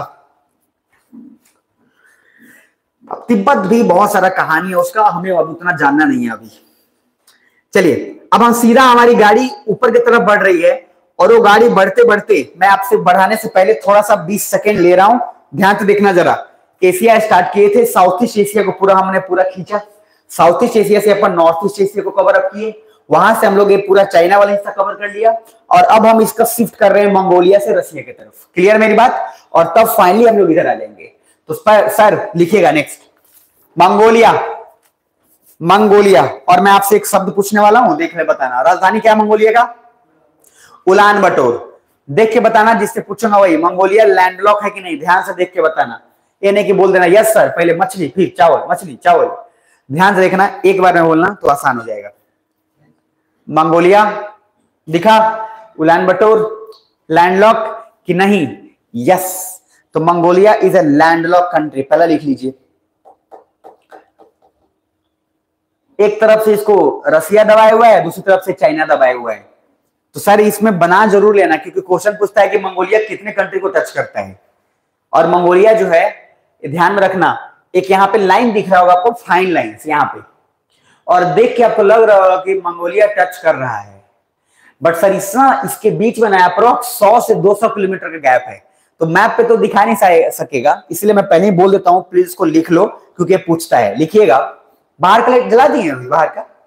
तिब्बत भी बहुत सारा कहानी है उसका, हमें अब उतना जानना नहीं है अभी। चलिए अब हम सीधा, हमारी गाड़ी ऊपर की तरफ बढ़ रही है, और वो गाड़ी बढ़ते बढ़ते, मैं आपसे बढ़ाने से पहले थोड़ा सा बीस सेकेंड ले रहा हूं, ध्यान से देखना जरा। एशिया स्टार्ट किए थे, साउथ ईस्ट एशिया को पूरा हमने पूरा खींचा, साउथ ईस्ट एशिया से अपन नॉर्थ ईस्ट एशिया को कवर अप किए, वहां से हम लोग ये पूरा चाइना वाला हिस्सा कवर कर लिया, और अब हम इसका शिफ्ट कर रहे हैं मंगोलिया से रसिया की तरफ। क्लियर मेरी बात? और तब फाइनली हम लोग इधर आ जाएंगे। तो सर लिखिएगा नेक्स्ट मंगोलिया, मंगोलिया। और मैं आपसे एक शब्द पूछने वाला हूं, देख ले बताना, राजधानी क्या है मंगोलिया का? उलान बटोर। देख के बताना, जिससे पूछूंगा वही। मंगोलिया लैंडलॉक है कि नहीं, ध्यान से देख के बताना, ये नहीं कि बोल देना यस सर, पहले मछली फिर चावल, मछली चावल। ध्यान से देखना, एक बार में बोलना तो आसान हो जाएगा। मंगोलिया दिखा, उलान बटोर लैंडलॉक कि नहीं? यस। तो Mongolia is a landlock country, पहला लिख लीजिए। एक तरफ से इसको रसिया दबाया हुआ है, दूसरी तरफ से चाइना दबाया हुआ है। तो सर इसमें बना जरूर लेना, क्योंकि क्वेश्चन पूछता है कि मंगोलिया कितने कंट्री को टच करता है। और मंगोलिया जो है, ध्यान में रखना, एक यहाँ पे लाइन दिख रहा होगा आपको, फाइन लाइन यहाँ पे, और देख के आपको लग रहा होगा कि मंगोलिया टच कर रहा है, बट सर इसना इसके बीच में ना अप्रोक्स सौ से दो सौ किलोमीटर का गैप है। तो मैप पे तो दिखा नहीं सकेगा, इसलिए मैं पहले ही बोल देता हूं, प्लीज इसको लिख लो क्योंकि पूछता है। लिखिएगा, बाहर का लाइट जला दिए अभी बाहर का?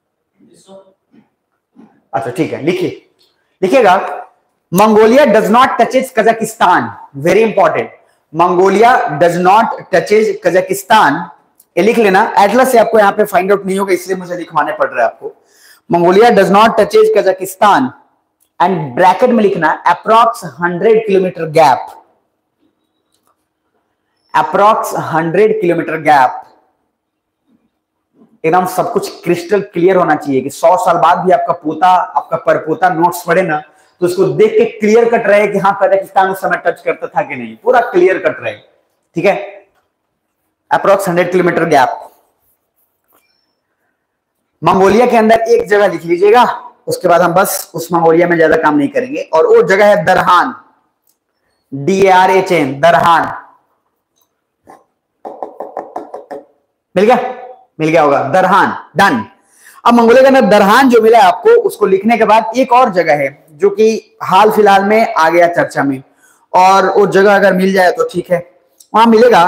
अच्छा ठीक है, लिखिए, लिखिएगा Mongolia does not touches Kazakhstan. Very important, Mongolia does not touches Kazakhstan. ये लिख लेना, एटलस से आपको यहाँ पे फाइंड आउट नहीं होगा, इसलिए मुझे लिखवाने पड़ रहा है आपको। Mongolia does not touches Kazakhstan, and bracket में लिखना approx hundred kilometre gap, approx hundred kilometre gap. एकदम सब कुछ क्रिस्टल क्लियर होना चाहिए कि सौ साल बाद भी आपका पोता, आपका परपोता नोट्स पढ़े ना, तो उसको देख के क्लियर कट रहे कि हाँ कजाकिस्तान उस समय टच करता था कि नहीं, पूरा क्लियर कट रहे। ठीक है, approx hundred kilometre gap. Mongolia के अंदर एक जगह लिख लीजिएगा, उसके बाद हम बस उस मंगोलिया में ज्यादा काम नहीं करेंगे, और वो जगह है Darhan, D A R H N, Darhan. मिल गया? मिल गया होगा, दरहान, डन। अब मंगोलिया के अंदर दरहान जो मिला आपको, उसको लिखने के बाद एक और जगह है जो कि हाल फिलहाल में आ गया चर्चा में, और वो जगह अगर मिल जाए तो ठीक है। वहां मिलेगा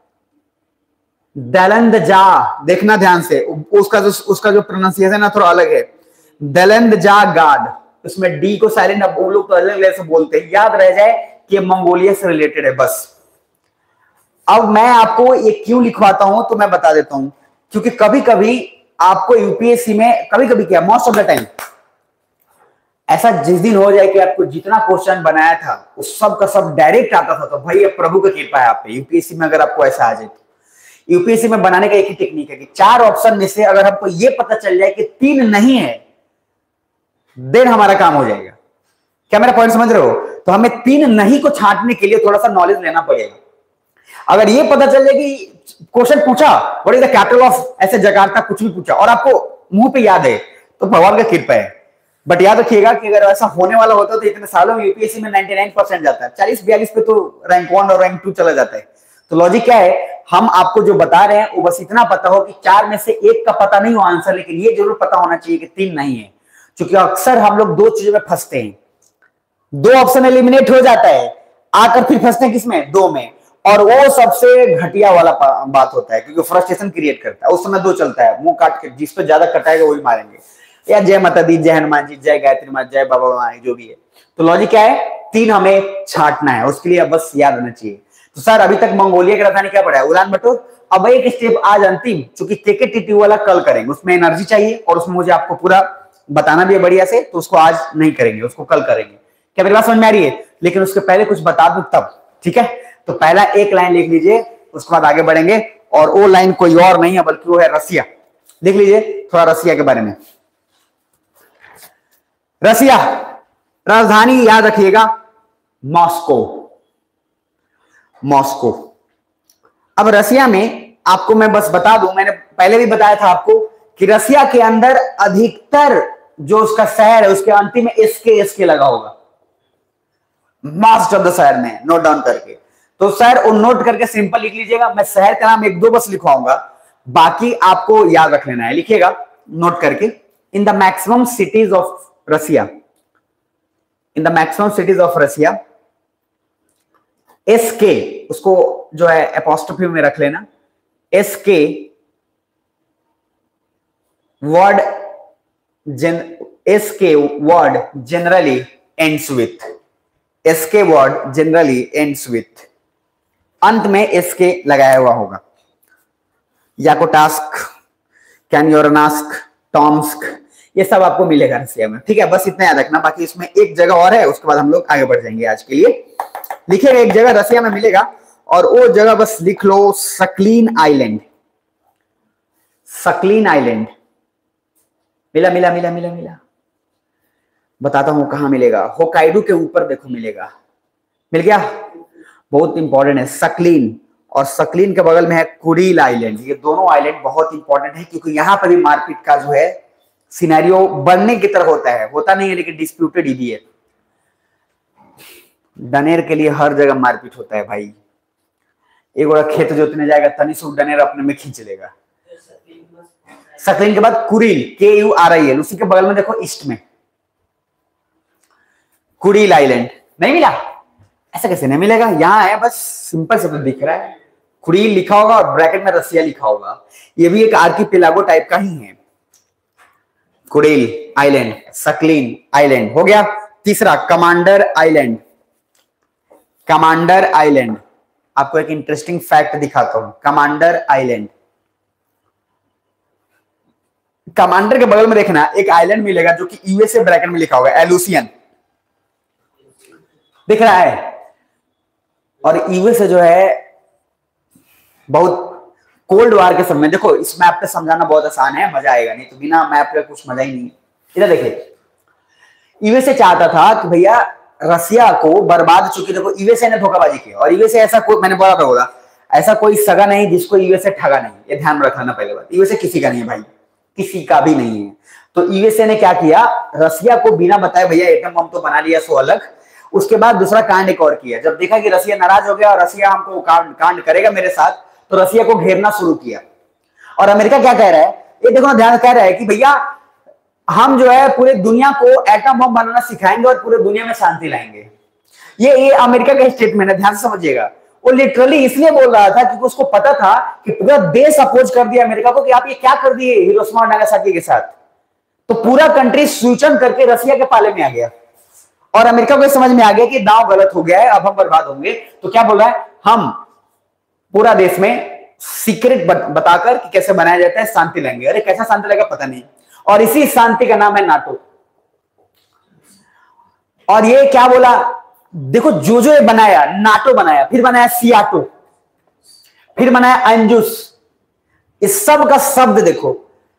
देलंदजा, देखना ध्यान से, उसका जो उसका जो प्रोनाउंसिएशन है थोड़ा अलग है, देलंदजा गाड। उसमें डी को साइलेंट, अब वो लोग तो अलग अलग से बोलते हैं, याद रह जाए कि मंगोलिया से रिलेटेड है बस। अब मैं आपको ये क्यों लिखवाता हूं तो मैं बता देता हूं, क्योंकि कभी कभी आपको यूपीएससी में, कभी कभी क्या, मोस्ट ऑफ द टाइम ऐसा जिस दिन हो जाए कि आपको जितना क्वेश्चन बनाया था उस सब का सब डायरेक्ट आता था, तो भाई ये प्रभु की कृपा है आप पे। यूपीएससी में अगर आपको ऐसा आ जाए तो, यूपीएससी में बनाने का एक ही टेक्निक है कि चार ऑप्शन में से अगर हमको ये पता चल जाए कि तीन नहीं है, देन हमारा काम हो जाएगा। क्या मेरा पॉइंट समझ रहे हो? तो हमें तीन नहीं को छांटने के लिए थोड़ा सा नॉलेज लेना पड़ेगा। अगर ये पता चल जाए कि क्वेश्चन पूछा what is the capital of ऐसे जकार्ता, कुछ भी पूछा और आपको मुंह पे याद है, तो भगवान का कृपा है। बट याद रखिएगा कि अगर ऐसा होने वाला होता तो इतने सालों में यूपीएससी में निन्यानवे परसेंट जाता है, चालीस बयालीस पे तो रैंक वन और रैंक टू चला जाता है। तो लॉजिक क्या है, हम आपको जो बता रहे हैं वो बस इतना पता हो कि चार में से एक का पता नहीं हो आंसर, लेकिन ये जरूर पता होना चाहिए कि तीन नहीं है। क्योंकि अक्सर हम लोग दो चीजों में फंसते हैं, दो ऑप्शन एलिमिनेट हो जाता है, आकर फिर फंसते हैं किसमें, दो में, और वो सबसे घटिया वाला बात होता है, क्योंकि फ्रस्ट्रेशन क्रिएट करता है। उस समय दो चलता है, मुंह काट के जिस पे ज्यादा कटाएगा वही मारेंगे, या जय माता दी, जय हनुमान जी, जय गायत्री माता, जय बाबा माई, जो भी है। तो लॉजिक क्या है, तीन हमें छांटना है, उसके लिए बस याद होना चाहिए। तो सर अभी तक मंगोलिया की राजधानी क्या पड़ा है, उलान बटोर। अब एक स्टेप आज अंतिम, चूंकि केके टीटी वाला कल करेंगे, उसमें एनर्जी चाहिए और उसमें मुझे आपको पूरा बताना भी है बढ़िया से, तो उसको आज नहीं करेंगे, उसको कल करेंगे। क्या मेरी बात समझ में आ रही है? लेकिन उसके पहले कुछ बता दूं तब, ठीक है? तो पहला एक लाइन लिख लीजिए, उसके बाद आगे बढ़ेंगे। और वो लाइन कोई और नहीं है बल्कि वो है रसिया। देख लीजिए थोड़ा रसिया के बारे में। रसिया राजधानी याद रखिएगा मॉस्को, मॉस्को। अब रसिया में आपको मैं बस बता दूं, मैंने पहले भी बताया था आपको कि रसिया के अंदर अधिकतर जो उसका शहर है उसके अंतिम में एसके एसके लगा होगा, मोस्ट ऑफ द शहर में, नोट डाउन करके। तो शहर वो नोट करके सिंपल लिख लीजिएगा, मैं शहर का नाम एक दो बस लिखवाऊंगा, बाकी आपको याद रख लेना है। लिखिएगा नोट करके, in the maximum cities of Russia, in the maximum cities of Russia, SK उसको जो है एपोस्ट्रोफी में रख लेना, SK word gen SK word generally ends with, SK word generally ends with, अंत में एसके लगाया हुआ होगा। याकोटास्क, कैन्योरनास्क, टॉम्स्क, ये सब आपको मिलेगा रसिया में, ठीक है? बस इतना याद रखना। बाकी इसमें एक जगह और है, उसके बाद हम लोग आगे बढ़ जाएंगे। आज के लिए लिखिएगा एक जगह रसिया में मिलेगा, और वो जगह बस लिख लो सकलीन आइलैंड, सकलीन आइलैंड। मिला मिला मिला मिला मिला बताता हूं कहां मिलेगा, होकाइडो के ऊपर देखो मिलेगा, मिल गया, बहुत इंपॉर्टेंट है सकलीन। और सकलीन के बगल में है कुरील आइलैंड। ये दोनों आइलैंड बहुत इंपॉर्टेंट है, क्योंकि यहां पर भी मारपीट का जो है सिनेरियो बनने की तरह होता है, होता नहीं है लेकिन डिस्प्यूटेड ही भी है। डनेर के लिए हर जगह मारपीट होता है भाई, एक बड़ा खेत जोतने जाएगा तनी सुख डनेर अपने में खींच लेगा। सकलीन के बाद कुरील, के यू आर आई एल, उसी के बगल में देखो ईस्ट में कुरील आइलैंड। नहीं मिला? ऐसा कैसे नहीं मिलेगा, यहां है, बस सिंपल से तो दिख रहा है, कुरील लिखा होगा और ब्रैकेट में रसिया लिखा होगा। ये भी एक आर्किपेलागो टाइप का ही है, कुरील आइलैंड, सकलीन आइलैंड हो गया। तीसरा कमांडर आइलैंड, कमांडर आइलैंड, आपको एक इंटरेस्टिंग फैक्ट दिखाता हूं। कमांडर आइलैंड, कमांडर के बगल में देखना एक आइलैंड मिलेगा जो कि यूएसए ब्रैकेट में लिखा होगा, एलुसियन, दिख रहा है? और यूएसए जो है बहुत कोल्ड वार के समय, देखो इस मैप पे समझाना बहुत आसान है, मजा आएगा, नहीं तो बिना मैप पे कुछ मजा ही नहीं। इधर देखिए, यूएसए चाहता था कि भैया रसिया को बर्बाद, चुकी देखो यूएसए ने धोखाबाजी की, और यूएसए ऐसा कोई, मैंने बोला था बोला ऐसा कोई सगा नहीं जिसको यूएसए ठगा नहीं, ये ध्यान में रखना पहले बात। यूएसए किसी का नहीं है भाई, किसी का भी नहीं है। तो यूएसए ने क्या किया, रसिया को बिना बताए भैया एटम बम तो बना लिया सो अलग। उसके बाद दूसरा कांड एक और किया, जब देखा कि रसिया नाराज हो गया और रसिया हमको कांड कांड करेगा मेरे साथ, तो रसिया को घेरना शुरू किया। और अमेरिका क्या कह रहा है, ये देखो ना, ध्यान कह रहा है कि भैया हम जो है पूरे दुनिया को एटम बम बनाना सिखाएंगे और पूरे दुनिया में शांति लाएंगे। ये ये अमेरिका का स्टेटमेंट है, ध्यान से समझिएगा। वो लिटरली इसलिए बोल रहा था क्योंकि उसको पता था कि पूरा देश अपोज कर दिया अमेरिका को कि आप ये क्या कर दिए हिरोशिमा और नागासाकी के साथ। तो पूरा कंट्री स्विच ऑन करके रसिया के पाले में आ गया और अमेरिका को समझ में आ गया कि दांव गलत हो गया है, अब हम बर्बाद होंगे। तो क्या बोल रहा है, हम पूरा देश में सीक्रेट बताकर कि कैसे बनाया जाता है शांति लाएंगे। अरे कैसा शांति लाएगा पता नहीं, और इसी शांति का नाम है नाटो। और ये क्या बोला, देखो जो जो ये बनाया, नाटो बनाया, फिर बनाया सियाटो, फिर बनाया एंजुस। इस सब का शब्द देखो,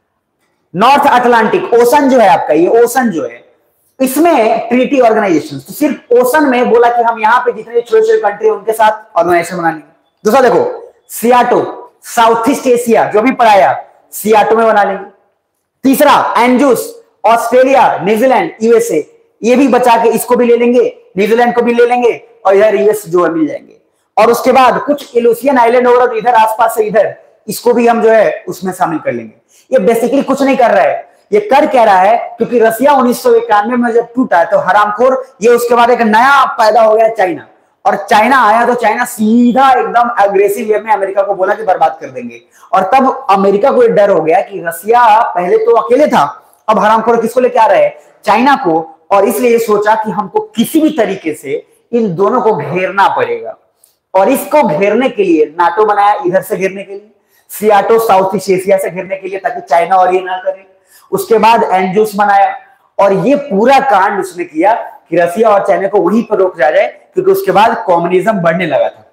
नॉर्थ अटलांटिक ओशन जो है आपका, ये ओशन जो है इसमें ट्रीटी ऑर्गेनाइजेशन, तो सिर्फ ओशन में बोला कि हम यहां पे जितने छोटे छोटे कंट्री है उनके साथ ऑर्गेनाइजेशन बना लेंगे। दूसरा देखो सियाटो, साउथ ईस्ट एशिया जो भी पढ़ाया सियाटो में बना लेंगे। तीसरा एंजुस, ऑस्ट्रेलिया, न्यूजीलैंड, यूएसए, ये भी बचा के इसको भी ले लेंगे, न्यूजीलैंड को भी ले लेंगे और इधर यूएस जो है मिल जाएंगे। और उसके बाद कुछ एलोसियन आइलैंड होगा तो इधर आसपास से इधर इसको भी हम जो है उसमें शामिल कर लेंगे। ये बेसिकली कुछ नहीं कर रहा है, ये कर कह रहा है क्योंकि रसिया उन्नीस सौ इक्यानवे में जब टूटा तो हरामखोर, ये उसके बाद एक नया पैदा हो गया चाइना, और चाइना आया तो चाइना सीधा एकदम एग्रेसिव वे में अमेरिका को बोला कि बर्बाद कर देंगे। और तब अमेरिका को डर हो गया कि रसिया पहले तो अकेले था, अब हरामखोर किसको लेके आ रहे हैं, चाइना को, और इसलिए सोचा कि हमको किसी भी तरीके से इन दोनों को घेरना पड़ेगा। और इसको घेरने के लिए नाटो बनाया, इधर से घेरने के लिए, सियाटो साउथ ईस्ट एशिया से घेरने के लिए ताकि चाइना और ये ना करे। उसके बाद एंजुस बनाया, और ये पूरा कांड उसने किया कि रसिया और चाइना को वहीं पर रोक जाए, क्योंकि उसके बाद कम्युनिज्म बढ़ने लगा था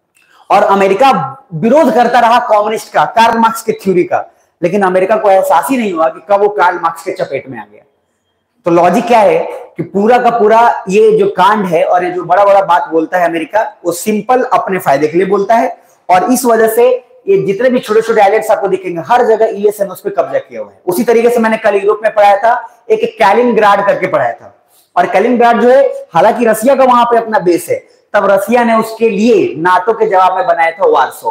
और अमेरिका विरोध करता रहा कम्युनिस्ट का, कार्ल मार्क्स के थ्योरी का, लेकिन अमेरिका को एहसास ही नहीं हुआ कि कब वो कार्ल मार्क्स के चपेट में आ गया। तो लॉजिक क्या है कि पूरा का पूरा ये जो कांड है और ये जो बड़ा बड़ा बात बोलता है अमेरिका, वो सिंपल अपने फायदे के लिए बोलता है। और इस वजह से ये जितने भी छोटे छोटे आइलैंड्स आपको दिखेंगे हर जगह यूएस ने उस पर कब्जा किया हुआ है। उसी तरीके से मैंने कल यूरोप में पढ़ाया था, एक कैलिनग्राड करके पढ़ाया था, और कैलिनग्राड जो है हालांकि रसिया का वहां पे अपना बेस है, तब रसिया ने उसके लिए नाटो के जवाब में बनाया था वार्सो,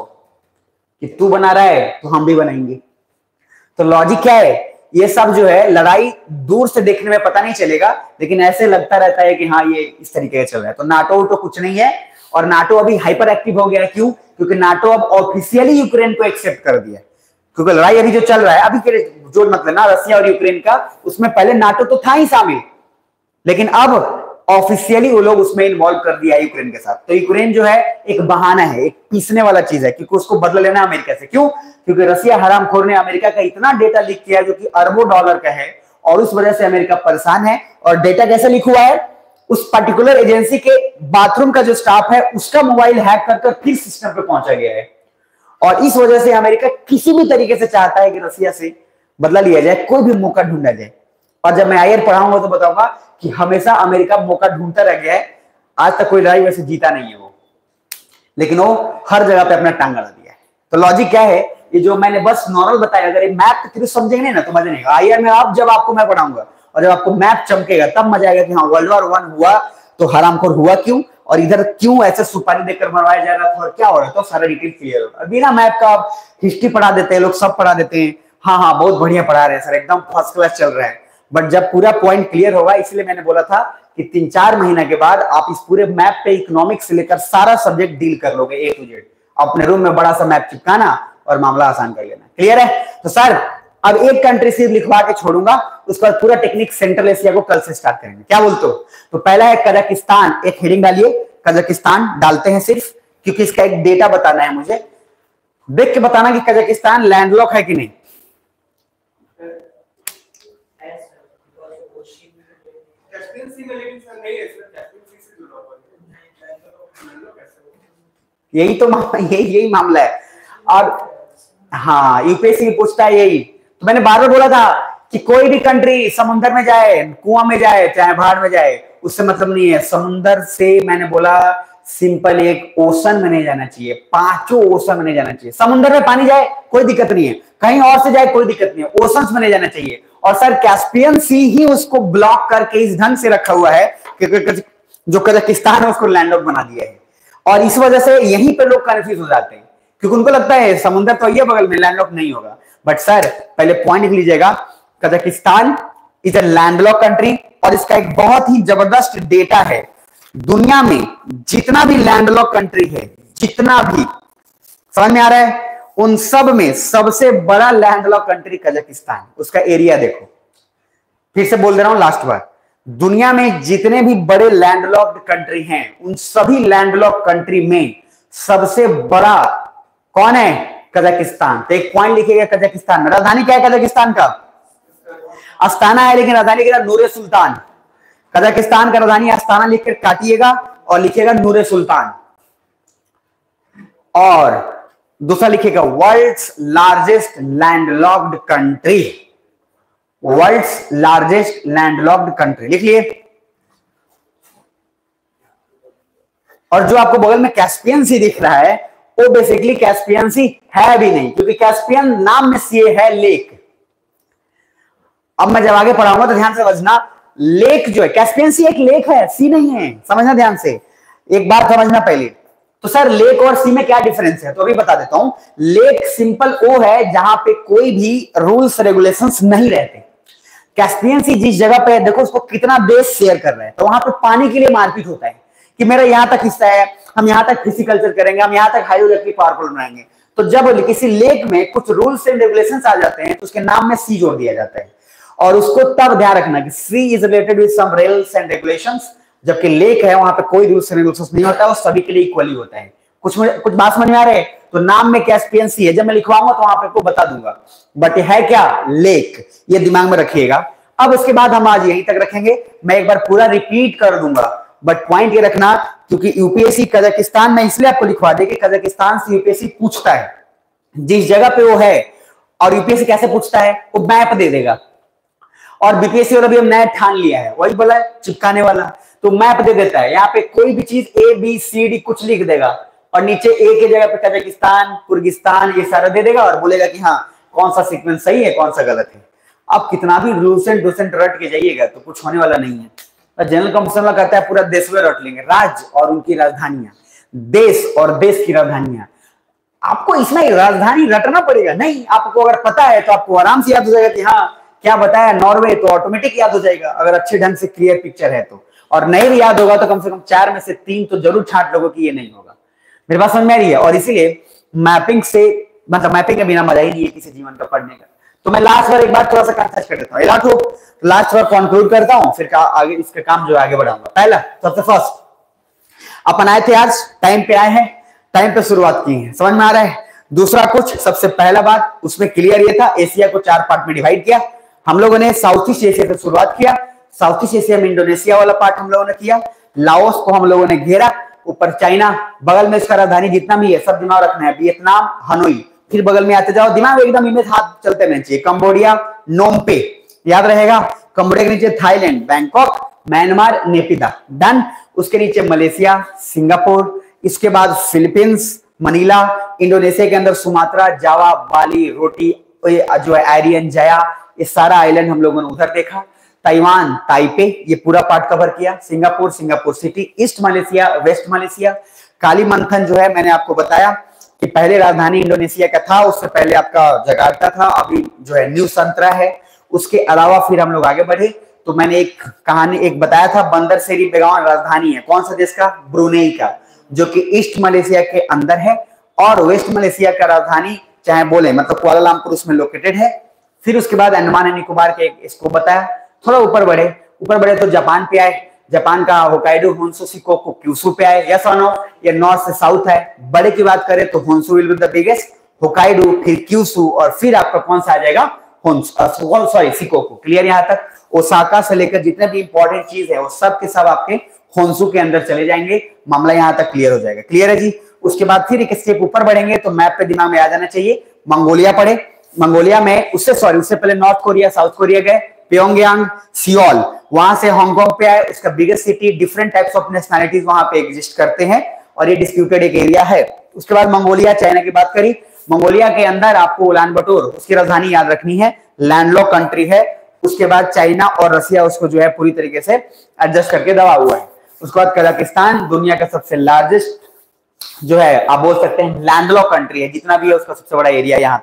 कि तू बना रहा है तो हम भी बनाएंगे। तो लॉजिक क्या है, ये सब जो है लड़ाई दूर से देखने में पता नहीं चलेगा, लेकिन ऐसे लगता रहता है कि हाँ ये इस तरीके से चल रहा है। तो नाटो तो कुछ नहीं है, और नाटो अभी हाइपर एक्टिव हो गया है। क्यों? क्योंकि नाटो अब ऑफिशियली यूक्रेन को एक्सेप्ट कर दिया, क्योंकि लड़ाई अभी जो चल रहा है अभी के जो मतलब ना रसिया और यूक्रेन का, उसमें पहले नाटो तो था ही शामिल, लेकिन अब ऑफिशियली वो लोग उसमें इन्वॉल्व कर दिया है यूक्रेन के साथ। तो यूक्रेन जो है एक बहाना है, एक पीसने वाला चीज है, क्योंकि उसको बदला लेना है अमेरिका से। क्यों? क्योंकि रसिया हरामखोर ने अमेरिका का इतना डेटा लीक किया जो कि अरबों डॉलर का है, और उस वजह से अमेरिका परेशान है। और डेटा कैसे लीक हुआ है, उस पर्टिकुलर एजेंसी के बाथरूम का जो स्टाफ है उसका मोबाइल हैक कर फिर सिस्टम पे पहुंचा गया है, और इस वजह से अमेरिका किसी भी तरीके से चाहता है कि रसिया से बदला लिया जाए, कोई भी मौका ढूंढा जाए। और जब मैं आईआर पढ़ाऊंगा तो बताऊंगा कि हमेशा अमेरिका मौका ढूंढता रह गया है, आज तक कोई लड़ाई वैसे जीता नहीं है वो, लेकिन वो हर जगह पे अपना टांग अड़ा दिया है। तो लॉजिक क्या है, ये जो मैंने बस नॉर्मल बताया, अगर ये मैप के थ्रू समझेंगे ना तो मजा नहीं आएगा। आईआर में आप जब आपको मैं पढ़ाऊंगा और जब आपको मैप चमकेगा तब मजा आएगा कि हाँ वर्ल्ड वॉर वन हुआ तो हरामखोर हुआ क्यों, और इधर क्यों ऐसे सुपारी देकर मरवाया जा रहा था और क्या हो रहा था, तो सारा डिटेल क्लियर होगा। बिना मैप का आप हिस्ट्री पढ़ा देते हैं लोग, सब पढ़ा देते हैं, हाँ हाँ बहुत बढ़िया पढ़ा रहे हैं सर, एकदम फर्स्ट क्लास चल रहा है, बट जब पूरा पॉइंट क्लियर होगा, इसलिए मैंने बोला था कि तीन चार महीने के बाद आप इस पूरे मैप पे इकोनॉमिक्स से लेकर सारा सब्जेक्ट डील कर लोगे ए टू जेड। अपने रूम में बड़ा सा मैप चिपकाना और मामला आसान कर लेना। क्लियर है? तो सर अब एक कंट्री सिर्फ लिखवा के छोड़ूंगा, उसका पूरा टेक्निक सेंट्रल एशिया को कल से स्टार्ट करेंगे। क्या बोलते हो? तो पहला है कजाकिस्तान, एक हेडिंग डालिए, कजाकिस्तान डालते हैं सिर्फ, क्योंकि इसका एक डेटा बताना है मुझे, देख के बताना कि कजाकिस्तान लैंडलॉक है कि नहीं। यही तो यही यही मामला है। और हाँ यूपीएससी पूछता है यही, तो मैंने बार बार बोला था कि कोई भी कंट्री समुद्र में जाए, कुआं में जाए, चाहे बाहर में जाए, उससे मतलब नहीं है। समुद्र से मैंने बोला सिंपल एक ओशन में नहीं जाना चाहिए, पांचों ओशन में नहीं जाना चाहिए। समुद्र में पानी जाए कोई दिक्कत नहीं है, कहीं और से जाए कोई दिक्कत नहीं है, ओशंस में नहीं जाना चाहिए। और सर कैस्पियन सी ही उसको ब्लॉक करके इस ढंग से रखा हुआ है कि जो कजाकिस्तान है उसको लैंडलॉक बना दिया है। और इस वजह से यहीं पे लोग कंफ्यूज हो जाते हैं, क्योंकि उनको लगता है समुद्र तो ये बगल में, लैंडलॉक नहीं होगा। बट सर पहले पॉइंट लिख लीजिएगा, Kazakhstan is a landlock country, और इसका एक बहुत ही जबरदस्त डेटा है, दुनिया में जितना भी लैंडलॉक कंट्री है, जितना भी, समझ में आ रहा है, उन सब में सबसे बड़ा लैंडलॉक कंट्री कजाकिस्तान, उसका एरिया देखो। फिर से बोल दे रहा हूं लास्ट बार, दुनिया में जितने भी बड़े लैंडलॉक्ड कंट्री हैं, उन सभी लैंडलॉक कंट्री में सबसे बड़ा कौन है? कजाकिस्तान। तो एक पॉइंट लिखिएगा कजाकिस्तान में। राजधानी क्या है कजाकिस्तान का? अस्ताना है, लेकिन राजधानी क्या? नूरे सुल्तान। कजाकिस्तान का राजधानी अस्ताना लिखकर काटिएगा और लिखिएगा नूरे सुल्तान। और दूसरा लिखिएगा world's largest landlocked country, world's largest landlocked country लिख लिए। और जो आपको बगल में कैस्पियन सी दिख रहा है, वो बेसिकली कैस्पियन सी है भी नहीं, क्योंकि कैस्पियन नाम में सी है लेक। अब मैं जब आगे पढ़ाऊंगा तो ध्यान से समझना, लेक जो है कैस्पियन सी एक लेक है, सी नहीं है, समझना ध्यान से, एक बात समझना पहले। तो सर लेक और सी में क्या डिफरेंस है? तो अभी बता देता हूं। लेक सिंपल वो है जहां पे कोई भी रूल्स रेगुलेशंस नहीं रहते। कैस्पियन सी जिस जगह पे है, देखो उसको कितना देश शेयर कर रहे हैं, तो वहां पे पानी के लिए मारपीट होता है कि मेरा यहां तक हिस्सा है, हम यहां तक फिजिकल्चर करेंगे, हम यहां तक हाइड्रो इलेक्ट्रिक पावर प्लांट बनाएंगे। तो जब किसी लेक में कुछ रूल्स एंड रेगुलेशंस आ जाते हैं, तो उसके नाम में सी जोड़ दिया जाता है। और उसको तब ध्यान रखना कि sea is related with some rules and regulations, जबकि लेक है वहां पे कोई रूल्स एंड रेगुलेशंस नहीं होता, वो सभी के लिए इक्वली होता है। कुछ कुछ बात समझ में आ रहे हैं? तो नाम में कैस्पियन सी है, जब मैं लिखवाऊंगा तो वहां पे आपको बता दूंगा, बट है क्या? लेक। ये दिमाग में रखिएगा। अब उसके बाद हम आज यहीं तक रखेंगे, मैं एक बार पूरा रिपीट कर दूंगा, बट पॉइंट ये रखना, क्योंकि यूपीएससी कजाकिस्तान में इसलिए आपको लिखवा दे कि कजाकिस्तान से यूपीएससी पूछता है जिस जगह पे वो है। और यूपीएससी कैसे पूछता है? वो मैप दे देगा, और बीपीएससी वाला भी हम नया ठान लिया है, वही बोला है चिपकाने वाला, तो मैप दे देता है। यहाँ पे कोई भी चीज ए बी सी डी कुछ लिख देगा, और नीचे ए की जगह पे कजाकिस्तान, कुर्गिस्तान, ये सारा दे देगा, और बोलेगा कि हाँ कौन सा सीक्वेंस सही है, कौन सा गलत है। अब कितना भी रूल्स एंड डूसेंट रट के जाइएगा तो कुछ होने वाला नहीं है। जनरल कंपटीशन में कहता है पूरा देश में रट लेंगे, राज्य और उनकी राजधानियां, देश और देश की राजधानियां। आपको इसमें राजधानी रटना पड़ेगा नहीं, आपको अगर पता है तो आपको आराम से याद हो जाएगा कि हाँ क्या बताया नॉर्वे, तो ऑटोमेटिक याद हो जाएगा अगर अच्छे ढंग से क्लियर पिक्चर है तो। और नहीं भी याद होगा तो कम से कम चार में से तीन तो जरूर छांट लोगों कि ये नहीं होगा। मेरे पास समझ में आ रही है? और इसीलिए मैपिंग से, मतलब मैपिंग के बिना मजा ही नहीं है किसी जीवन का पढ़ने का। तो मैं लास्ट बार एक बार थोड़ा सा कंटेस्ट कर देता हूँ, लास्ट बार कंक्लूड करता हूँ, फिर का आगे इसका काम जो आगे बढ़ाऊंगा। पहला सबसे फर्स्ट, अपन आए थे आज, टाइम पे आए हैं, टाइम पे शुरुआत की है, समझ में आ रहा है? दूसरा कुछ, सबसे पहला बात उसमें क्लियर ये था, एशिया को चार पार्ट में डिवाइड किया हम लोगों ने। साउथ ईस्ट एशिया से शुरुआत किया, साउथ ईस्ट एशिया में इंडोनेशिया वाला पार्ट हम लोगों ने किया, लाओस को हम लोगों ने घेरा, ऊपर चाइना, बगल में इसका राजधानी जितना भी है सब दिमाग रखना है, वियतनाम हनोई, फिर बगल में आते जाओ, दिमाग एकदम इमेज हाथ चलते रहने चाहिए, कंबोडिया नोमपे, याद रहेगा, कंबोडिया के नीचे Thailand Bangkok, Myanmar Naypyidaw, done. उसके नीचे मलेशिया, सिंगापुर, इसके बाद फिलीपींस, मनीला, इंडोनेशिया के अंदर सुमात्रा, जावा, बाली, रोटी, जो है आयरियन जया, ये सारा आइलैंड हम लोगों ने उधर देखा। ताइवान, ताइपे, ये पूरा पार्ट कवर किया। Singapore, Singapore city, east Malaysia, west Malaysia. Kalimantan जो है मैंने आपको बताया कि पहले राजधानी इंडोनेशिया का था, उससे पहले आपका जकार्ता था, अभी जो है न्यू संतरा है। उसके अलावा फिर हम लोग आगे बढ़े तो मैंने एक कहानी एक बताया था, बंदर सेरी बेगावन राजधानी है कौन सा देश का? ब्रुनेई का, जो कि ईस्ट मलेशिया के अंदर है। और वेस्ट मलेशिया का राजधानी चाहे बोले मतलब कुआलालंपुर उसमें लोकेटेड है। फिर उसके बाद अंडमान एंड निकोबार के इसको बताया। थोड़ा ऊपर बढ़े, ऊपर बढ़े तो जापान पे आए, जापान का होकाइडो, होन्शु, शिकोकू, क्यूशू पे आए। यस और नो? ये नॉर्थ से साउथ है। बड़े की बात करें तो Honshu will be the biggest, Hokkaido, फिर क्यूशू, और फिर आपका कौन सा आ जाएगा? Honshu, sorry Shikoku. क्लियर? यहां तक ओसाका से लेकर जितने भी इंपॉर्टेंट चीज है वो सब के सब आपके होन्शु के अंदर चले जाएंगे। मामला यहां तक क्लियर हो जाएगा। क्लियर है जी? उसके बाद फिर एक स्टेप ऊपर बढ़ेंगे तो मैप पे दिमाग में आ जाना चाहिए, मंगोलिया पड़े। मंगोलिया में उससे सॉरी उससे पहले नॉर्थ कोरिया, साउथ कोरिया गए, प्योंगयांग, सियोल, वहां से हांगकांग पे आए। उसका biggest city, different types of nationalities वहां पे एग्जिस्ट करते हैं और ये डिस्प्यूटेड एक एरिया है। उसके बाद मंगोलिया, चाइना की बात करी, मंगोलिया के अंदर आपको उलान बटोर, उसकी राजधानी याद रखनी है, लैंडलॉक कंट्री है। उसके बाद चाइना और रसिया उसको जो है पूरी तरीके से एडजस्ट करके दबा हुआ है। उसके बाद कजाकिस्तान, दुनिया का सबसे लार्जेस्ट जो है आप बोल सकते हैं लैंडलॉक कंट्री है, जितना भी है उसका सबसे बड़ा एरिया यहाँ तक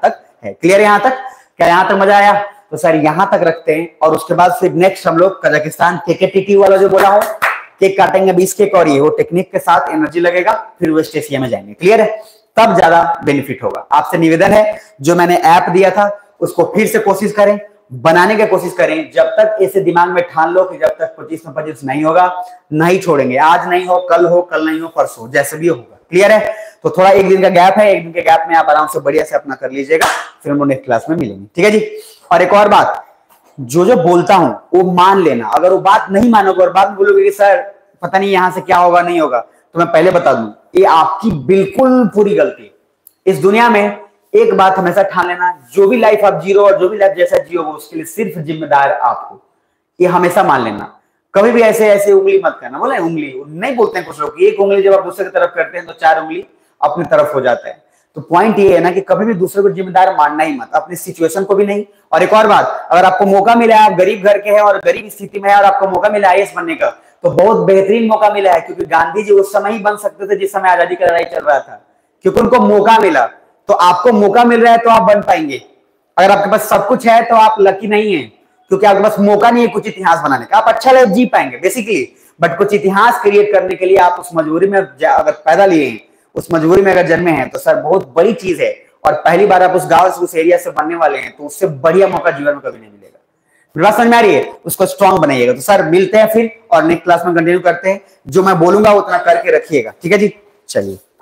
है। क्लियर है यहाँ तक? क्या यहाँ तक मजा आया? तो सर यहाँ तक रखते हैं और उसके बाद फिर नेक्स्ट हम लोग कजाकिस्तान केकेटीटी वाला जो बोला हूं, केक काटेंगे बीस केक और ये वो टेक्निक के साथ एनर्जी लगेगा, फिर वेस्ट एशिया में जाएंगे। क्लियर है? तब ज्यादा बेनिफिट होगा। आपसे निवेदन है, जो मैंने ऐप दिया था उसको फिर से कोशिश करें, बनाने की कोशिश करें। जब तक ऐसे दिमाग में ठान लो कि जब तक पच्चीस में पच्चीस नहीं होगा, नहीं छोड़ेंगे। आज नहीं हो, कल हो, कल नहीं हो, परसों, जैसे भी होगा। क्लियर है? तो थोड़ा एक दिन का गैप है, एक दिन के गैप में आप आराम से बढ़िया से अपना कर लीजिएगा, फिर हम लोग नेक्स्ट क्लास में मिलेंगे। ठीक है जी? और एक और बात, जो जो बोलता हूं वो मान लेना। अगर वो बात नहीं मानोगे और बाद में बोलोगे कि सर पता नहीं यहां से क्या होगा नहीं होगा, तो मैं पहले बता दूं, ये आपकी बिल्कुल पूरी गलती है। इस दुनिया में एक बात हमेशा ठान लेना, जो भी लाइफ आप जी रहे हो और जो भी लाइफ जैसा जियोगे उसके लिए सिर्फ जिम्मेदार आपको। ये हमेशा मान लेना। कभी भी ऐसे ऐसे उंगली मत करना। बोले उंगली नहीं बोलते हैं कुछ लोग, एक उंगली जब आप दूसरे की तरफ करते हैं तो चार उंगली अपनी तरफ हो जाता है। तो पॉइंट ये है ना कि कभी भी दूसरे को जिम्मेदार मानना ही मत, अपनी सिचुएशन को भी नहीं। और एक और बात, अगर आपको मौका मिला है, आप गरीब घर के हैं और गरीब स्थिति में है और आपको मौका मिला आई ए एस बनने का, तो बहुत बेहतरीन मौका मिला है, क्योंकि गांधी जी उस समय ही बन सकते थे जिस समय आजादी का लड़ाई चल रहा था, क्योंकि उनको मौका मिला। तो आपको मौका मिल रहा है तो आप बन पाएंगे। अगर आपके पास सब कुछ है तो आप लकी नहीं है, क्योंकि आपके पास मौका नहीं है कुछ इतिहास बनाने का। आप अच्छा लाइफ जी पाएंगे बेसिकली, बट कुछ इतिहास क्रिएट करने के लिए आप उस मजबूरी में अगर पैदा लिए हैं, उस मजबूरी में अगर जन्मे हैं, तो सर बहुत बड़ी चीज है। और पहली बार आप उस गांव से, उस एरिया से बनने वाले हैं, तो उससे बढ़िया मौका जीवन में कभी नहीं मिलेगा। मेरी बात समझ में आ रही है? उसको स्ट्रांग बनाइएगा। तो सर मिलते हैं फिर और नेक्स्ट क्लास में कंटिन्यू करते हैं। जो मैं बोलूंगा उतना करके रखिएगा। ठीक है जी? चलिए।